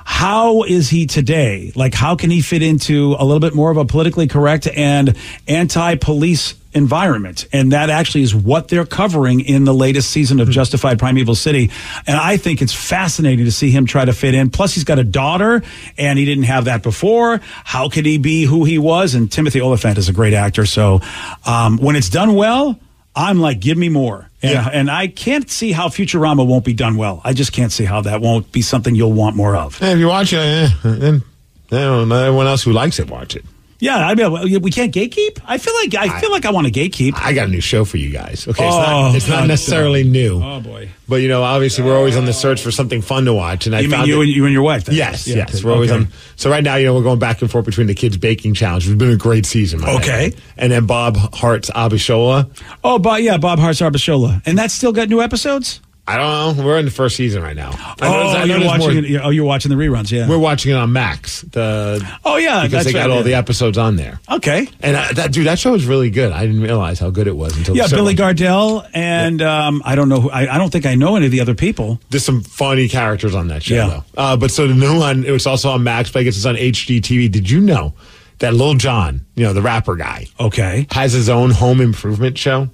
How is he today? Like, how can he fit into a little bit more of a politically correct and anti-police environment? And that actually is what they're covering in the latest season of Justified Primeval City. And I think it's fascinating to see him try to fit in. Plus, he's got a daughter, and he didn't have that before. How could he be who he was? And Timothy Olyphant is a great actor. So um, when it's done well, I'm like, give me more. And, Yeah. and I can't see how Futurama won't be done well. I just can't see how that won't be something you'll want more of. And if you watch it, eh, then, then everyone else who likes it, watch it. Yeah, I mean, we can't gatekeep. I feel like I feel like I want to gatekeep. I got a new show for you guys. Okay, it's Oh, not, it's not God, necessarily new. Oh boy! But you know, obviously, we're always on the search for something fun to watch, and I You mean found you that- and you and your wife? then? Yes, Yeah, yes, okay. we're always Okay. on. So right now, you know, we're going back and forth between the kids' baking challenge. It's been a great season. my Okay. man. And then Bob Hart's Abishola. Oh, but yeah, Bob Hart's Arbashola, and that's still got new episodes. I don't know. We're in the first season right now. I know- Oh, I know you're there's watching more- it. you're- Oh, you're watching the reruns. Yeah. We're watching it on Max. The Oh yeah, because that's they got right, all yeah. the episodes on there. Okay. And uh, that dude, that show was really good. I didn't realize how good it was until Yeah, the Billy show- Gardell, and um, I don't know. Who, I, I don't think I know any of the other people. There's some funny characters on that show, Yeah. though. Uh, but so the new one, it was also on Max, but I guess it's on H G T V. Did you know that Lil Jon, you know, the rapper guy, Okay. has his own home improvement show?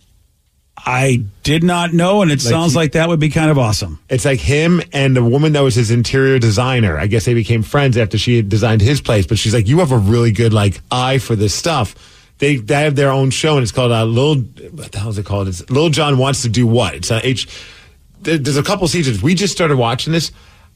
I did not know, and it Like sounds he- like that would be kind of awesome. It's like him and the woman that was his interior designer. I guess they became friends after she had designed his place. But she's like, you have a really good like eye for this stuff. They they have their own show, and it's called uh, Lil. What the hell is it called? It's Lil Jon Wants to Do What? It's uh, H. there- There's a couple seasons. We just started watching this.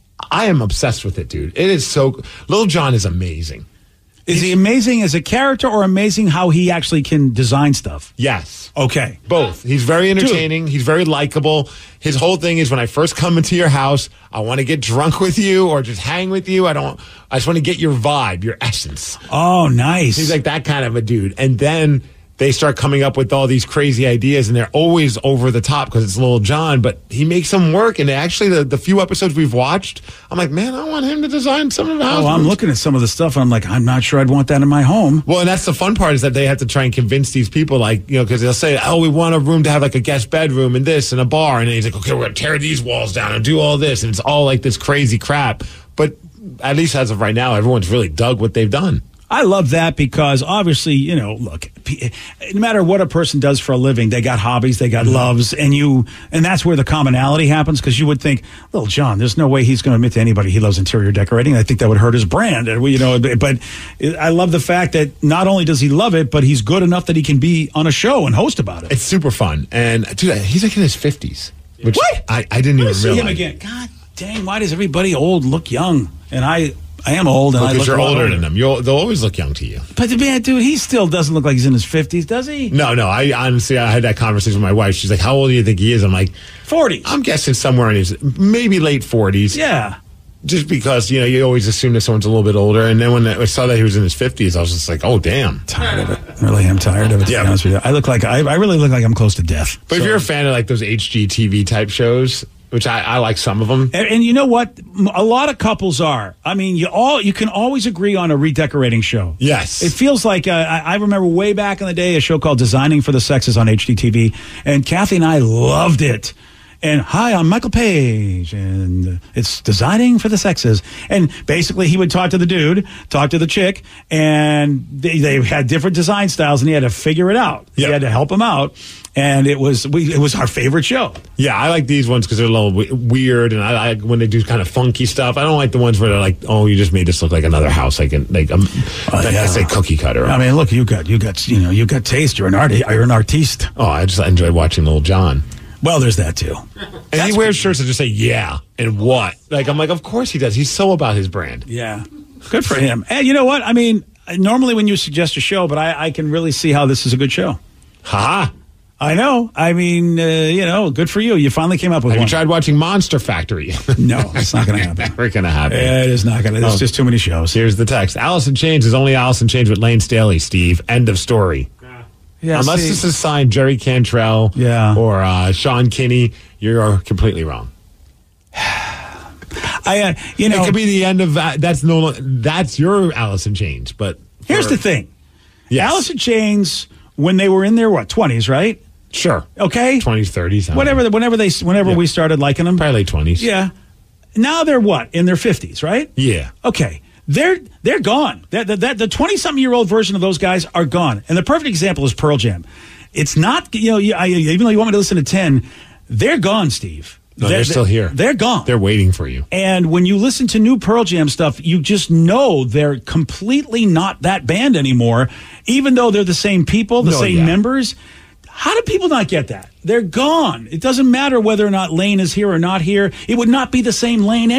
I am obsessed with it, dude. It is so. Lil Jon is amazing. Is he amazing as a character, or amazing how he actually can design stuff? Yes. Okay. Both. He's very entertaining. He's very likable. His whole thing is when I first come into your house, I want to get drunk with you or just hang with you. I don't, I just want to get your vibe, your essence. Oh, nice. He's like that kind of a dude. And then they start coming up with all these crazy ideas, and they're always over the top because it's Lil Jon, but he makes them work. And actually, the, the few episodes we've watched, I'm like, man, I want him to design some of the house. Oh, I'm looking at some of the stuff, and I'm like, I'm not sure I'd want that in my home. Well, and that's the fun part is that they have to try and convince these people, like, you know, because they'll say, oh, we want a room to have like a guest bedroom and this and a bar. And then he's like, okay, we're going to tear these walls down and do all this. And it's all like this crazy crap. But at least as of right now, everyone's really dug what they've done. I love that because obviously, you know, look, p- no matter what a person does for a living, they got hobbies, they got loves, and you, and that's where the commonality happens. Because you would think, Lil Jon, there's no way he's going to admit to anybody he loves interior decorating. I think that would hurt his brand, and we- you know. But I love the fact that not only does he love it, but he's good enough that he can be on a show and host about it. It's super fun. And dude, he's like in his fifties. Which What? I, I didn't I even see realize. him again. God dang! Why does everybody old look young? And I, I am old, and I Because look you're a lot older than them. You'll, they'll always look young to you. But man, dude, he still doesn't look like he's in his fifties, does he? No, no. I honestly, I had that conversation with my wife. She's like, how old do you think he is? I'm like, forties. I'm guessing somewhere in his, maybe late forties. Yeah. Just because, you know, you always assume that someone's a little bit older. And then when I saw that he was in his fifties, I was just like, oh, damn. Tired of it. Really am tired of it, to Yeah. be honest with you. I look like, I, I really look like I'm close to death. But if you're a fan of like those H G T V type shows, which I, I like some of them. And, and you know what? A lot of couples are. I mean, you all you can always agree on a redecorating show. Yes. It feels like, uh, I, I remember way back in the day, a show called Designing for the Sexes on H G T V. And Kathy and I loved it. And hi, I'm Michael Page, and it's Designing for the Sexes. And basically, he would talk to the dude, talk to the chick, and they, they had different design styles, and he had to figure it out. He had to help him out, and it was we, it was our favorite show. Yeah, I like these ones because they're a little w- weird, and I like when they do kind of funky stuff. I don't like the ones where they're like, "Oh, you just made this look like another house, like a, like, um, like yeah. I say, cookie cutter." I mean, look, you got you got you know you got taste. You're an art. You're an artiste. Oh, I just enjoy watching Lil Jon. Well, there's that too. And he wears shirts that just say "yeah" and "what." Like I'm like, of course he does. He's so about his brand. Yeah, good for him. And you know what? I mean, normally when you suggest a show, but I, I can really see how this is a good show. Ha! I know. I mean, uh, you know, good for you. You finally came up with Have one. you tried watching Monster Factory? No, it's not going to happen. Never going to happen. It is not going to. There's Oh. just too many shows. Here's the text. Allison Chains is only Allison Chains with Lane Staley, Steve. End of story. Yeah, Unless see- this is signed Jerry Cantrell Yeah. or uh, Sean Kinney, you're completely wrong. I, uh, you know, it could be the end of that. That's no, that's your Allison Chains. But here's for- the thing. Yes. Alice in Chains, when they were in their what twenties, right? Sure. Okay. twenties, thirties. I don't Whatever. know. Whenever they, whenever Yeah. we started liking them, Probably late twenties. yeah. Now they're what in their fifties, right? Yeah. Okay. They're they're gone. That that, that the twenty something year old version of those guys are gone. And the perfect example is Pearl Jam. It's not you know you, I, even though you want me to listen to ten, they're gone, Steve. No, they're, still here. They're gone. They're waiting for you. And when you listen to new Pearl Jam stuff, you just know they're completely not that band anymore, even though they're the same people, the No, same yeah. members. How do people not get that? They're gone. It doesn't matter whether or not Lane is here or not here. It would not be the same Lane anyway.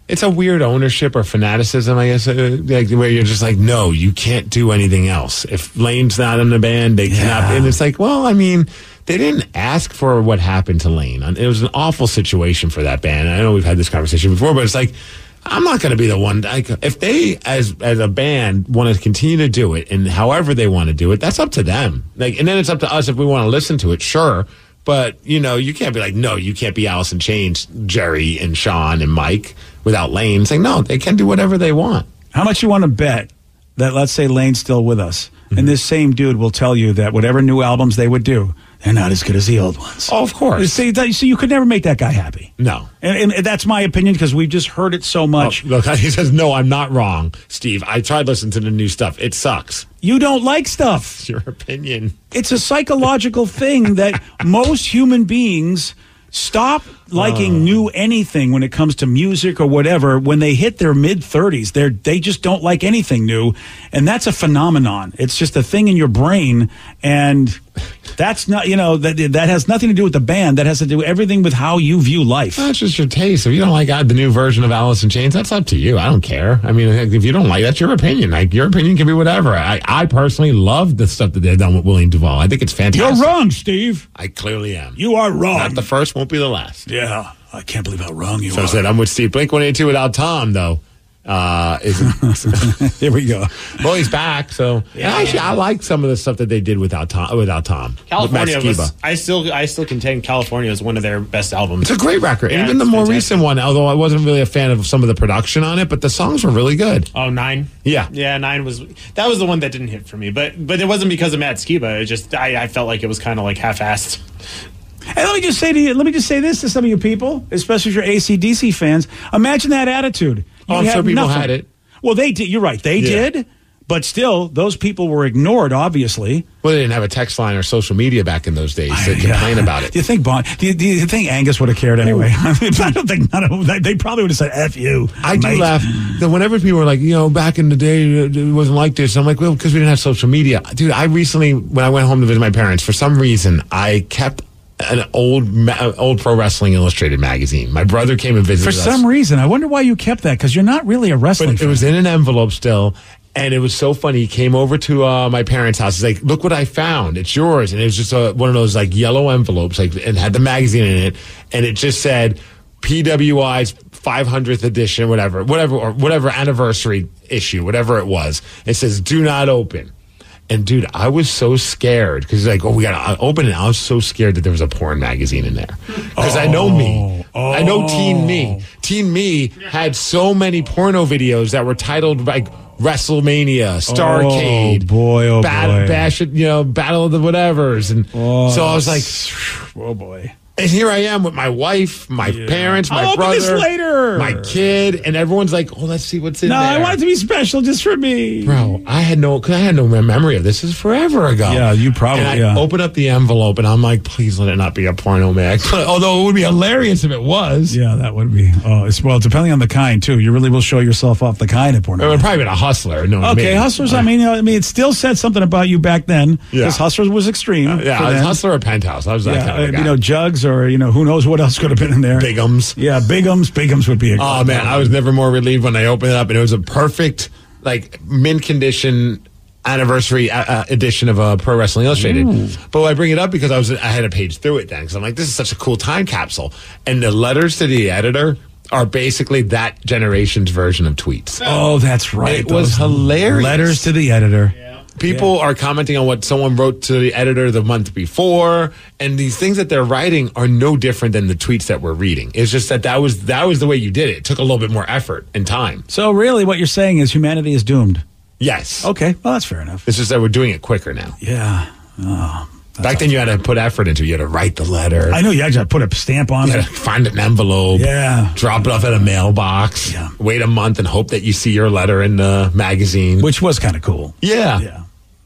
it's a weird ownership or fanaticism, I guess, uh, like where you're just like, no, you can't do anything else. If Lane's not in the band, they Yeah. cannot. And it's like, well, I mean, they didn't ask for what happened to Lane. It was an awful situation for that band. I know we've had this conversation before, but it's like, I'm not going to be the one. Like, if they, as as a band, want to continue to do it, and however they want to do it, that's up to them. Like, and then it's up to us if we want to listen to it. Sure, but you know, you can't be like, no, you can't be Alice in Chains, Jerry and Sean and Mike without Lane. It's like, no, they can do whatever they want. How much you want to bet that, let's say, Lane's still with us, mm-hmm. and this same dude will tell you that whatever new albums they would do, they're not as good as the old ones. Oh, of course. See, that, so you could never make that guy happy. No. And, and that's my opinion because we've just heard it so much. Oh, look, he says, no, I'm not wrong, Steve. I tried listening to the new stuff. It sucks. You don't like stuff. It's your opinion. It's a psychological thing that most human beings stop liking Oh. new anything when it comes to music or whatever. When they hit their mid thirties, they they just don't like anything new, and that's a phenomenon. It's just a thing in your brain, and that's not, you know, that that has nothing to do with the band. That has to do everything with how you view life. That's just your taste. If you don't like uh, the new version of Alice in Chains, that's up to you. I don't care. I mean, if you don't like, that's your opinion. Like, your opinion can be whatever. I, I personally love the stuff that they've done with William Duvall. I think it's fantastic. You're wrong, Steve. I clearly am. You are wrong. Not the first, won't be the last. Yeah, I can't believe how wrong you so are. I said, I'm with Steve. Blink one eighty-two without Tom, though. Uh, is Here we go. Well, he's back. So Yeah. and actually, I like some of the stuff that they did without Tom. Without Tom, California with Matt was, Skiba. I still I still contend California is one of their best albums. It's a great record. Yeah, Even the it's more fantastic. recent one, although I wasn't really a fan of some of the production on it, but the songs were really good. Oh, nine. Yeah, yeah, nine was that was the one that didn't hit for me, but but it wasn't because of Matt Skiba. It just I, I felt like it was kind of like half-assed. Hey, let me just say to you, let me just say this to some of you people, especially if you're A C D C fans. Imagine that attitude. Oh, You I'm have sure people nothing. had it. Well, they did. You're right. They Yeah. did. But still, those people were ignored, obviously. Well, they didn't have a text line or social media back in those days to complain about it. Do you think Bon, do, you, do you think Angus would have cared anyway? I, mean, I don't think none of them, they probably would have said F you. I do mate." laugh that whenever people are like, you know, back in the day, it wasn't like this. I'm like, well, because we didn't have social media. Dude, I recently, when I went home to visit my parents, for some reason, I kept an old ma- old Pro Wrestling Illustrated magazine. My brother came and visited For us. some reason. I wonder why you kept that, because you're not really a wrestling But it fan. was in an envelope still. And it was so funny. He came over to uh, my parents' house. He's like, look what I found. It's yours. And it was just a, one of those like yellow envelopes, like, and had the magazine in it. And it just said P W I's five hundredth edition, whatever, whatever, or whatever anniversary issue, whatever it was. It says, do not open. And dude, I was so scared because he's like, oh, we got to open it. I was so scared that there was a porn magazine in there. Because I know me. I know Teen Me. Teen Me had so many porno videos that were titled like WrestleMania, Starcade, Oh, boy, oh, Bat- boy. Bash, you know, Battle of the Whatevers. And Oh, so I was like, oh boy. and here I am with my wife, my parents, my I'll open brother, this later. my kid, and everyone's like, oh, let's see what's in No, there. I want it to be special just for me. Bro, I had no, cause I had no memory of this. This is forever ago. Yeah, you probably, And I yeah. open up the envelope, and I'm like, please let it not be a porno mag. Although it would be hilarious if it was. Yeah, that would be. Oh, it's, well, depending on the kind too. You really will show yourself off the kind of porno. It would probably been a hustler. No, Okay, Hustlers. I mean, you know, I mean, it still said something about you back then. Yeah. Because Hustlers was extreme. Uh, yeah, for I was them. hustler or penthouse. I was that Yeah, kind of uh, guy. you know, Jugs or you know, who knows what else could have been in there. Bigums. Yeah, Bigums. Bigums would be a. Oh man, I was never more relieved when I opened it up, and it was a perfect, like, mint condition anniversary uh, uh, edition of uh, Pro Wrestling Illustrated. Ooh. But I bring it up because I was I had a page through it then, because I'm like, this is such a cool time capsule, and the letters to the editor are basically that generation's version of tweets. Oh, that's right. It was Those hilarious. Letters to the editor. People are commenting on what someone wrote to the editor the month before, and these things that they're writing are no different than the tweets that we're reading. It's just that that was that was the way you did it. It took a little bit more effort and time. So really, what you're saying is humanity is doomed. Yes. Okay, well that's fair enough. It's just that we're doing it quicker now. Yeah. Oh, Back then, you had to put effort into it. You had to write the letter. I know you had to put a stamp on You it. had to find an envelope. Yeah. Drop it off at a mailbox. Yeah. Wait a month and hope that you see your letter in the magazine. Which was kind of cool. Yeah. Yeah.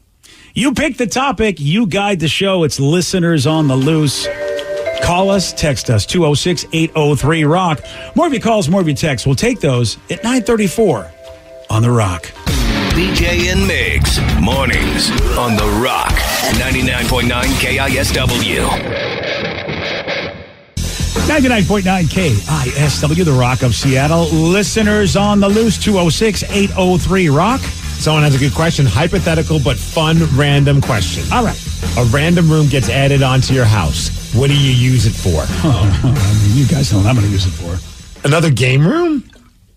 You pick the topic, you guide the show. It's listeners on the loose. Call us, text us, two oh six, eight oh three, rock. More of your calls, more of your texts. We'll take those at nine thirty-four on The Rock. B J and Migs, mornings on The Rock, ninety-nine point nine K I S W. ninety-nine point nine K I S W, the Rock of Seattle. Listeners on the loose, two oh six, eight oh three, ROCK. Someone has a good question. Hypothetical but fun random question. All right. A random room gets added onto your house. What do you use it for? Oh, I mean, you guys know what I'm going to use it for. Another game room?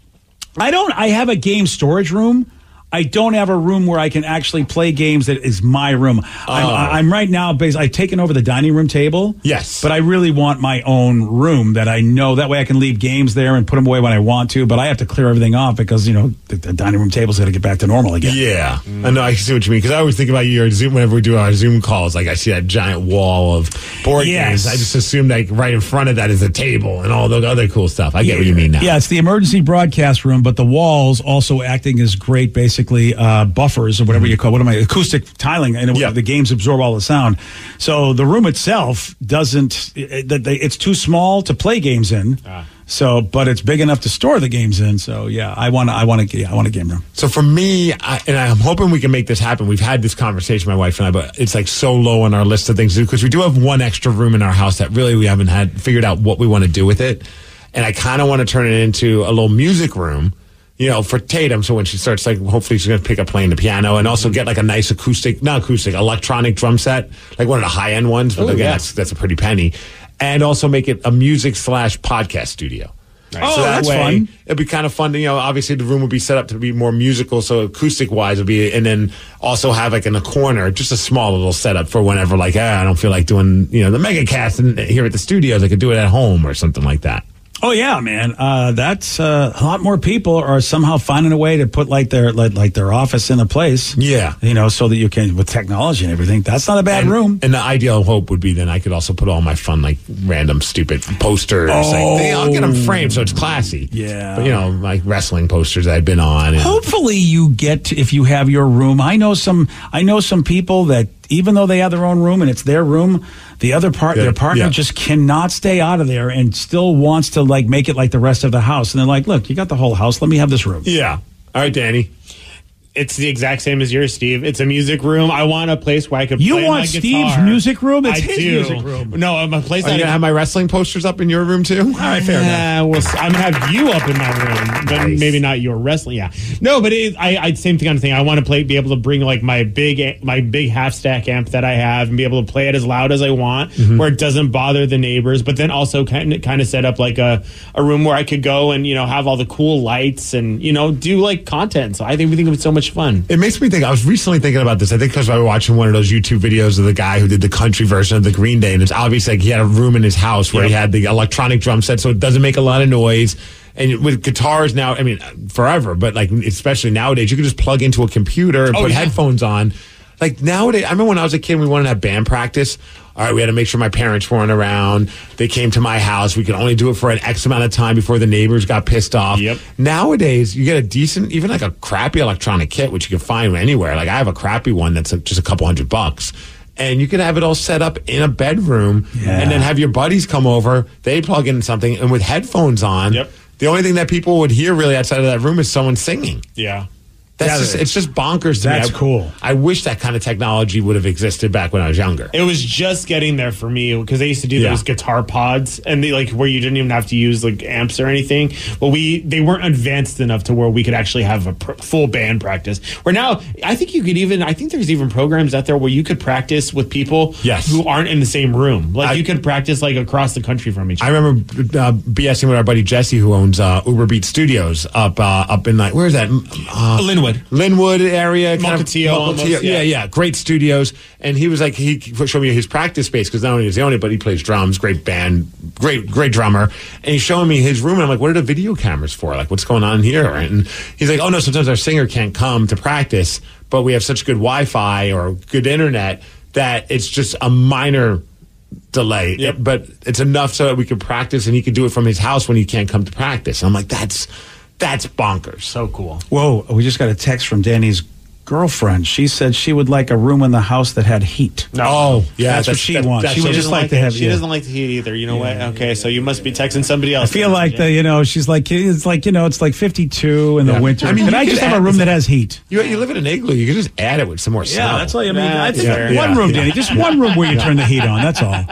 I don't. I have a game storage room. I don't have a room where I can actually play games that is my room. I'm, Oh. I'm right now, basically, I've taken over the dining room table. Yes. But I really want my own room that I know. That way I can leave games there and put them away when I want to. But I have to clear everything off because, you know, the, the dining room table's got to get back to normal again. Yeah. I know. I see what you mean. Because I always think about your Zoom whenever we do our Zoom calls. Like, I see that giant wall of board Yes. games. I just assume, like, right in front of that is a table and all the other cool stuff. I get what you mean now. Yeah, it's the emergency broadcast room, but the walls also acting as great, basically, uh, buffers or whatever you call, what am I, acoustic tiling, and it, the games absorb all the sound. So the room itself doesn't, it, it, it's too small to play games in. Ah. So, but it's big enough to store the games in. So, yeah, I want, I want to, yeah, I want a game room. So for me, I, and I'm hoping we can make this happen. We've had this conversation, my wife and I, but it's like so low on our list of things to do because we do have one extra room in our house that really we haven't had figured out what we want to do with it. And I kind of want to turn it into a little music room. You know, for Tatum, so when she starts, like, hopefully she's going to pick up playing the piano and also get, like, a nice acoustic, not acoustic, electronic drum set, like one of the high-end ones, but Oh, again, yeah. that's, that's a pretty penny. And also make it a music slash podcast studio. Oh, that's fun. It'd be kind of fun to, you know, obviously the room would be set up to be more musical, so acoustic-wise would be, and then also have, like, in the corner, just a small little setup for whenever, like, ah, I don't feel like doing, you know, the megacast in, here at the studios, I could do it at home or something like that. Oh yeah, man. Uh, that's uh, a lot more people are somehow finding a way to put like their like, like their office in a place. Yeah, you know, so that you can with technology and everything. That's not a bad and, room. And the ideal hope would be then I could also put all my fun, like random, stupid posters. Oh. Like, they, I'll get them framed so it's classy. Yeah, but you know, like wrestling posters I've been on. And, Hopefully, you get if you have your room. I know some. I know some people that even though they have their own room and it's their room, the other part, Yeah, their partner yeah. just cannot stay out of there and still wants to like make it like the rest of the house. And they're like, "Look, you got the whole house. Let me have this room." Yeah. All right, Danny. It's the exact same as yours, Steve. It's a music room. I want a place where I could You play want my Steve's guitar. music room? It's I his do. music room. No, I'm a place Are you that gonna have my wrestling posters up in your room too? All right, fair Yeah, well, I'm gonna have you up in my room, but Nice. maybe not your wrestling. Yeah, no, but it, I, I same thing kind of thing. I want to play, be able to bring like my big, my big half stack amp that I have, and be able to play it as loud as I want, Mm-hmm. where it doesn't bother the neighbors. But then also kind of, kind of set up like a, a room where I could go and you know have all the cool lights and you know do like content. So I think we think it's so much fun. It makes me think. I was recently thinking about this. I think because I was watching one of those YouTube videos of the guy who did the country version of the Green Day, and it's obvious like he had a room in his house where he had the electronic drum set, so it doesn't make a lot of noise. And with guitars now, I mean, forever, but like especially nowadays, you can just plug into a computer and Oh, put yeah. headphones on. Like nowadays, I remember when I was a kid, we wanted to have band practice. All right, we had to make sure my parents weren't around. They came to my house. We could only do it for an X amount of time before the neighbors got pissed off. Yep. Nowadays, you get a decent, even like a crappy electronic kit, which you can find anywhere. Like I have a crappy one that's just a couple hundred bucks. And you can have it all set up in a bedroom and then have your buddies come over. They plug in something and with headphones on. Yep. The only thing that people would hear really outside of that room is someone singing. Yeah. That's Yeah, just, it's just bonkers to me. That's I- cool. I wish that kind of technology would have existed back when I was younger. It was just getting there for me because they used to do Yeah. those guitar pods and they like where you didn't even have to use like amps or anything. But we they weren't advanced enough to where we could actually have a pr- full band practice. Where now I think you could even I think there's even programs out there where you could practice with people Yes. who aren't in the same room. Like I- you could practice like across the country from each I other. remember uh, BSing with our buddy Jesse, who owns uh, Uber Beat Studios up uh, up in like where is that? Uh, Linwood. Linwood area, kind of- Mukilteo almost, yeah. yeah. yeah, great studios. And he was like, he showed me his practice space because not only does he own it, but he plays drums, great band, great, great drummer. And he's showing me his room, and I'm like, what are the video cameras for? Like, what's going on here? And he's like, oh no, sometimes our singer can't come to practice, but we have such good Wi-Fi or good internet that it's just a minor delay. Yep. But it's enough so that we could practice, and he could do it from his house when he can't come to practice. And I'm like, that's that's bonkers. So cool. Whoa, we just got a text from Danny's girlfriend. She said she would like a room in the house that had heat. No. Oh, yeah, that's, what that's- she that- wants. that's- She would She just doesn't like to it. have. She yeah. doesn't like the heat either. You know what? Okay, so you must be texting somebody I else. feel like the, you know, she's like, it's like, you know, it's like fifty-two in Yeah. the winter. I mean, Can you I could just have a add room this- that has heat? You, you live in an igloo. You can just add it with some more snow. Yeah, that's all you mean. Yeah, I think yeah, one yeah. room, Danny. Just one room where you turn the heat on. That's all.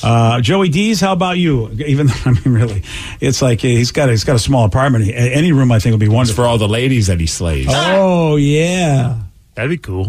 Uh, Joey D's, how about you? Even though, I mean, really, it's like he's got he's got a small apartment. Any room, I think, would be wonderful for all the ladies that he slays. Oh yeah, that'd be cool.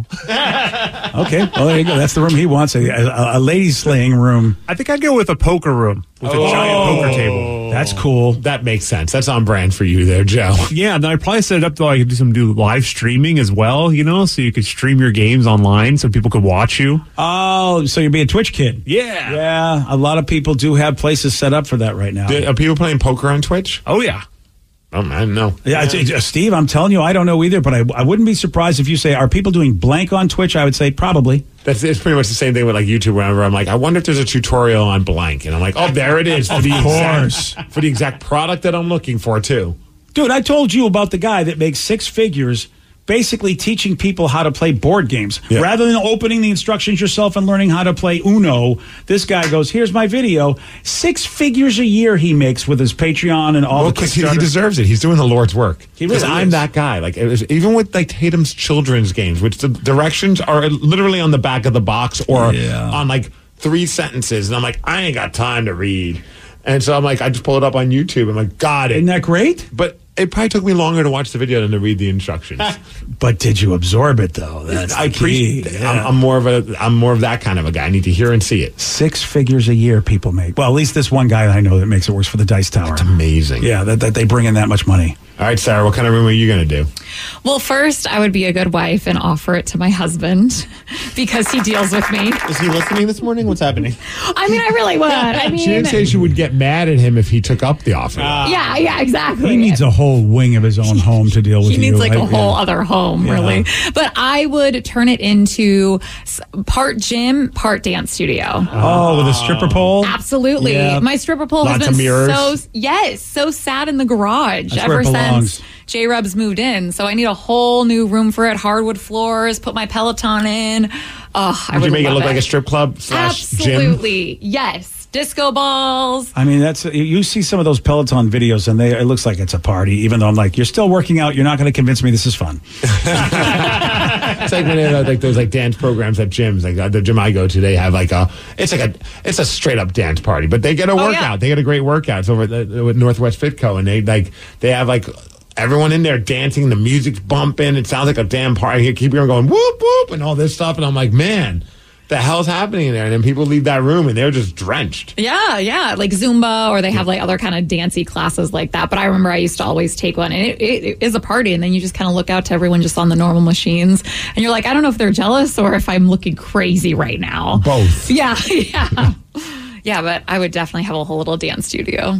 Okay, well there you go. That's the room he wants, a, a, a lady slaying room. I think I'd go with a poker room with Oh. a giant poker table. That's cool. That makes sense. That's on brand for you there, Joe. Yeah, and I'd probably set it up to like do some do live streaming as well, you know, so you could stream your games online so people could watch you. Oh, so you'd be a Twitch kid? Yeah. Yeah, a lot of people do have places set up for that right now. Are people playing poker on Twitch? Oh, yeah. Oh, man, no. Yeah, it's- it's- Steve, I'm telling you, I don't know either, but I, I wouldn't be surprised if you say, are people doing blank on Twitch? I would say probably. That's it's pretty much the same thing with like YouTube. Whenever I'm like, I wonder if there's a tutorial on blank, and I'm like, oh, there it is for Of the course. exact, for the exact product that I'm looking for too. Dude, I told you about the guy that makes six figures basically teaching people how to play board games. Yeah. Rather than opening the instructions yourself and learning how to play Uno, this guy goes, here's my video. Six figures a year he makes with his Patreon and all Well, the 'cause he, Kickstarter. he deserves it. He's doing the Lord's work. He really Because I'm is. that guy. Like it was, even with like Tatum's children's games, which the directions are literally on the back of the box or Yeah. on like three sentences, and I'm like, I ain't got time to read. And so I'm like, I just pull it up on YouTube. I'm like, got it. Isn't that great? But it probably took me longer to watch the video than to read the instructions. But did you absorb it though? That's I the key. appreciate. Yeah. I'm, I'm more of a. I'm more of that kind of a guy. I need to hear and see it. Six figures a year people make. Well, at least this one guy I know that makes it works for the Dice Tower. It's amazing. Yeah, that, that they bring in that much money. All right, Sarah, what kind of room are you going to do? Well, first, I would be a good wife and offer it to my husband because he deals with me. Is he listening this morning? What's happening? I mean, I really would. I mean, She didn't say she would get mad at him if he took up the offer. yeah, yeah, exactly. He needs a whole wing of his own home to deal with. He needs you, like a right? whole Yeah. other home, Yeah. really. But I would turn it into s- part gym, part dance studio. Oh, with a stripper pole? Absolutely. Yeah. My stripper pole Lots has of been mirrors. so yes, so sad in the garage That's ever where it belongs. since J Rubs moved in. So I need a whole new room for it, hardwood floors, put my Peloton in. Oh, I Would would you make it love look like a strip club slash gym? Absolutely. Yes. Disco balls. I mean, that's you see some of those Peloton videos, and they it looks like it's a party. Even though I'm like, you're still working out. You're not going to convince me this is fun. It's like when they have like those like dance programs at gyms. Like uh, the gym I go to, they have like a it's like a it's a straight up dance party, but they get a Oh, workout. yeah. They get a great workout. It's over at the, with Northwest Fitco, and they like they have like everyone in there dancing. The music's bumping. It sounds like a damn party. You keep hearing going whoop whoop and all this stuff, and I'm like, man, the hell's happening in there? And then people leave that room and they're just drenched. Yeah, yeah, like Zumba, or they have like other kind of dancey classes like that. But I remember I used to always take one, and it, it, it is a party. And then you just kind of look out to everyone just on the normal machines, and you're like, I don't know if they're jealous or if I'm looking crazy right now. Both. Yeah, yeah, yeah. But I would definitely have a whole little dance studio.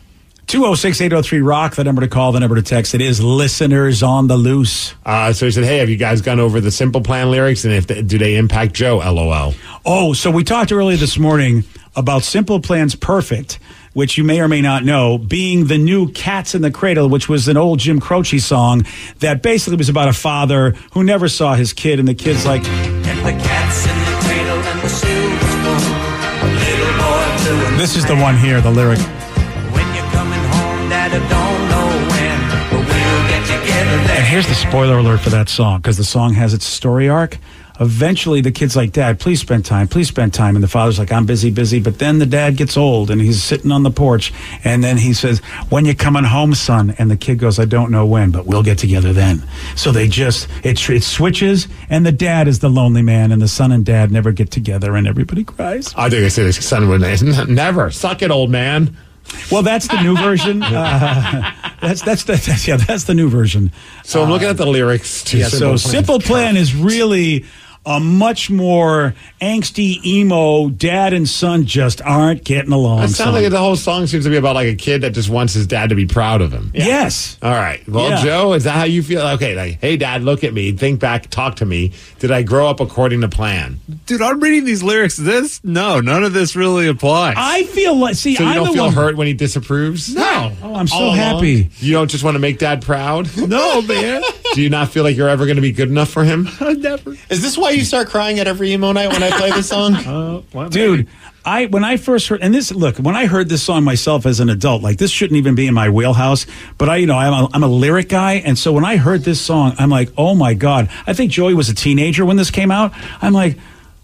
two oh six, eight oh three, rock, the number to call, the number to text. It is listeners on the loose. Uh, so he said, "Hey, have you guys gone over the Simple Plan lyrics, and if they, do they impact Joe?" L O L. Oh, so we talked earlier this morning about Simple Plan's Perfect, which you may or may not know, being the new Cats in the Cradle, which was an old Jim Croce song that basically was about a father who never saw his kid, and the kid's like, And the cat's in the cradle and the silver spoon. Little boy blue and this is the one here, the lyric. when you're coming home, Dad, I don't know when, but we'll get together there. And here's the spoiler alert for that song, because the song has its story arc. Eventually, the kid's like, Dad, please spend time, please spend time. And the father's like, I'm busy, busy. But then the dad gets old, and he's sitting on the porch. And then he says, when you coming home, son? And the kid goes, I don't know when, but we'll get together then. So they just, it, it switches, and the dad is the lonely man, and the son and dad never get together, and everybody cries. I think I said his son would never suck it, old man. Well, that's the new version. Uh, that's, that's, that's, that's, yeah, that's the new version. So I'm looking at the lyrics to Yeah, Simple so Plan. Simple Plan is really a much more angsty, emo dad and son just aren't getting along. It sounds song. like the whole song seems to be about like a kid that just wants his dad to be proud of him. Yes. All right. Well, Yeah. Joe, is that how you feel? Okay, like, hey, Dad, look at me. Think back. Talk to me. Did I grow up according to plan? Dude, I'm reading these lyrics. This, no, none of this really applies. I feel like, see, So you I'm don't the feel one. hurt when he disapproves? No. Oh, I'm so All along? happy. You don't just want to make Dad proud? No, man. Do you not feel like you're ever going to be good enough for him? Never. Is this why you start crying at every emo night when I play this song? Uh, well, Dude, I when I first heard, and this, look, when I heard this song myself as an adult, like this shouldn't even be in my wheelhouse, but I, you know, I'm a, I'm a lyric guy, and so when I heard this song, I'm like, oh my God. I think Joey was a teenager when this came out. I'm like,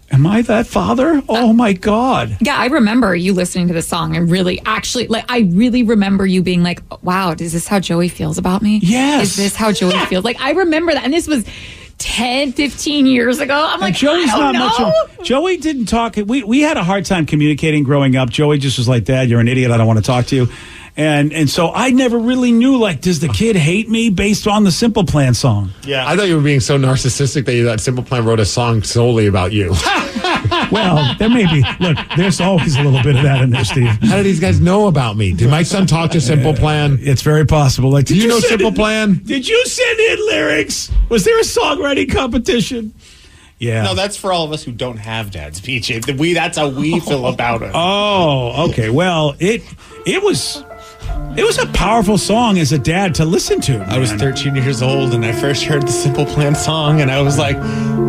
Am I that father? Oh my God. Yeah, I remember you listening to the song and really actually, like, I really remember you being like, wow, is this how Joey feels about me? Yes. Is this how Joey feels? Like, I remember that. And this was ten, fifteen years ago. I'm like, And Joey's I don't not know. much of, Joey didn't talk. We, we had a hard time communicating growing up. Joey just was like, Dad, you're an idiot. I don't want to talk to you. And and so I never really knew, like, does the kid hate me based on the Simple Plan song? Yeah. I thought you were being so narcissistic that you thought Simple Plan wrote a song solely about you. Well, there may be. Look, there's always a little bit of that in there, Steve. How do these guys know about me? Did my son talk to Simple Plan? It's very possible. Like, Do you, know send Simple in- Plan? Did you send in lyrics? Was there a songwriting competition? Yeah. No, that's for all of us who don't have dads, P J. We that's how we feel about it. Oh, okay. Well, it it was it was a powerful song as a dad to listen to. I was man. thirteen years old and I first heard the Simple Plan song and I was like,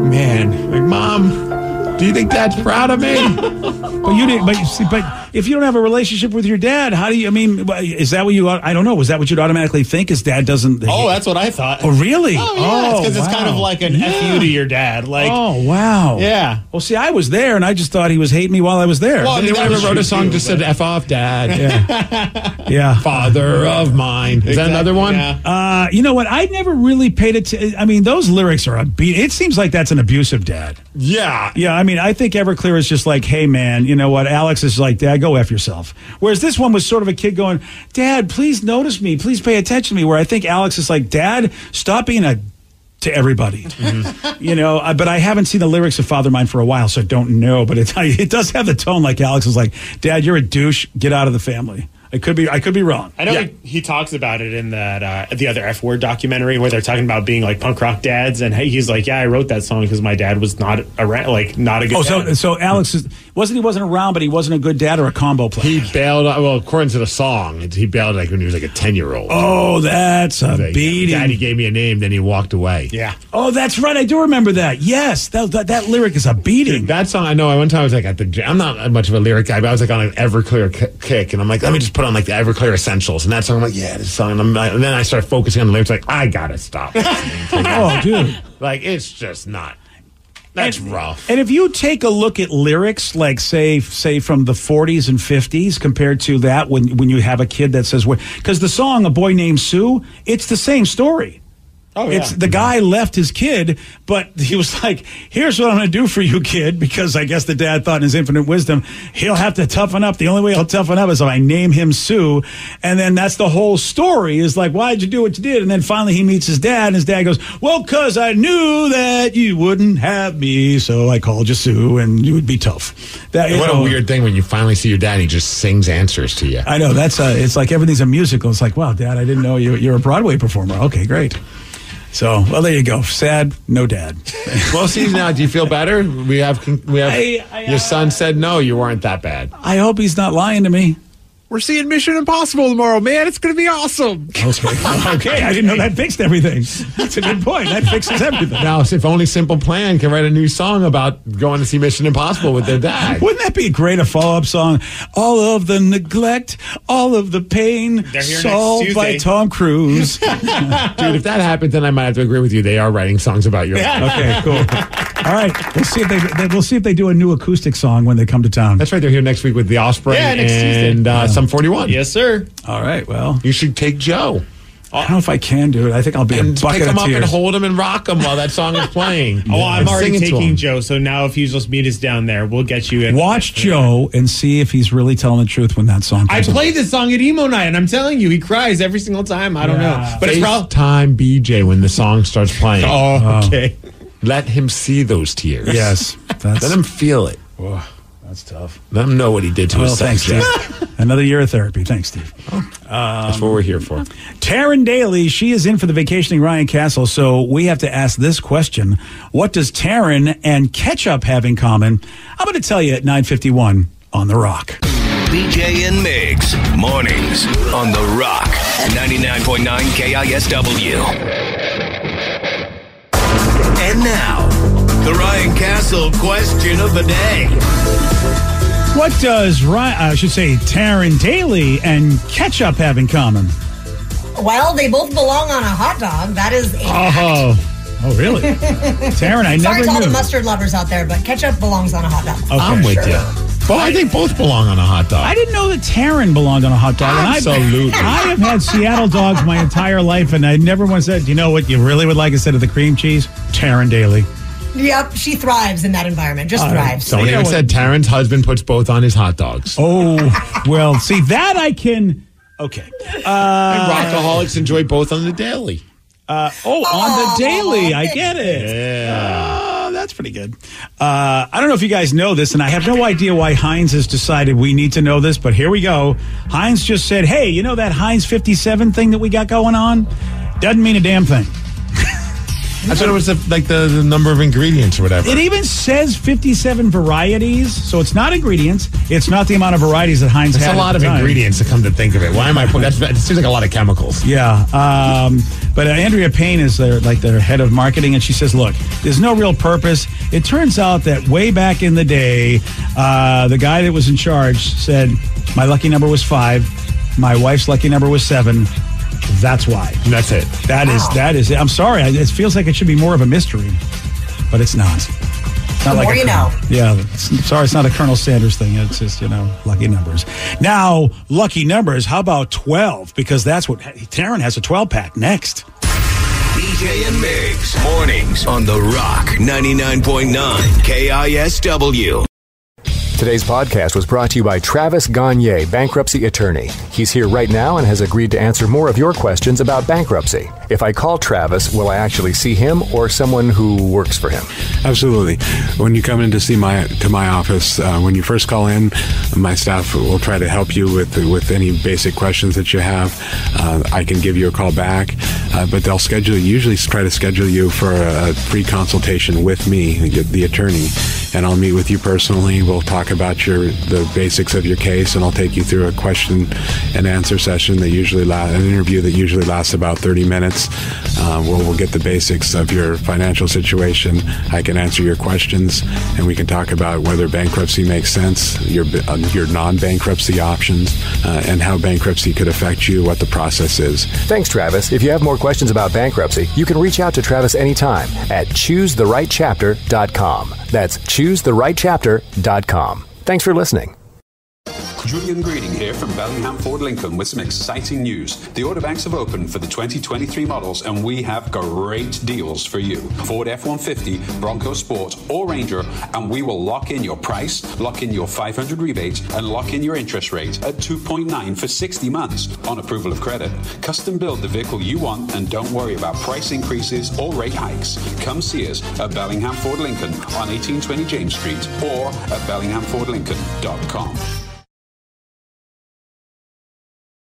man, Like, Mom, do you think Dad's proud of me? But you didn't. But you see, but if you don't have a relationship with your dad, how do you? I mean, is that what you? I don't know. Was that what you'd automatically think? His dad doesn't. oh, that's what I thought. Oh, really? Oh, yeah, Oh, because it's kind of wow. like an Yeah. F you to your dad. Like, Oh, wow. yeah. Well, see, I was there, and I just thought he was hating me while I was there. Well, I mean, Anyone that ever was wrote a true, song too, just but- said F off, Dad? Yeah. Yeah. Father of mine. Is that Exactly, another one? yeah. Uh, you know what? I never really paid it. I mean, those lyrics are a beat. It seems like that's an abusive dad. Yeah. Yeah, I mean, I think Everclear is just like, hey, man, you know what? Alex is like, Dad, go F yourself. Whereas this one was sort of a kid going, Dad, please notice me. Please pay attention to me. Where I think Alex is like, Dad, stop being a to everybody. You know, I- but I haven't seen the lyrics of Father Mine for a while, so I don't know. But it, it does have the tone like Alex is like, Dad, you're a douche. Get out of the family. I could be I could be wrong. I know Yeah. he, he talks about it in that uh, the other F word documentary where they're talking about being like punk rock dads, and hey, he's like, yeah, I wrote that song because my dad was not around, like not a good. Oh, so dad. so Alex is, wasn't he wasn't around, but he wasn't a good dad or a combo player. He bailed, well, according to the song, he bailed like when he was like a ten-year-old. Oh, that's a Like, beating. Daddy gave me a name, then he walked away. yeah. Oh, that's right. I do remember that. Yes, that that, that lyric is a beating. That song, I know. One time I was like at the gym. I'm not much of a lyric guy, but I was like on an Everclear k- kick, and I'm like, let me just put on like the Everclear Essentials, and that song, I'm like, yeah, this song. And, I'm like, and then I started focusing on the lyrics, like, I gotta stop. Oh, dude. Like, it's just not. That's rough. And if you take a look at lyrics, like say, say from the forties and fifties, compared to that, when when you have a kid that says, because the song "A Boy Named Sue," it's the same story. Oh, yeah. It's the guy left his kid, but he was like, here's what I'm going to do for you, kid, because I guess the dad thought in his infinite wisdom, he'll have to toughen up. The only way he'll toughen up is if I name him Sue. And then that's the whole story is like, why'd you do what you did? And then finally he meets his dad, and his dad goes, well, because I knew that you wouldn't have me, so I called you Sue, and you would be tough. That, What you a know, weird thing when you finally see your dad and he just sings answers to you. I know. That's uh, it's like everything's a musical. It's like, wow, Dad, I didn't know you, you're a Broadway performer. Okay, great. So, well, there you go. Sad, no dad. Well, see, now, do you feel better? We have, we have. I- I, your son said no, you weren't that bad. I hope he's not lying to me. We're seeing Mission Impossible tomorrow, man. It's going to be awesome. Okay. Okay. I didn't know that fixed everything. That's a good point. That fixes everything. Now, if only Simple Plan can write a new song about going to see Mission Impossible with their dad. Wouldn't that be a great a follow up song? All of the neglect, all of the pain, They're here solved next by Tuesday. Tom Cruise. Dude, if that happens, then I might have to agree with you. They are writing songs about your life. Okay, cool. All right, we'll see if they, they we'll see if they do a new acoustic song when they come to town. That's right. They're here next week with The Offspring Yeah, next Tuesday. and uh, Sum forty-one. Yes, sir. All right, well, You should take Joe I don't know if I can do it. I think I'll be and a bucket pick him of up tears. and hold him and rock him while that song is playing. Oh, I'm And already sing it to taking him. Joe. So now, if you just meet us down there, we'll get you in. Watch Joe and see if he's really telling the truth when that song I comes on. played this song at emo night, and I'm telling you, he cries every single time. I don't Yeah. know, but it's probably. FaceTime B J when the song starts playing. Oh, okay. Let him see those tears. Yes, that's Let him feel it. Whoa, that's tough. Let him know what he did to Well, his thanks, sex. Steve. Another year of therapy. Thanks, Steve. That's what we're here for. Taryn Daly, she is in for the vacationing Ryan Castle, so we have to ask this question. What does Taryn and Ketchup have in common? I'm going to tell you at nine fifty-one on The Rock. B J and Migs, mornings on The Rock, ninety-nine point nine K I S W. And now, the Ryan Castle question of the day. What does Ryan, I should say Taryn Daly and Ketchup have in common? Well, they both belong on a hot dog. That is a Oh, Oh, really? Taryn, I Sorry never to all knew. the mustard lovers out there, but ketchup belongs on a hot dog. Okay. I'm with you. Well, I think both belong on a hot dog. I didn't know that Taryn belonged on a hot dog. Absolutely. And I, I have had Seattle dogs my entire life, and I never once said, you know what you really would like instead of the cream cheese? Taryn Daly. Yep, she thrives in that environment. Just Uh, thrives. Someone even said Taryn's husband puts both on his hot dogs. Oh, well, see, that I can... Okay. Uh, and rockaholics enjoy both on the daily. Uh, oh, on the daily. I get it. Yeah. Uh, that's pretty good. Uh, I don't know if you guys know this, and I have no idea why Heinz has decided we need to know this, but here we go. Heinz just said, hey, you know that Heinz fifty-seven thing that we got going on? Doesn't mean a damn thing. I thought it was the, like the, the number of ingredients or whatever. It even says fifty-seven varieties, so it's not ingredients. It's not the amount of varieties that Heinz It's had a lot at of the time. ingredients to come to think of it. Why am I putting that? It seems like a lot of chemicals. Yeah, um, but uh, Andrea Payne is their, like their head of marketing, and she says, look, there's no real purpose. It turns out that way back in the day, uh, the guy that was in charge said, my lucky number was five, my wife's lucky number was seven. That's why. And that's it. That is that is it. I'm sorry. I, it feels like it should be more of a mystery, but it's not. It's not The like more a you Colonel- know. Yeah. It's, sorry, it's not a Colonel Sanders thing. It's just, you know, lucky numbers. Now, lucky numbers. How about twelve? Because that's what Taryn has a twelve pack next. B J and Migs, mornings on The Rock, ninety-nine point nine K I S W. Today's podcast was brought to you by Travis Gagne, bankruptcy attorney. He's here right now and has agreed to answer more of your questions about bankruptcy. If I call Travis, will I actually see him or someone who works for him? Absolutely. When you come in to see my to my office, uh, when you first call in, my staff will try to help you with with any basic questions that you have. Uh, I can give you a call back, uh, but they'll schedule usually try to schedule you for a free consultation with me, the attorney, and I'll meet with you personally. We'll talk about your the basics of your case, and I'll take you through a question and answer session that usually la- an interview that usually lasts about thirty minutes. Uh, where we'll get the basics of your financial situation. I can answer your questions, and we can talk about whether bankruptcy makes sense, your uh, your non-bankruptcy options, uh, and how bankruptcy could affect you, what the process is. Thanks, Travis. If you have more questions about bankruptcy, you can reach out to Travis anytime at choose the right chapter dot com. That's choose the right chapter dot com. Thanks for listening. Julian Greeding here from Bellingham Ford Lincoln with some exciting news. The order banks have opened for the twenty twenty-three models, and we have great deals for you. Ford F one fifty, Bronco Sport, or Ranger, and we will lock in your price, lock in your five hundred rebate, and lock in your interest rate at two point nine for sixty months on approval of credit. Custom build the vehicle you want, and don't worry about price increases or rate hikes. Come see us at Bellingham Ford Lincoln on eighteen twenty James Street or at bellingham ford lincoln dot com.